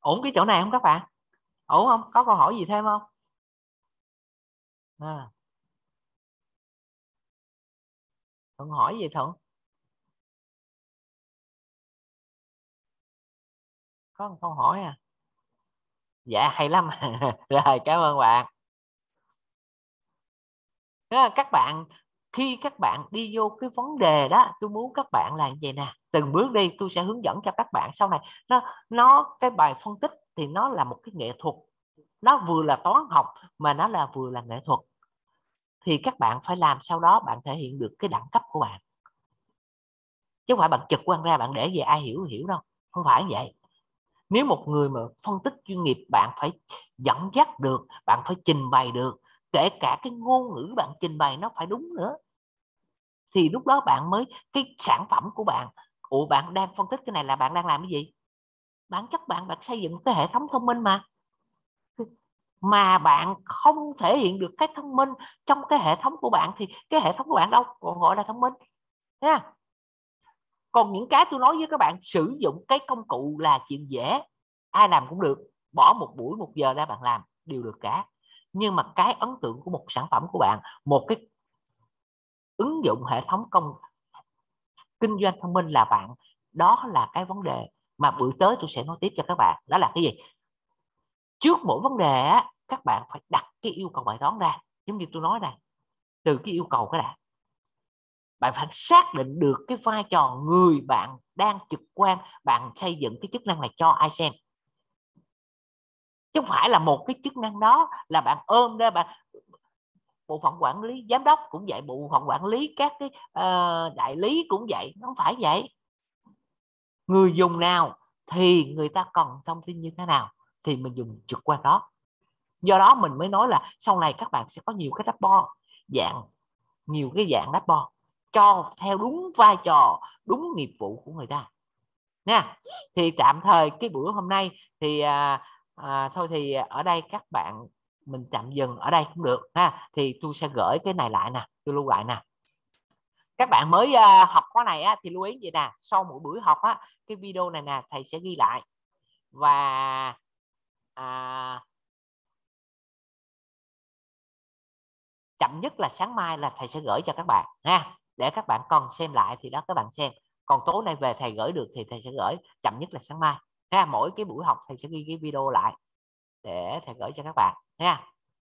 Ổn cái chỗ này không các bạn? Ổn không? Có câu hỏi gì thêm không? Thuận hỏi gì Thuận? Có một câu hỏi à? Dạ hay lắm. Rồi cảm ơn bạn. Đó, các bạn khi các bạn đi vô cái vấn đề đó, tôi muốn các bạn làm như vậy nè, từng bước đi, tôi sẽ hướng dẫn cho các bạn sau này. Nó cái bài phân tích thì nó là một cái nghệ thuật, nó vừa là toán học mà nó là vừa là nghệ thuật, thì các bạn phải làm sau đó bạn thể hiện được cái đẳng cấp của bạn, chứ không phải bạn trực quan ra bạn để về ai hiểu hiểu đâu, không phải vậy. Nếu một người mà phân tích chuyên nghiệp, bạn phải dẫn dắt được, bạn phải trình bày được, kể cả cái ngôn ngữ bạn trình bày nó phải đúng nữa, thì lúc đó bạn mới, cái sản phẩm của bạn, bạn đang phân tích cái này là bạn đang làm cái gì? Bản chất bạn xây dựng cái hệ thống thông minh mà bạn không thể hiện được cái thông minh trong cái hệ thống của bạn thì cái hệ thống của bạn đâu còn gọi là thông minh nha. Còn những cái tôi nói với các bạn, sử dụng cái công cụ là chuyện dễ, ai làm cũng được, bỏ một buổi 1 giờ ra bạn làm đều được cả. Nhưng mà cái ấn tượng của một sản phẩm của bạn, một cái ứng dụng hệ thống kinh doanh thông minh là bạn, đó là cái vấn đề mà bữa tới tôi sẽ nói tiếp cho các bạn. Đó là cái gì? Trước mỗi vấn đề á, các bạn phải đặt cái yêu cầu bài toán ra, giống như tôi nói này, từ cái yêu cầu cái đã, bạn phải xác định được cái vai trò người bạn đang trực quan, bạn xây dựng cái chức năng này cho ai xem, chứ không phải là một cái chức năng đó là bạn ôm ra bạn. Bộ phận quản lý giám đốc cũng vậy, bộ phận quản lý các cái đại lý cũng vậy, không phải vậy. Người dùng nào thì người ta cần thông tin như thế nào thì mình dùng trực quan đó. Do đó mình mới nói là sau này các bạn sẽ có nhiều cái dashboard nhiều cái dạng dashboard cho theo đúng vai trò, đúng nghiệp vụ của người ta nha. Thì tạm thời cái bữa hôm nay thì thôi thì ở đây các bạn mình tạm dừng ở đây cũng được ha. Thì tôi sẽ gửi cái này lại nè, tôi lưu lại nè. Các bạn mới học khóa này á, thì lưu ý vậy nè, sau mỗi buổi học á, cái video này nè thầy sẽ ghi lại, và chậm nhất là sáng mai là thầy sẽ gửi cho các bạn ha, để các bạn còn xem lại thì đó các bạn xem. Còn tối nay về thầy gửi được thì thầy sẽ gửi chậm nhất là sáng mai ha. Mỗi cái buổi học thầy sẽ ghi cái video lại để thầy gửi cho các bạn nha.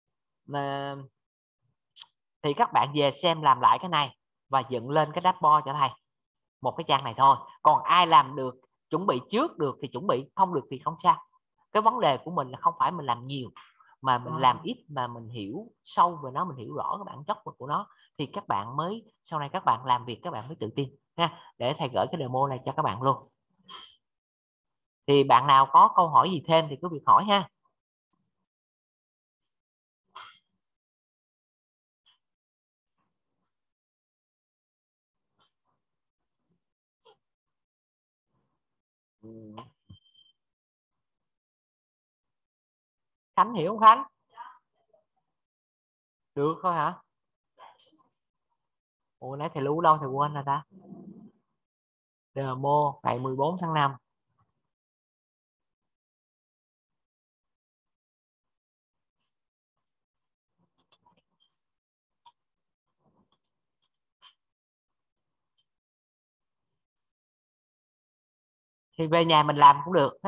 Thì các bạn về xem làm lại cái này và dựng lên cái dashboard cho thầy, một cái trang này thôi. Còn ai làm được, chuẩn bị trước được thì chuẩn bị, không được thì không sao. Cái vấn đề của mình là không phải mình làm nhiều, mà mình làm ít mà mình hiểu sâu về nó, mình hiểu rõ cái bản chất của nó, thì các bạn mới, sau này các bạn làm việc các bạn mới tự tin nha. Để thầy gửi cái demo này cho các bạn luôn. Thì bạn nào có câu hỏi gì thêm thì cứ việc hỏi ha. Khánh hiểu không Khánh? Được thôi hả? Ủa nãy thầy lưu đâu thầy quên rồi ta. Demo ngày 14 tháng 5. Thì về nhà mình làm cũng được.